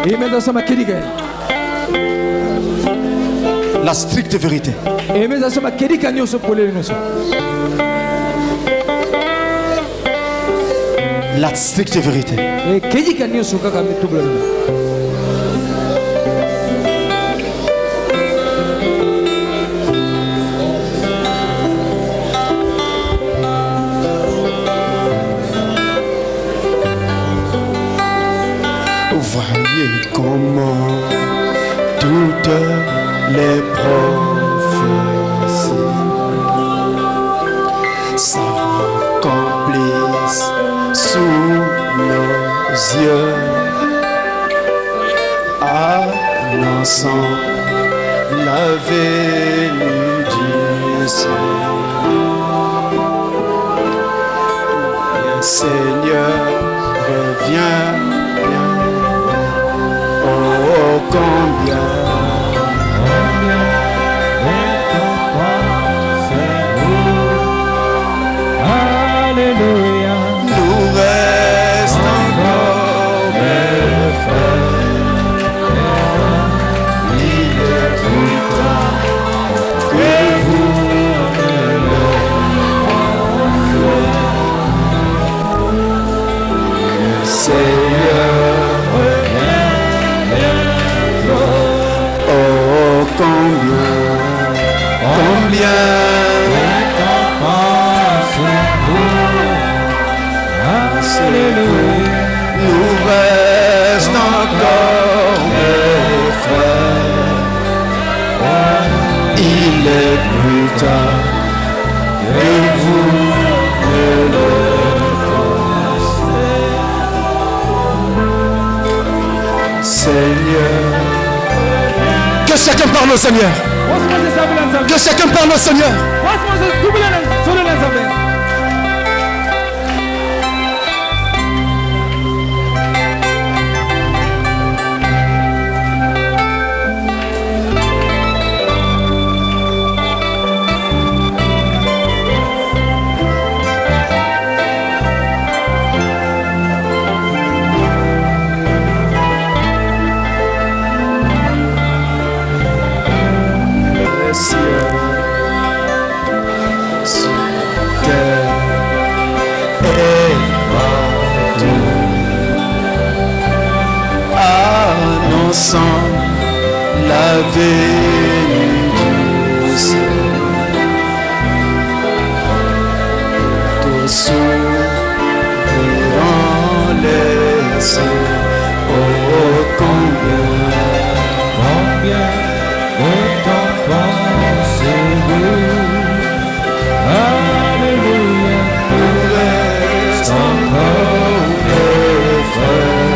La stricte vérité. La stricte vérité. Voyez comment toutes les prophéties s'accomplissent sous nos yeux, annonçant la venue du Seigneur. Le Seigneur revient. Oh, combien, Alléluia. Nous reste encore mes frères. Il est plus tard que vous ne le Seigneur. Combien, combien nous reste encore, mes frères. Il est plus tard que vous ne le pensez. Seigneur, que chacun parle au Seigneur. Que chacun parle au Seigneur. Annonçant la venue du Seigneur, tous s'ouvriront les cieux. Oh, combien, combien de temps pensez-vous? Alléluia, nous reste encore des frères.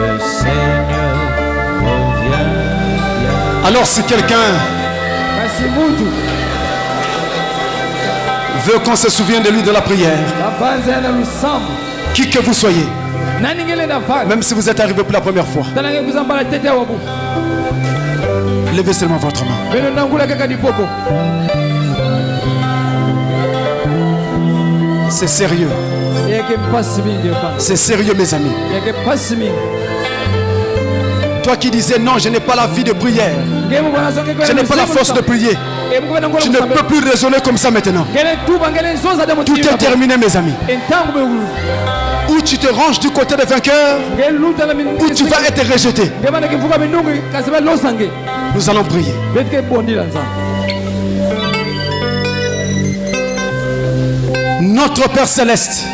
Alors si quelqu'un veut qu'on se souvienne de lui dans la prière. Qui que vous soyez, même si vous êtes arrivé pour la première fois, levez seulement votre main. C'est sérieux. C'est sérieux, mes amis. Toi qui disais non, je n'ai pas la vie de prière, je n'ai pas la force de prier, je ne peux plus raisonner comme ça maintenant. Tout est terminé, mes amis. Ou tu te ranges du côté des vainqueurs, ou tu vas être rejeté. Nous allons prier. Notre Père Céleste,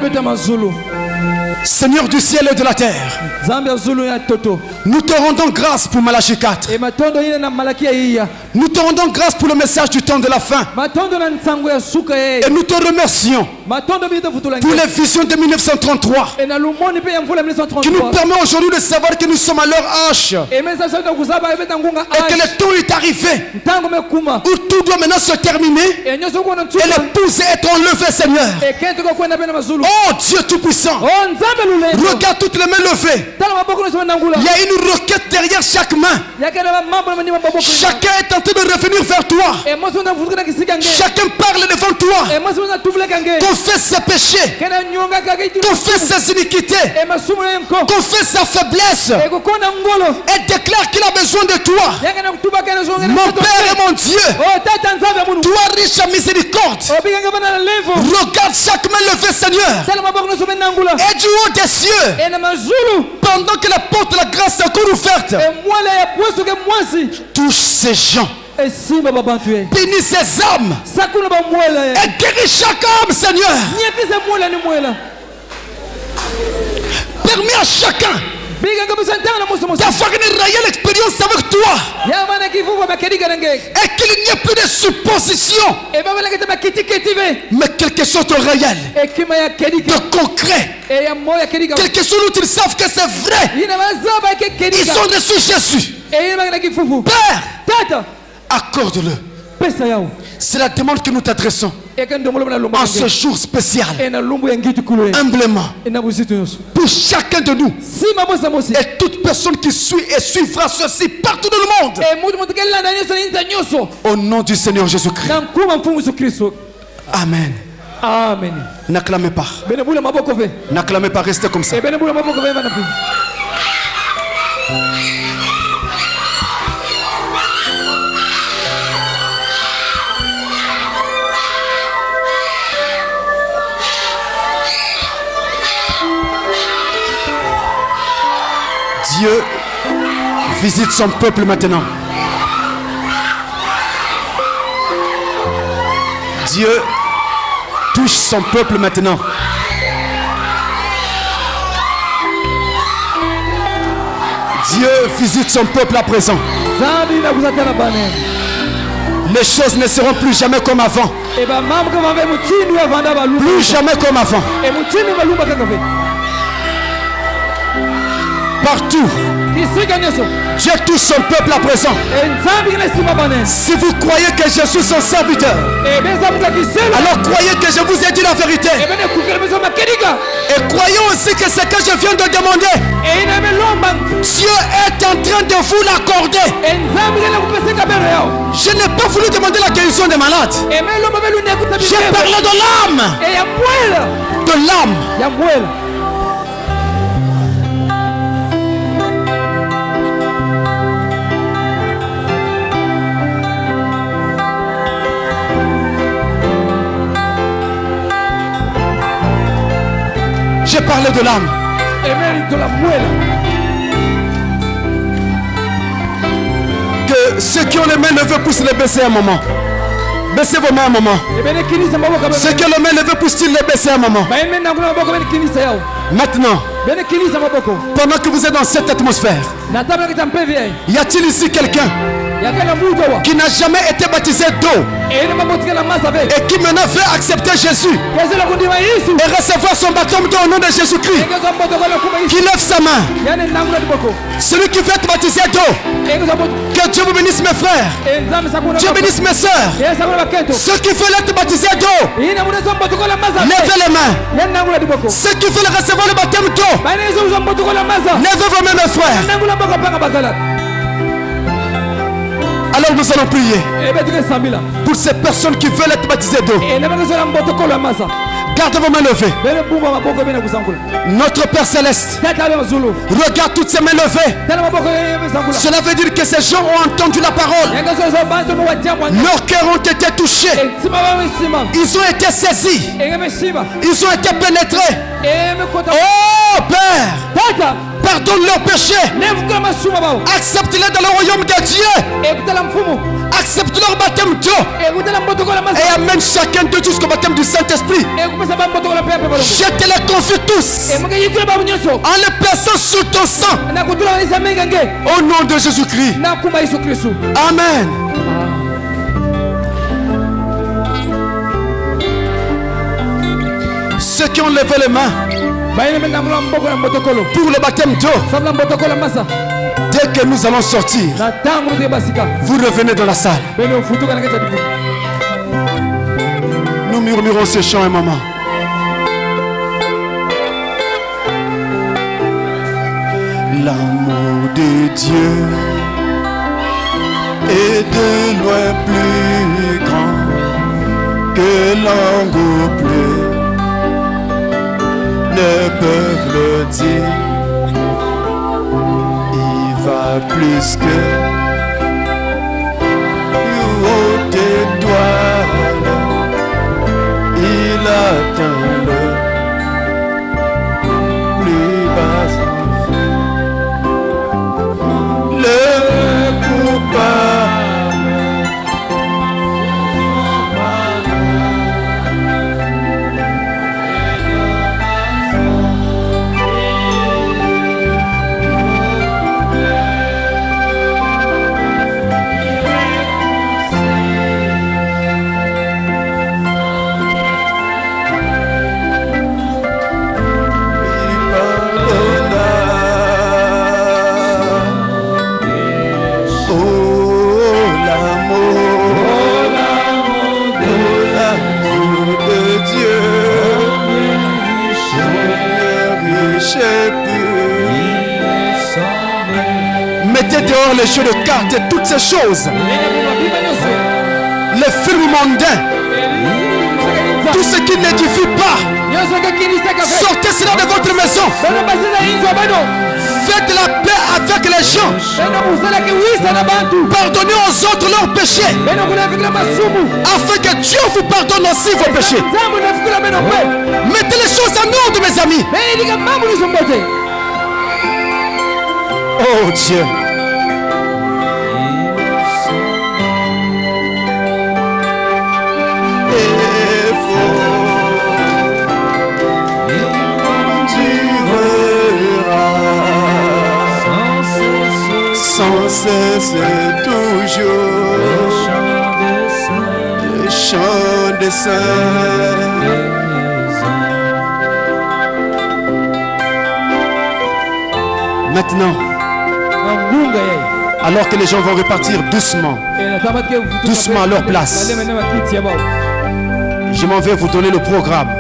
Seigneur du ciel et de la terre, nous te rendons grâce pour Malachie quatre. Nous te rendons grâce pour le message du temps de la fin. Et nous te remercions pour les visions de mille neuf cent trente-trois qui nous permet aujourd'hui de savoir que nous sommes à leur H et que le temps est arrivé où tout doit maintenant se terminer et l'épouse être enlevée, Seigneur. Oh Dieu Tout-Puissant, regarde toutes les mains levées. Il y a une requête derrière chaque main. Chacun est en train de revenir vers toi. Chacun parle devant toi. Confesse ses péchés, confesse ses iniquités, confesse sa faiblesse et déclare qu'il a besoin de toi. Mon Père et mon Dieu, toi riche en miséricorde, regarde chaque main levée, Seigneur, et du haut des cieux, pendant que la porte de la grâce est encore ouverte, touche ces gens, bénis ces âmes et guéris chaque âme, Seigneur. Permets à chacun d'avoir une réelle expérience avec toi et qu'il n'y ait plus de suppositions, mais quelque chose de réel, de concret, quelque chose où ils savent que c'est vrai. Ils ont reçu Jésus. Père, accorde-le. C'est la demande que nous t'adressons en ce jour spécial, humblement, pour chacun de nous et toute personne qui suit et suivra ceci partout dans le monde. Au nom du Seigneur Jésus-Christ. Amen. Amen. N'acclamez pas. N'acclamez pas, restez comme ça. Dieu visite son peuple maintenant. Dieu touche son peuple maintenant. Dieu visite son peuple à présent. Les choses ne seront plus jamais comme avant. Plus jamais comme avant. Partout, Dieu touche son peuple à présent. Si vous croyez que je suis son serviteur, alors croyez que je vous ai dit la vérité. Et croyez aussi que ce que je viens de demander, Dieu est en train de vous l'accorder. Je n'ai pas voulu demander la guérison des malades. J'ai parlé de l'âme. De l'âme. J'ai parlé de l'âme. Que ceux qui ont les mains levées puissent les baisser un moment. Baissez vos mains un moment. Ceux qui ont les mains levées puissent les baisser un moment. Maintenant. Pendant que vous êtes dans cette atmosphère, y a-t-il ici quelqu'un qui n'a jamais été baptisé d'eau et qui maintenant veut accepter Jésus et recevoir son baptême d'eau au nom de Jésus-Christ? Qui lève sa main. Celui qui veut être baptisé d'eau. Que Dieu vous bénisse mes frères. Dieu bénisse mes soeurs. Ceux qui veulent être baptisés d'eau, levez les mains. Ceux qui veulent recevoir le baptême d'eau, levez vos mains mes frères. Alors nous allons prier pour ces personnes qui veulent être baptisées d'eau. Gardez vos mains levées. Notre Père Céleste, regarde toutes ces mains levées. Cela veut dire que ces gens ont entendu la parole. Leurs cœurs ont été touchés. Ils ont été saisis. Ils ont été pénétrés. Oh Père, pardonne leurs péchés. Accepte-les dans le royaume de Dieu. Accepte leur baptême d'eau. Et amène chacun d'eux jusqu'au baptême du Saint-Esprit. Je te les confie tous en les plaçant sous ton sang. Au nom de Jésus-Christ. Amen. Ceux qui ont levé les mains pour le baptême d'eau, dès que nous allons sortir, vous revenez dans la salle. Nous murmurons ce chant un moment. L'amour de Dieu est de loin plus grand que l'angle bleu ne peuvent le dire. Il va plus que haute étoile. Il atteint le plus bas enfant. Le coupable. Mettez dehors les jeux de cartes et toutes ces choses, les films mondains, tout ce qui n'édifie pas. Sortez cela de votre maison. Faites la paix avec les gens. Pardonnez aux autres leurs péchés, afin que Dieu vous pardonne aussi vos péchés. Mettez les choses en ordre, mes amis. Oh Dieu. Sans cesse, toujours le chant des saints. Maintenant, alors que les gens vont repartir doucement, doucement à leur place, je m'en vais vous donner le programme.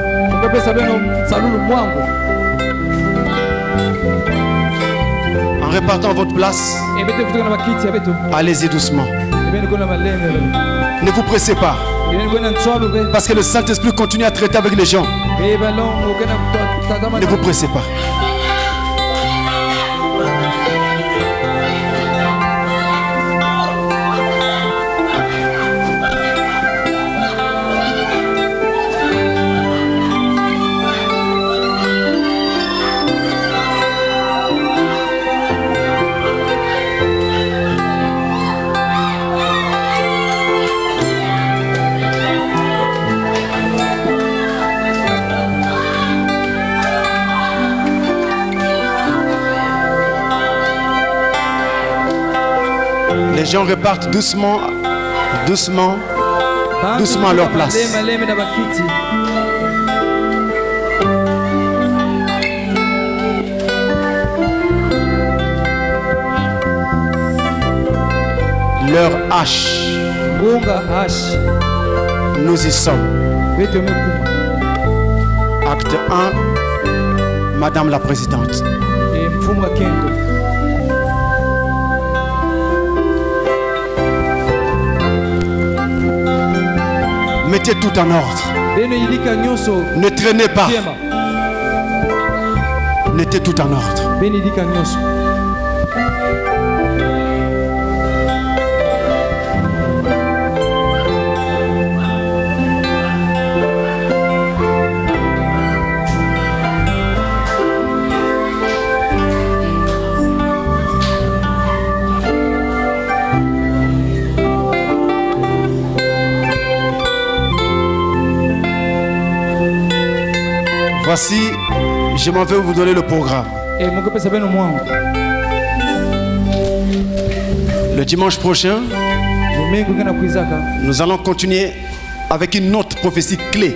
En répartant votre place, allez-y doucement. Ne vous pressez pas, parce que le Saint-Esprit continue à traiter avec les gens. Ne vous pressez pas. Les gens repartent doucement, doucement, doucement à leur place. Leur hache. Nous y sommes. Acte un, Madame la Présidente. Mettez tout en ordre. Ne traînez pas. Mettez tout en ordre. Voici, je m'en vais vous donner le programme. Le dimanche prochain, nous allons continuer avec une autre prophétie clé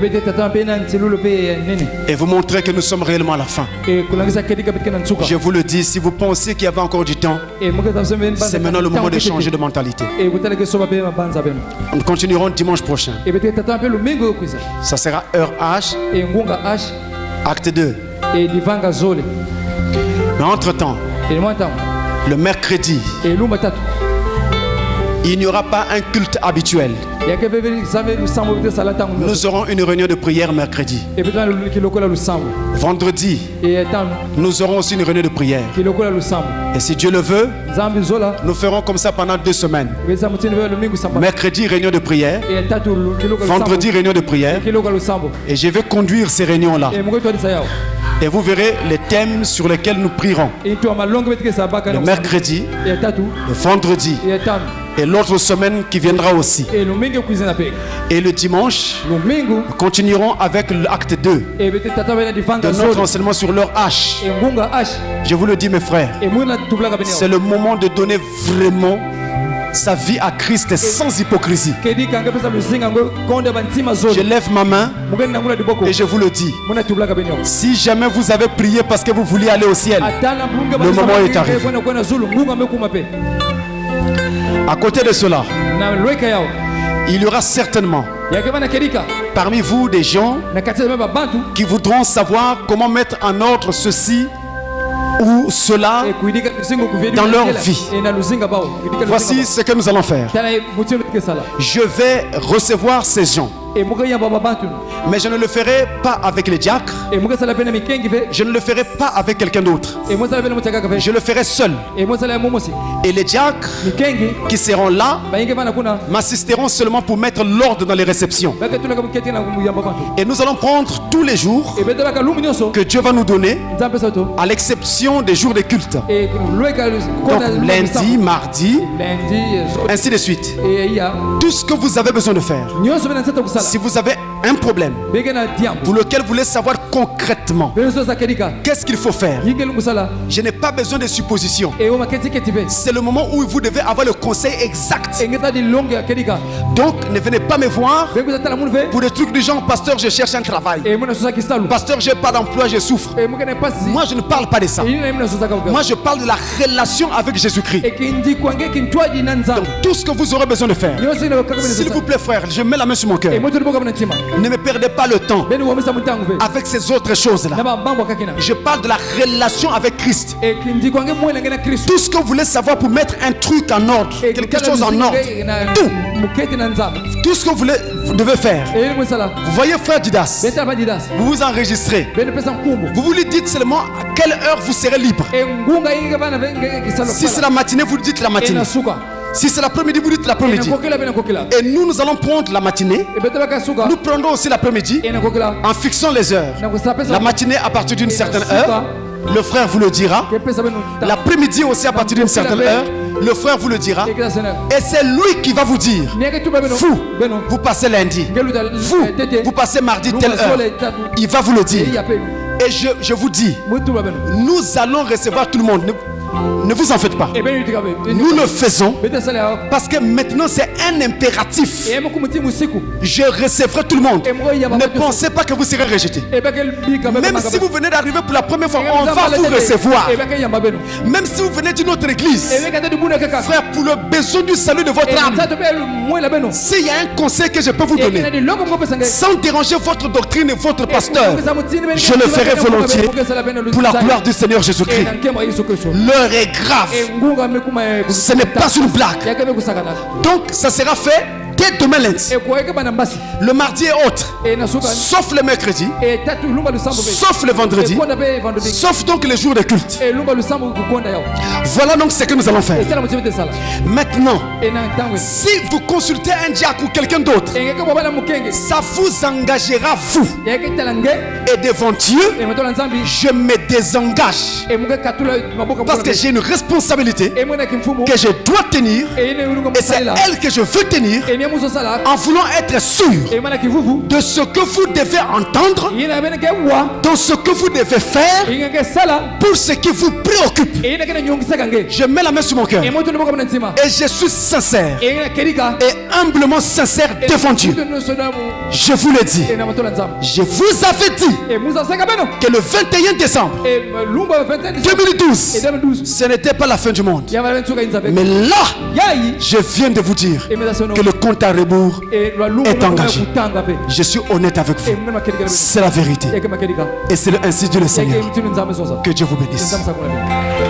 et vous montrer que nous sommes réellement à la fin. Je vous le dis, si vous pensez qu'il y avait encore du temps, c'est maintenant le moment de changer de mentalité. Nous continuerons dimanche prochain. Ça sera heure H, acte deux. Mais entre-temps, le mercredi, il n'y aura pas un culte habituel. Nous aurons une réunion de prière mercredi. Vendredi, nous aurons aussi une réunion de prière. Et si Dieu le veut, nous ferons comme ça pendant deux semaines. Mercredi, réunion de prière. Vendredi, réunion de prière. Et je vais conduire ces réunions-là. Et vous verrez les thèmes sur lesquels nous prierons. Le mercredi, le vendredi et l'autre semaine qui viendra aussi. Et le dimanche, nous continuerons avec l'acte deux de notre enseignement sur leur H. Je vous le dis mes frères, c'est le moment de donner vraiment sa vie à Christ sans hypocrisie. Je lève ma main et je vous le dis. Si jamais vous avez prié parce que vous vouliez aller au ciel, le moment est arrivé. À côté de cela, il y aura certainement parmi vous des gens qui voudront savoir comment mettre en ordre ceci ou cela dans leur vie. Voici ce que nous allons faire. Je vais recevoir ces gens, mais je ne le ferai pas avec les diacres. Je ne le ferai pas avec quelqu'un d'autre. Je le ferai seul. Et les diacres qui seront là m'assisteront seulement pour mettre l'ordre dans les réceptions. Et nous allons prendre tous les jours que Dieu va nous donner, à l'exception des jours de culte. Donc lundi, mardi, ainsi de suite. Tout ce que vous avez besoin de faire, si vous avez un problème pour lequel vous voulez savoir concrètement qu'est-ce qu'il faut faire, je n'ai pas besoin de suppositions. C'est le moment où vous devez avoir le conseil exact. Donc ne venez pas me voir pour des trucs du genre: pasteur, je cherche un travail, pasteur, j'ai pas d'emploi, je souffre. Moi je ne parle pas de ça. Moi je parle de la relation avec Jésus-Christ. Donc tout ce que vous aurez besoin de faire, s'il vous plaît frère, je mets la main sur mon cœur, ne me perdez pas le temps avec ces autres choses là. Je parle de la relation avec Christ. Tout ce que vous voulez savoir pour mettre un truc en ordre, quelque chose en ordre, tout, tout ce que vous, voulez, vous devez faire. Vous voyez frère Didas, vous vous enregistrez, vous vous lui dites seulement à quelle heure vous serez libre. Si c'est la matinée, vous dites la matinée. Si c'est l'après-midi, vous dites l'après-midi. Et nous, nous allons prendre la matinée. Nous prendrons aussi l'après-midi en fixant les heures. La matinée à partir d'une certaine heure, le frère vous le dira. L'après-midi aussi à partir d'une certaine heure, le frère vous le dira. Et c'est lui qui va vous dire: vous, vous passez lundi. Vous, vous passez mardi telle heure. Il va vous le dire. Et je, je vous dis, nous allons recevoir tout le monde. Ne vous en faites pas. Nous le faisons parce que maintenant c'est un impératif. Je recevrai tout le monde. Ne pensez pas que vous serez rejeté. Même si vous venez d'arriver pour la première fois, on va vous recevoir. Même si vous venez d'une autre église, frère, pour le besoin du salut de votre âme, s'il y a un conseil que je peux vous donner, sans déranger votre doctrine et votre pasteur, je le ferai volontiers pour la gloire du Seigneur Jésus-Christ. L'heure est grave. Ce n'est pas une blague. Donc ça sera fait dès demain lundi. Le mardi est autre, sauf le mercredi, sauf le vendredi, sauf donc les jours de culte. Voilà donc ce que nous allons faire. Maintenant, si vous consultez un diacre ou quelqu'un d'autre, ça vous engagera vous. Et devant Dieu, je me désengage. Parce que j'ai une responsabilité que je dois tenir. Et c'est elle que je veux tenir. En voulant être sûr de ce que vous devez entendre, dans ce que vous devez faire, pour ce qui vous préoccupe. Je mets la main sur mon cœur et je suis sincère et humblement sincère devant Dieu. Je vous le dis, je vous avais dit que le vingt et un décembre deux mille douze, ce n'était pas la fin du monde. Mais là, je viens de vous dire que le compte à rebours est engagé. Je suis honnête avec vous. C'est la vérité. Et c'est ainsi Dieu le Seigneur. Que Dieu vous bénisse.